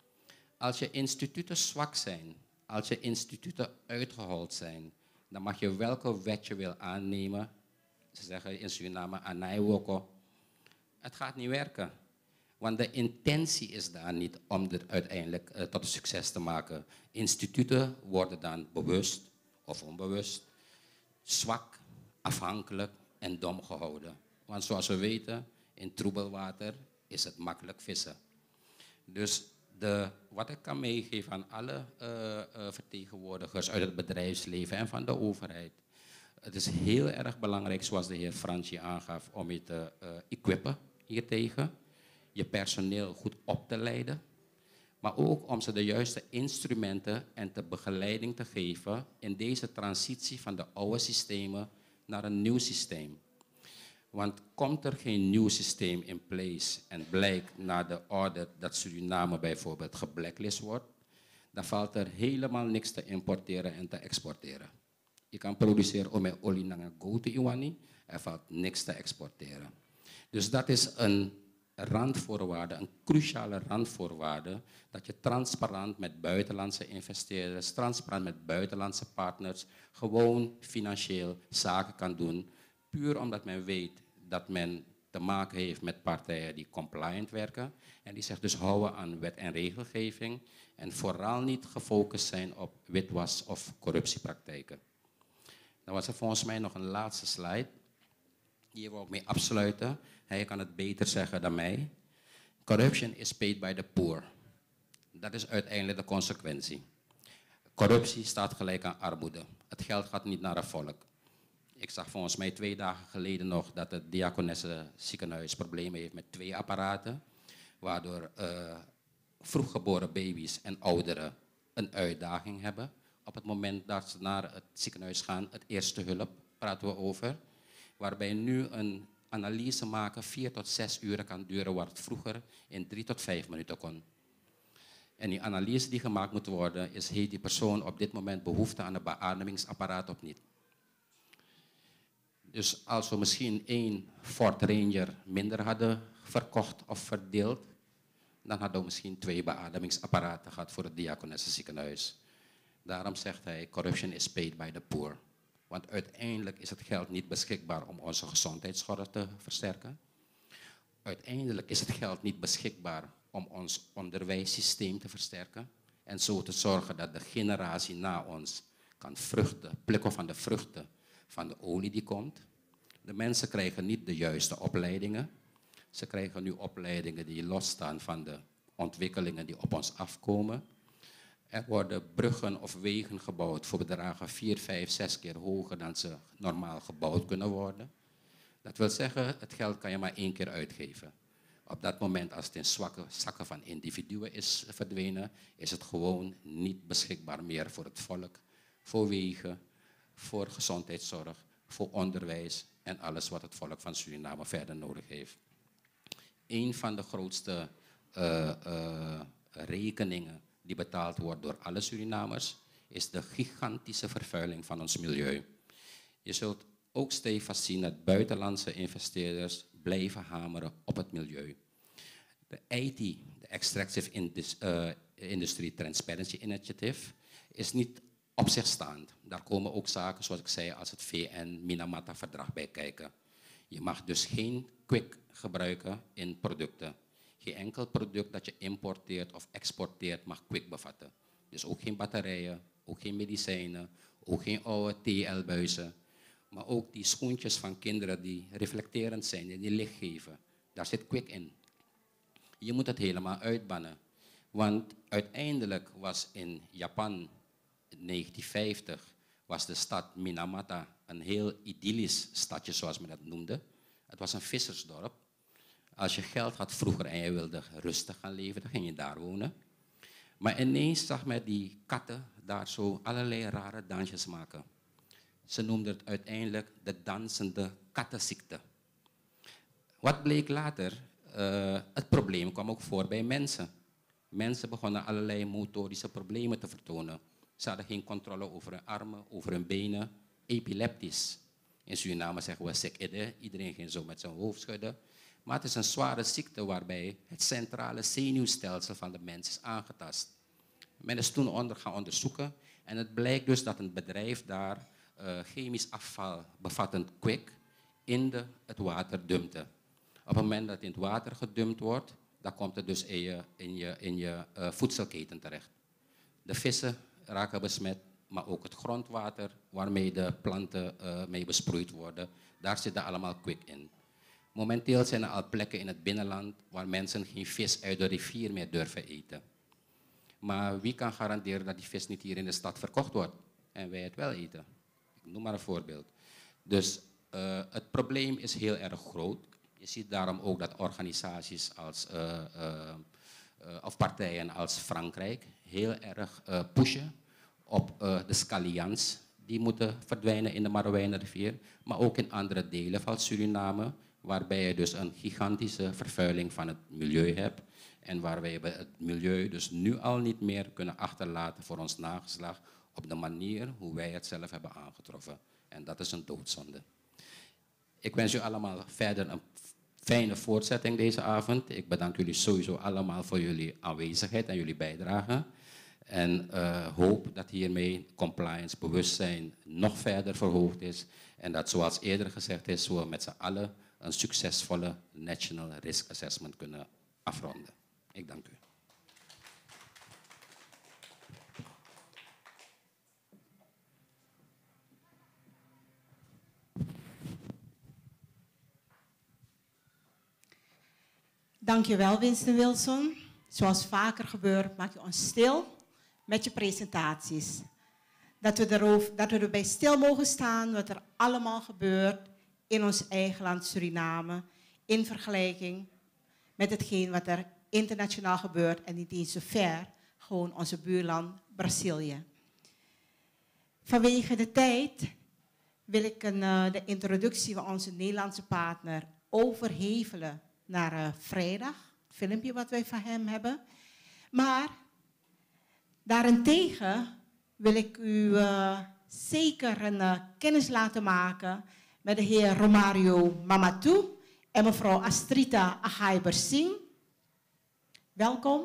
[SPEAKER 8] Als je instituten zwak zijn, als je instituten uitgehold zijn, dan mag je welke wet je wil aannemen. Ze zeggen in Suriname, anaiwoko. Het gaat niet werken. Want de intentie is daar niet om het uiteindelijk tot een succes te maken. Instituten worden dan bewust of onbewust zwak, afhankelijk en dom gehouden. Want zoals we weten, in troebel water is het makkelijk vissen. Dus wat ik kan meegeven aan alle vertegenwoordigers uit het bedrijfsleven en van de overheid. Het is heel erg belangrijk, zoals de heer Franchi aangaf, om je te equippen hiertegen. Je personeel goed op te leiden. Maar ook om ze de juiste instrumenten en de begeleiding te geven in deze transitie van de oude systemen naar een nieuw systeem. Want komt er geen nieuw systeem in place en blijkt na de audit dat Suriname bijvoorbeeld geblacklist wordt, dan valt er helemaal niks te importeren en te exporteren. Je kan produceren met olie naar gote iwani, er valt niks te exporteren. Dus dat is een randvoorwaarde, een cruciale randvoorwaarde, dat je transparant met buitenlandse investeerders, transparant met buitenlandse partners, gewoon financieel zaken kan doen, puur omdat men weet dat men te maken heeft met partijen die compliant werken en die zich dus houden aan wet en regelgeving en vooral niet gefocust zijn op witwas- of corruptiepraktijken. Dan was er volgens mij nog een laatste slide. Hier wil ik mee afsluiten. Hij kan het beter zeggen dan mij. Corruption is paid by the poor. Dat is uiteindelijk de consequentie. Corruptie staat gelijk aan armoede. Het geld gaat niet naar het volk. Ik zag volgens mij 2 dagen geleden nog dat het Diakonesse ziekenhuis problemen heeft met 2 apparaten. Waardoor vroeggeboren baby's en ouderen een uitdaging hebben. Op het moment dat ze naar het ziekenhuis gaan, het eerste hulp praten we over. Waarbij nu een analyse maken 4 tot 6 uur kan duren, waar het vroeger in 3 tot 5 minuten kon. En die analyse die gemaakt moet worden, is: heeft die persoon op dit moment behoefte aan een beademingsapparaat of niet? Dus als we misschien 1 Ford Ranger minder hadden verkocht of verdeeld, dan hadden we misschien 2 beademingsapparaten gehad voor het Diakonesse ziekenhuis. Daarom zegt hij, corruption is paid by the poor. Want uiteindelijk is het geld niet beschikbaar om onze gezondheidszorg te versterken. Uiteindelijk is het geld niet beschikbaar om ons onderwijssysteem te versterken. En zo te zorgen dat de generatie na ons kan plukken van de vruchten van de olie die komt. De mensen krijgen niet de juiste opleidingen. Ze krijgen nu opleidingen die losstaan van de ontwikkelingen die op ons afkomen. Er worden bruggen of wegen gebouwd voor bedragen 4, 5, 6 keer hoger dan ze normaal gebouwd kunnen worden. Dat wil zeggen, het geld kan je maar 1 keer uitgeven. Op dat moment, als het in zwakke zakken van individuen is verdwenen, is het gewoon niet beschikbaar meer voor het volk, voor wegen, voor gezondheidszorg, voor onderwijs en alles wat het volk van Suriname verder nodig heeft. Een van de grootste rekeningen die betaald wordt door alle Surinamers, is de gigantische vervuiling van ons milieu. Je zult ook stevig zien dat buitenlandse investeerders blijven hameren op het milieu. De IT, de Extractive Industry Transparency Initiative, is niet op zich staand. Daar komen ook zaken, zoals ik zei, als het VN-Minamata-verdrag bij kijken. Je mag dus geen kwik gebruiken in producten. Geen enkel product dat je importeert of exporteert mag kwik bevatten. Dus ook geen batterijen, ook geen medicijnen, ook geen oude TL-buizen. Maar ook die schoentjes van kinderen die reflecterend zijn en die licht geven. Daar zit kwik in. Je moet het helemaal uitbannen. Want uiteindelijk was in Japan in 1950 was de stad Minamata een heel idyllisch stadje, zoals men dat noemde. Het was een vissersdorp. Als je geld had vroeger en je wilde rustig gaan leven, dan ging je daar wonen. Maar ineens zag men die katten daar zo allerlei rare dansjes maken. Ze noemden het uiteindelijk de dansende kattenziekte. Wat bleek later? Het probleem kwam ook voor bij mensen. Mensen begonnen allerlei motorische problemen te vertonen. Ze hadden geen controle over hun armen, over hun benen. Epileptisch. In Suriname zeggen we sekide. Iedereen ging zo met zijn hoofd schudden. Maar het is een zware ziekte waarbij het centrale zenuwstelsel van de mens is aangetast. Men is toen gaan onderzoeken en het blijkt dus dat een bedrijf daar chemisch afval bevattend kwik in het water dumpte. Op het moment dat het in het water gedumpt wordt, dan komt het dus in je voedselketen terecht. De vissen raken besmet, maar ook het grondwater waarmee de planten mee besproeid worden, daar zit er allemaal kwik in. Momenteel zijn er al plekken in het binnenland waar mensen geen vis uit de rivier meer durven eten. Maar wie kan garanderen dat die vis niet hier in de stad verkocht wordt en wij het wel eten? Ik noem maar een voorbeeld. Dus het probleem is heel erg groot. Je ziet daarom ook dat organisaties of partijen als Frankrijk heel erg pushen op de scallions. Die moeten verdwijnen in de Marowijnenrivier, maar ook in andere delen van Suriname, waarbij je dus een gigantische vervuiling van het milieu hebt en waarbij we het milieu dus nu al niet meer kunnen achterlaten voor ons nageslacht op de manier hoe wij het zelf hebben aangetroffen. En dat is een doodzonde. Ik wens u allemaal verder een fijne voortzetting deze avond. Ik bedank jullie sowieso allemaal voor jullie aanwezigheid en jullie bijdrage. En hoop dat hiermee compliance bewustzijn nog verder verhoogd is. En dat, zoals eerder gezegd is, we met z'n allen een succesvolle National Risk Assessment kunnen afronden. Ik dank u.
[SPEAKER 3] Dankjewel, Winston Wilson. Zoals vaker gebeurt, maak je ons stil met je presentaties. Dat we erbij stil mogen staan wat er allemaal gebeurt in ons eigen land Suriname, in vergelijking met hetgeen wat er internationaal gebeurt en niet eens zo ver, gewoon onze buurland Brazilië. Vanwege de tijd wil ik de introductie van onze Nederlandse partner overhevelen naar vrijdag, het filmpje wat wij van hem hebben. Maar daarentegen wil ik u zeker een kennis laten maken met de heer Romario Mamatou en mevrouw Astrita Agaiber-Singh. Welkom.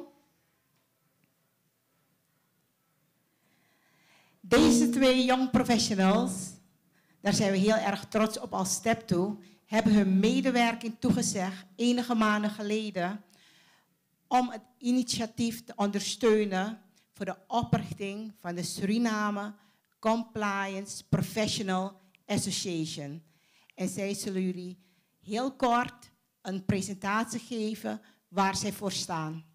[SPEAKER 3] Deze twee young professionals, daar zijn we heel erg trots op als Step Toe, hebben hun medewerking toegezegd enige maanden geleden om het initiatief te ondersteunen voor de oprichting van de Suriname Compliance Professional Association. En zij zullen jullie heel kort een presentatie geven waar zij voor staan.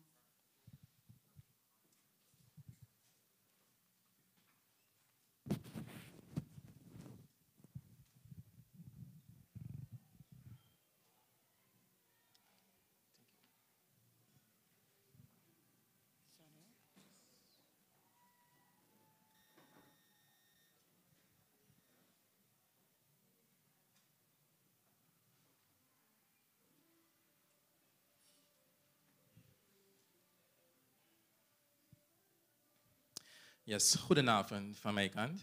[SPEAKER 4] Yes, goedenavond van mijn kant.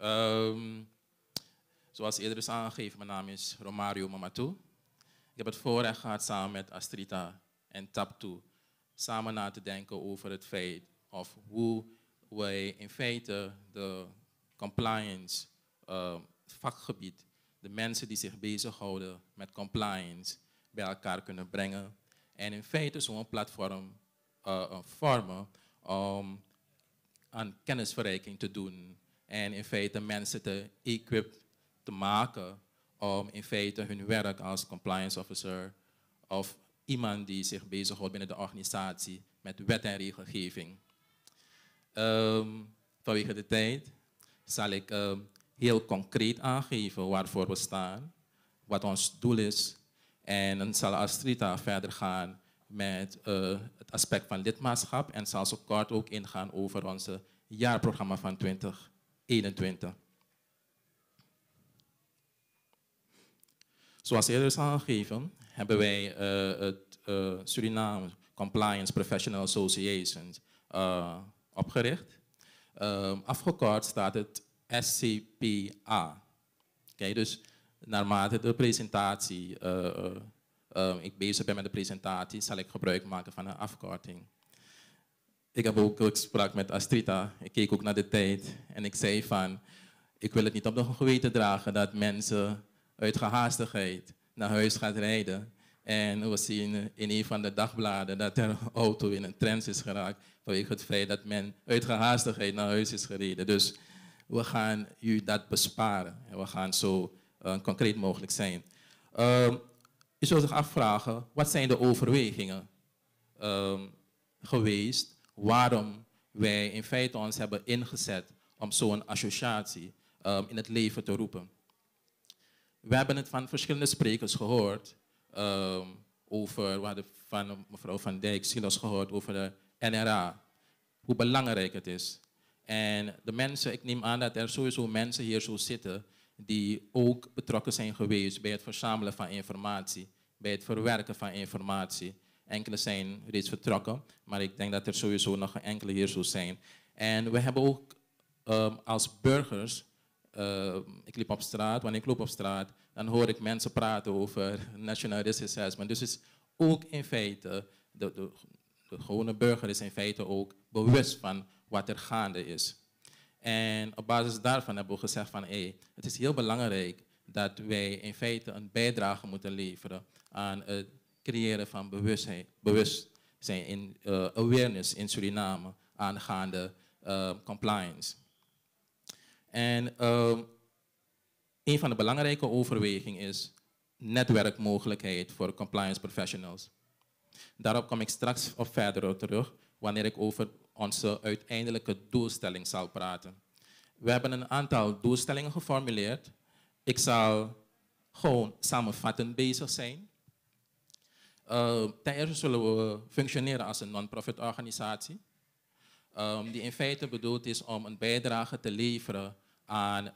[SPEAKER 4] Zoals eerder is aangegeven, mijn naam is Romario Mamatou. Ik heb het voorrecht gehad samen met Astrita en Taptu samen na te denken over het feit of hoe wij in feite de compliance vakgebied, de mensen die zich bezighouden met compliance, bij elkaar kunnen brengen. En in feite zo'n platform vormen om aan kennisverrijking te doen en in feite mensen te equip te maken om in feite hun werk als compliance officer of iemand die zich bezighoudt binnen de organisatie met wet en regelgeving. Vanwege de tijd zal ik heel concreet aangeven waarvoor we staan, wat ons doel is en dan zal Astrita verder gaan met het aspect van lidmaatschap en zal zo kort ook ingaan over onze jaarprogramma van 2021. Zoals eerder is aangegeven, hebben wij het Suriname Compliance Professional Association opgericht. Afgekort staat het SCPA. Okay, dus naarmate de presentatie
[SPEAKER 10] ik bezig ben met de presentatie, zal ik gebruik maken van een afkorting. Ik sprak met Astrita, ik keek ook naar de tijd en ik zei van, ik wil het niet op de geweten dragen dat mensen uit gehaastigheid naar huis gaan rijden. En we zien in een van de dagbladen dat er een auto in een trance is geraakt vanwege het feit dat men uit gehaastigheid naar huis is gereden. Dus we gaan u dat besparen en we gaan zo concreet mogelijk zijn. U zult zich afvragen, wat zijn de overwegingen geweest waarom wij in feite ons hebben ingezet om zo'n associatie in het leven te roepen. We hebben het van verschillende sprekers gehoord over, we hadden van mevrouw Van Dijk Silas gehoord over de NRA, hoe belangrijk het is. En de mensen, ik neem aan dat er sowieso mensen hier zo zitten die ook betrokken zijn geweest bij het verzamelen van informatie, bij het verwerken van informatie. Enkele zijn reeds vertrokken, maar ik denk dat er sowieso nog enkele hier zo zijn. En we hebben ook als burgers, ik liep op straat, wanneer ik loop op straat, dan hoor ik mensen praten over National Risk Assessment. Dus het is ook in feite, de gewone burger is in feite ook bewust van wat er gaande is. En op basis daarvan hebben we gezegd van, het is heel belangrijk dat wij in feite een bijdrage moeten leveren aan het creëren van bewustzijn in awareness in Suriname aangaande compliance. En een van de belangrijke overwegingen is netwerkmogelijkheid voor compliance professionals. Daarop kom ik straks op verder terug wanneer ik over onze uiteindelijke doelstelling zal praten. We hebben een aantal doelstellingen geformuleerd. Ik zal gewoon samenvattend bezig zijn. Ten eerste zullen we functioneren als een non-profit organisatie. Die in feite bedoeld is om een bijdrage te leveren aan,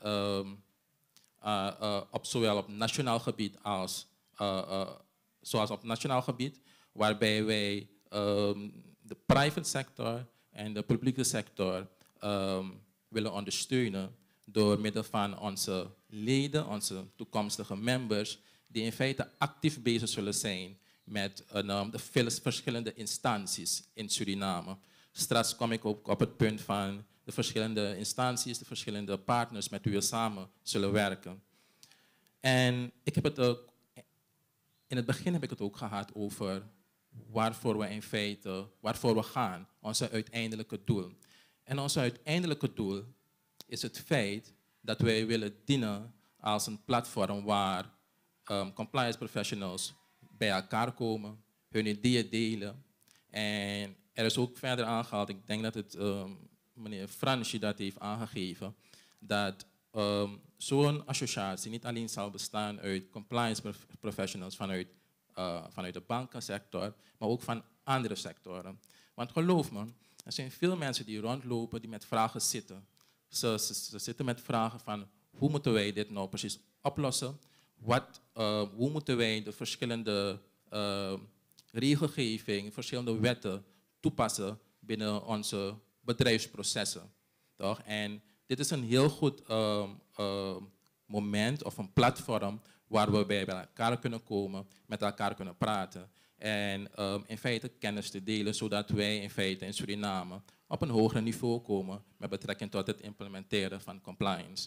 [SPEAKER 10] zowel op nationaal gebied als zoals op nationaal gebied, waarbij wij de private sector en de publieke sector willen ondersteunen door middel van onze leden, onze toekomstige members, die in feite actief bezig zullen zijn met de vele verschillende instanties in Suriname. Straks kom ik ook op het punt van de verschillende instanties, de verschillende partners met wie we samen zullen werken. En ik heb het ook, in het begin heb ik het ook gehad over waarvoor we in feite, waarvoor we gaan, onze uiteindelijke doel. En ons uiteindelijke doel is het feit dat wij willen dienen als een platform waar compliance professionals bij elkaar komen, hun ideeën delen. En er is ook verder aangehaald, ik denk dat het meneer Franchi dat heeft aangegeven, dat zo'n associatie niet alleen zal bestaan uit compliance professionals vanuit de bankensector, maar ook van andere sectoren. Want geloof me, er zijn veel mensen die rondlopen die met vragen zitten. Ze zitten met vragen van hoe moeten wij dit nou precies oplossen? Hoe moeten wij de verschillende regelgeving, verschillende wetten toepassen binnen onze bedrijfsprocessen? Toch? En dit is een heel goed moment of een platform waar we bij elkaar kunnen komen, met elkaar kunnen praten en in feite kennis te delen, zodat wij in feite in Suriname op een hoger niveau komen met betrekking tot het implementeren van compliance.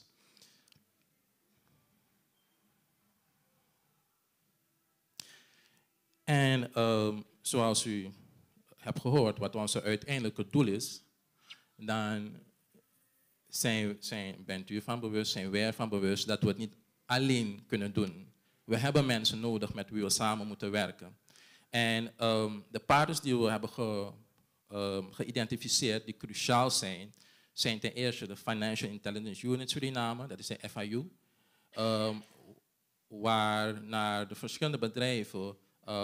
[SPEAKER 10] En zoals u hebt gehoord wat onze uiteindelijke doel is, dan bent u ervan bewust, zijn wij ervan bewust dat we het niet alleen kunnen doen. We hebben mensen nodig met wie we samen moeten werken. En de partners die we hebben geïdentificeerd, die cruciaal zijn, zijn ten eerste de Financial Intelligence Unit Suriname, dat is de FIU, waar naar de verschillende bedrijven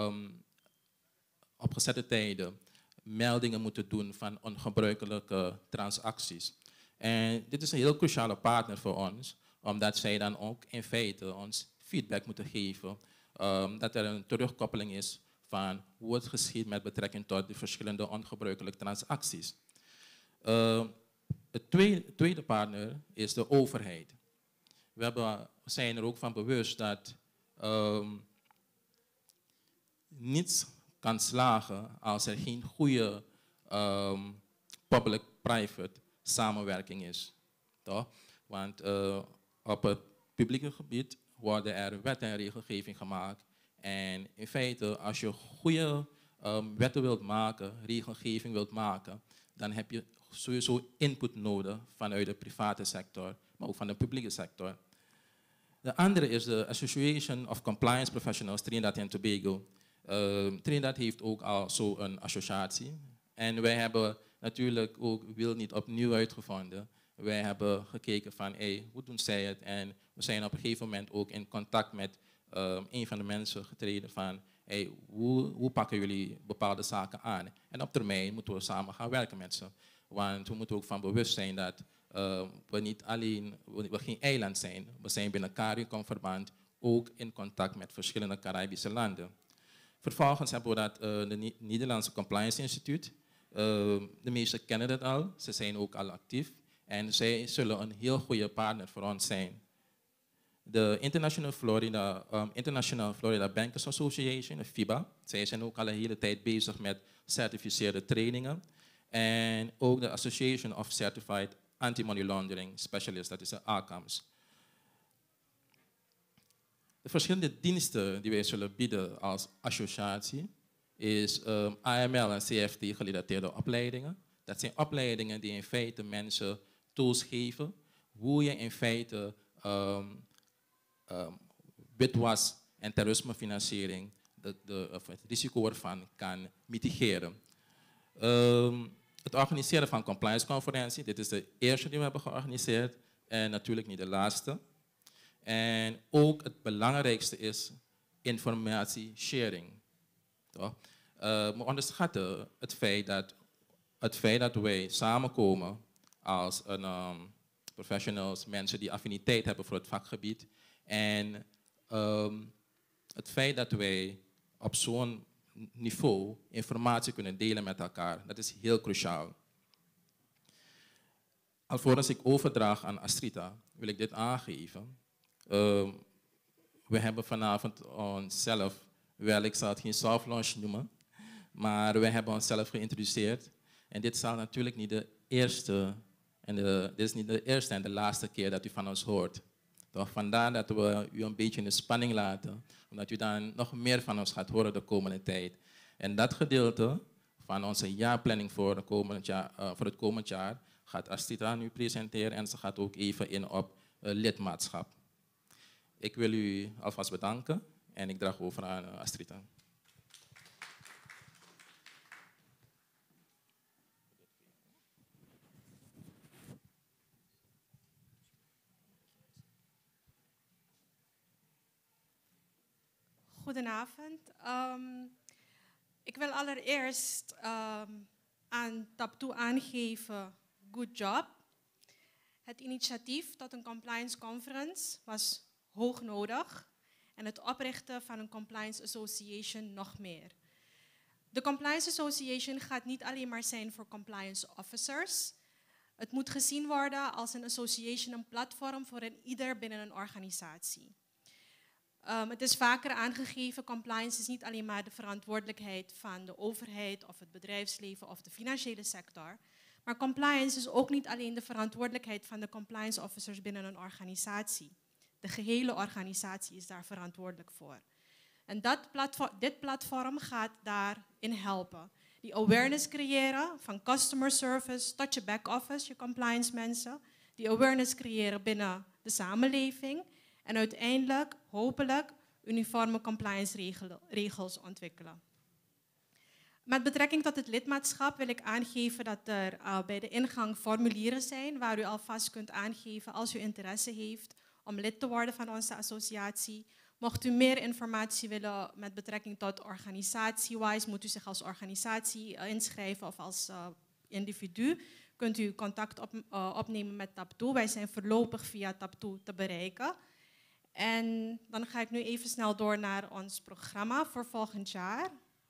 [SPEAKER 10] op gezette tijden meldingen moeten doen van ongebruikelijke transacties. En dit is een heel cruciale partner voor ons, omdat zij dan ook in feite ons feedback moeten geven, dat er een terugkoppeling is van hoe het geschiet met betrekking tot de verschillende ongebruikelijke transacties. Het tweede partner is de overheid. We zijn er ook van bewust dat niets kan slagen als er geen goede public-private samenwerking is. Toch? Want op het publieke gebied worden er wet en regelgeving gemaakt. En in feite, als je goede wetten wilt maken, regelgeving wilt maken, dan heb je sowieso input nodig vanuit de private sector, maar ook van de publieke sector. De andere is de Association of Compliance Professionals Trinidad en Tobago. Trinidad heeft ook al zo'n associatie. En wij hebben natuurlijk ook wiel niet opnieuw uitgevonden. Wij hebben gekeken van, hoe doen zij het? En we zijn op een gegeven moment ook in contact met een van de mensen getreden van, hoe pakken jullie bepaalde zaken aan? En op termijn moeten we samen gaan werken met ze. Want we moeten ook van bewust zijn dat we niet alleen, we geen eiland zijn. We zijn binnen CARICOM-verband ook in contact met verschillende Caribische landen. Vervolgens hebben we dat de Nederlandse Compliance Instituut. De meesten kennen dat al, ze zijn ook al actief. En zij zullen een heel goede partner voor ons zijn. De International Florida Bankers Association, de FIBA, zij zijn ook al een hele tijd bezig met certificeerde trainingen. En ook de Association of Certified Anti-Money Laundering Specialists, dat is de ACAMS. De verschillende diensten die wij zullen bieden als associatie is AML en CFT gerelateerde opleidingen. Dat zijn opleidingen die in feite mensen tools geven hoe je in feite witwas en terrorismefinanciering, het risico ervan kan mitigeren. Het organiseren van compliance-conferentie, dit is de eerste die we hebben georganiseerd en natuurlijk niet de laatste. En ook het belangrijkste is informatie-sharing. We onderschatten het feit dat wij samenkomen als professionals, mensen die affiniteit hebben voor het vakgebied. En het feit dat wij op zo'n niveau informatie kunnen delen met elkaar, dat is heel cruciaal. Alvorens ik overdraag aan Astrida, wil ik dit aangeven. We hebben vanavond onszelf, wel ik zal het geen soft launch noemen, maar we hebben onszelf geïntroduceerd. En dit zal natuurlijk niet de eerste dit is niet de eerste en de laatste keer dat u van ons hoort. Toch vandaar dat we u een beetje in de spanning laten, omdat u dan nog meer van ons gaat horen de komende tijd. En dat gedeelte van onze jaarplanning voor het komend jaar gaat Astrida nu presenteren en ze gaat ook even in op lidmaatschap. Ik wil u alvast bedanken en ik draag over aan Astrida.
[SPEAKER 1] Goedenavond. Ik wil allereerst aan TABTOE aangeven, good job. Het initiatief tot een compliance conference was hoog nodig en het oprichten van een compliance association nog meer. De compliance association gaat niet alleen maar zijn voor compliance officers. Het moet gezien worden als een association, een platform voor ieder binnen een organisatie. Het is vaker aangegeven, compliance is niet alleen maar de verantwoordelijkheid van de overheid of het bedrijfsleven of de financiële sector. Maar compliance is ook niet alleen de verantwoordelijkheid van de compliance officers binnen een organisatie. De gehele organisatie is daar verantwoordelijk voor. En dit platform gaat daarin helpen. Die awareness creëren van customer service tot je back-office, je compliance mensen. Die awareness creëren binnen de samenleving. En uiteindelijk, hopelijk, uniforme compliance regels ontwikkelen. Met betrekking tot het lidmaatschap wil ik aangeven dat er bij de ingang formulieren zijn waar u alvast kunt aangeven als u interesse heeft om lid te worden van onze associatie. Mocht u meer informatie willen met betrekking tot organisatie-wise, moet u zich als organisatie inschrijven of als individu. Kunt u contact opnemen met TABTOE. Wij zijn voorlopig via TABTOE te bereiken. En dan ga ik nu even snel door naar ons programma voor volgend jaar.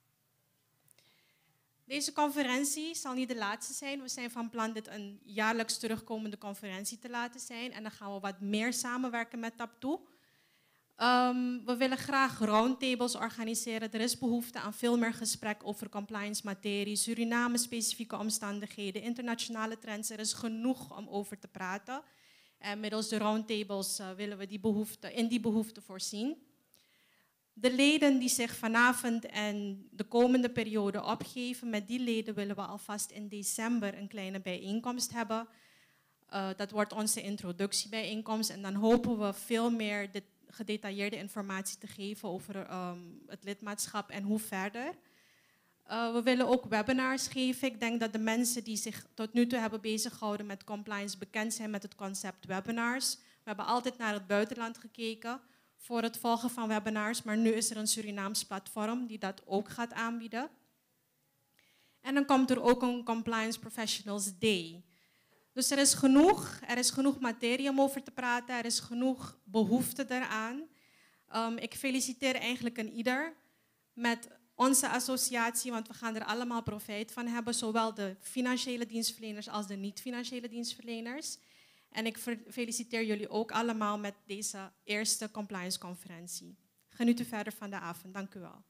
[SPEAKER 1] Deze conferentie zal niet de laatste zijn. We zijn van plan dit een jaarlijks terugkomende conferentie te laten zijn. En dan gaan we wat meer samenwerken met TABTOE. We willen graag roundtables organiseren. Er is behoefte aan veel meer gesprek over compliance materie, Suriname-specifieke omstandigheden, internationale trends. Er is genoeg om over te praten. En middels de roundtables willen we in die behoefte voorzien. De leden die zich vanavond en de komende periode opgeven, met die leden willen we alvast in december een kleine bijeenkomst hebben. Dat wordt onze introductiebijeenkomst en dan hopen we veel meer gedetailleerde informatie te geven over het lidmaatschap en hoe verder. We willen ook webinars geven. Ik denk dat de mensen die zich tot nu toe hebben beziggehouden met compliance bekend zijn met het concept webinars. We hebben altijd naar het buitenland gekeken voor het volgen van webinars, maar nu is er een Surinaams platform die dat ook gaat aanbieden. En dan komt er ook een Compliance Professionals Day. Dus er is genoeg materie om over te praten, er is genoeg behoefte daaraan. Ik feliciteer eigenlijk een ieder met onze associatie, want we gaan er allemaal profijt van hebben, zowel de financiële dienstverleners als de niet-financiële dienstverleners. En ik feliciteer jullie ook allemaal met deze eerste compliance-conferentie. Geniet u verder van de avond. Dank u wel.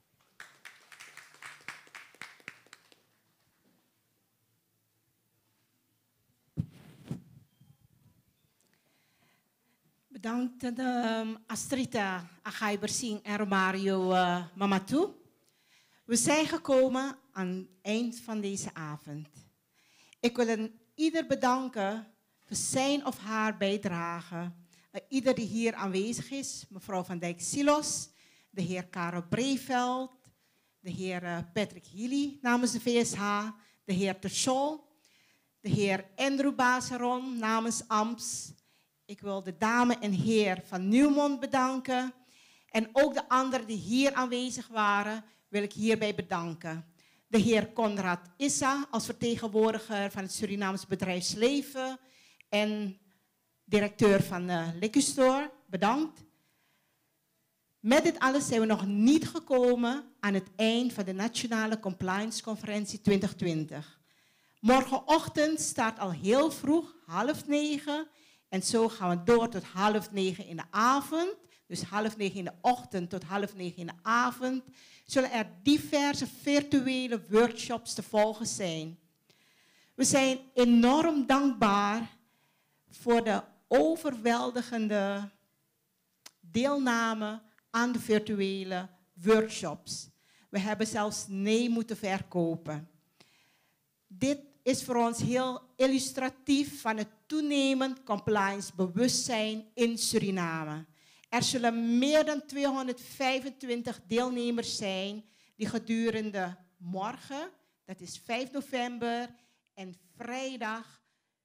[SPEAKER 11] Bedankt Astrita Agaibersing en Romario Mamatou. We zijn gekomen aan het eind van deze avond. Ik wil ieder bedanken voor zijn of haar bijdrage. Ieder die hier aanwezig is, mevrouw Van Dijk-Silos, de heer Karel Breveld, de heer Patrick Healy namens de VSH, de heer Terschol, de heer Andrew Baseron namens AMS. Ik wil de dame en heer van Nieuwmond bedanken. En ook de anderen die hier aanwezig waren, wil ik hierbij bedanken. De heer Konrad Issa als vertegenwoordiger van het Surinaams bedrijfsleven en directeur van Liquor, bedankt. Met dit alles zijn we nog niet gekomen aan het eind van de Nationale Compliance Conferentie 2020. Morgenochtend start al heel vroeg, 8:30. En zo gaan we door tot 8:30 in de avond. Dus 8:30 in de ochtend tot 8:30 in de avond. Zullen er diverse virtuele workshops te volgen zijn. We zijn enorm dankbaar voor de overweldigende deelname aan de virtuele workshops. We hebben zelfs nee moeten verkopen. Dit is voor ons heel illustratief van het toenemend compliance bewustzijn in Suriname. Er zullen meer dan 225 deelnemers zijn die gedurende morgen, dat is 5 november, en vrijdag,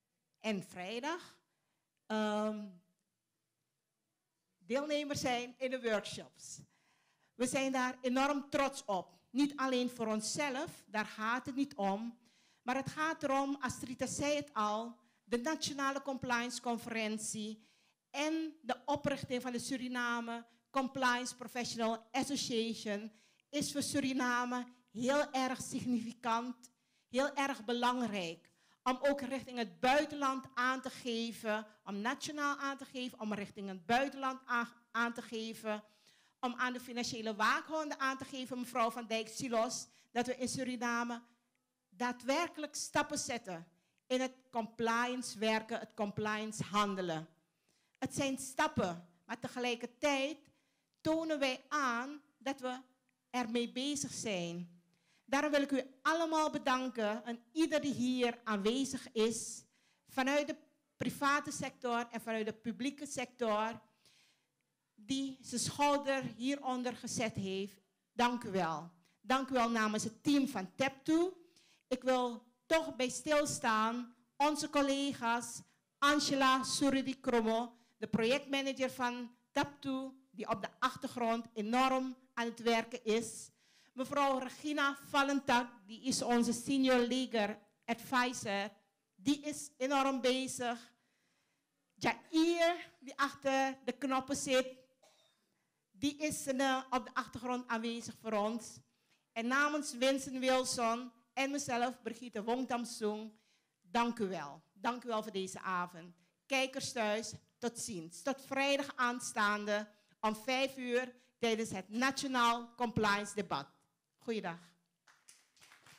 [SPEAKER 11] deelnemers zijn in de workshops. We zijn daar enorm trots op. Niet alleen voor onszelf, daar gaat het niet om. Maar het gaat erom, Astrita zei het al, de Nationale Compliance Conferentie en de oprichting van de Suriname Compliance Professional Association is voor Suriname heel erg significant, heel erg belangrijk. Om ook richting het buitenland aan te geven, om nationaal aan te geven, om richting het buitenland aan te geven, om aan de financiële waakhonden aan te geven, mevrouw Van Dijk-Silos, dat we in Suriname daadwerkelijk stappen zetten in het compliance werken, het compliance handelen. Het zijn stappen, maar tegelijkertijd tonen wij aan dat we ermee bezig zijn. Daarom wil ik u allemaal bedanken en ieder die hier aanwezig is, vanuit de private sector en vanuit de publieke sector, die zijn schouder hieronder gezet heeft. Dank u wel. Dank u wel namens het team van TAP2. Ik wil toch bij stilstaan onze collega's Angela Suridi-Kromo, de projectmanager van TAP2, die op de achtergrond enorm aan het werken is. Mevrouw Regina Valentak, die is onze senior legal advisor, die is enorm bezig. Jair, die achter de knoppen zit, die is op de achtergrond aanwezig voor ons. En namens Vincent Wilson en mezelf, Brigitte Wongtamsung, dank u wel. Dank u wel voor deze avond. Kijkers thuis, tot ziens. Tot vrijdag aanstaande om 5 uur tijdens het Nationaal Compliance Debat. Goeiedag.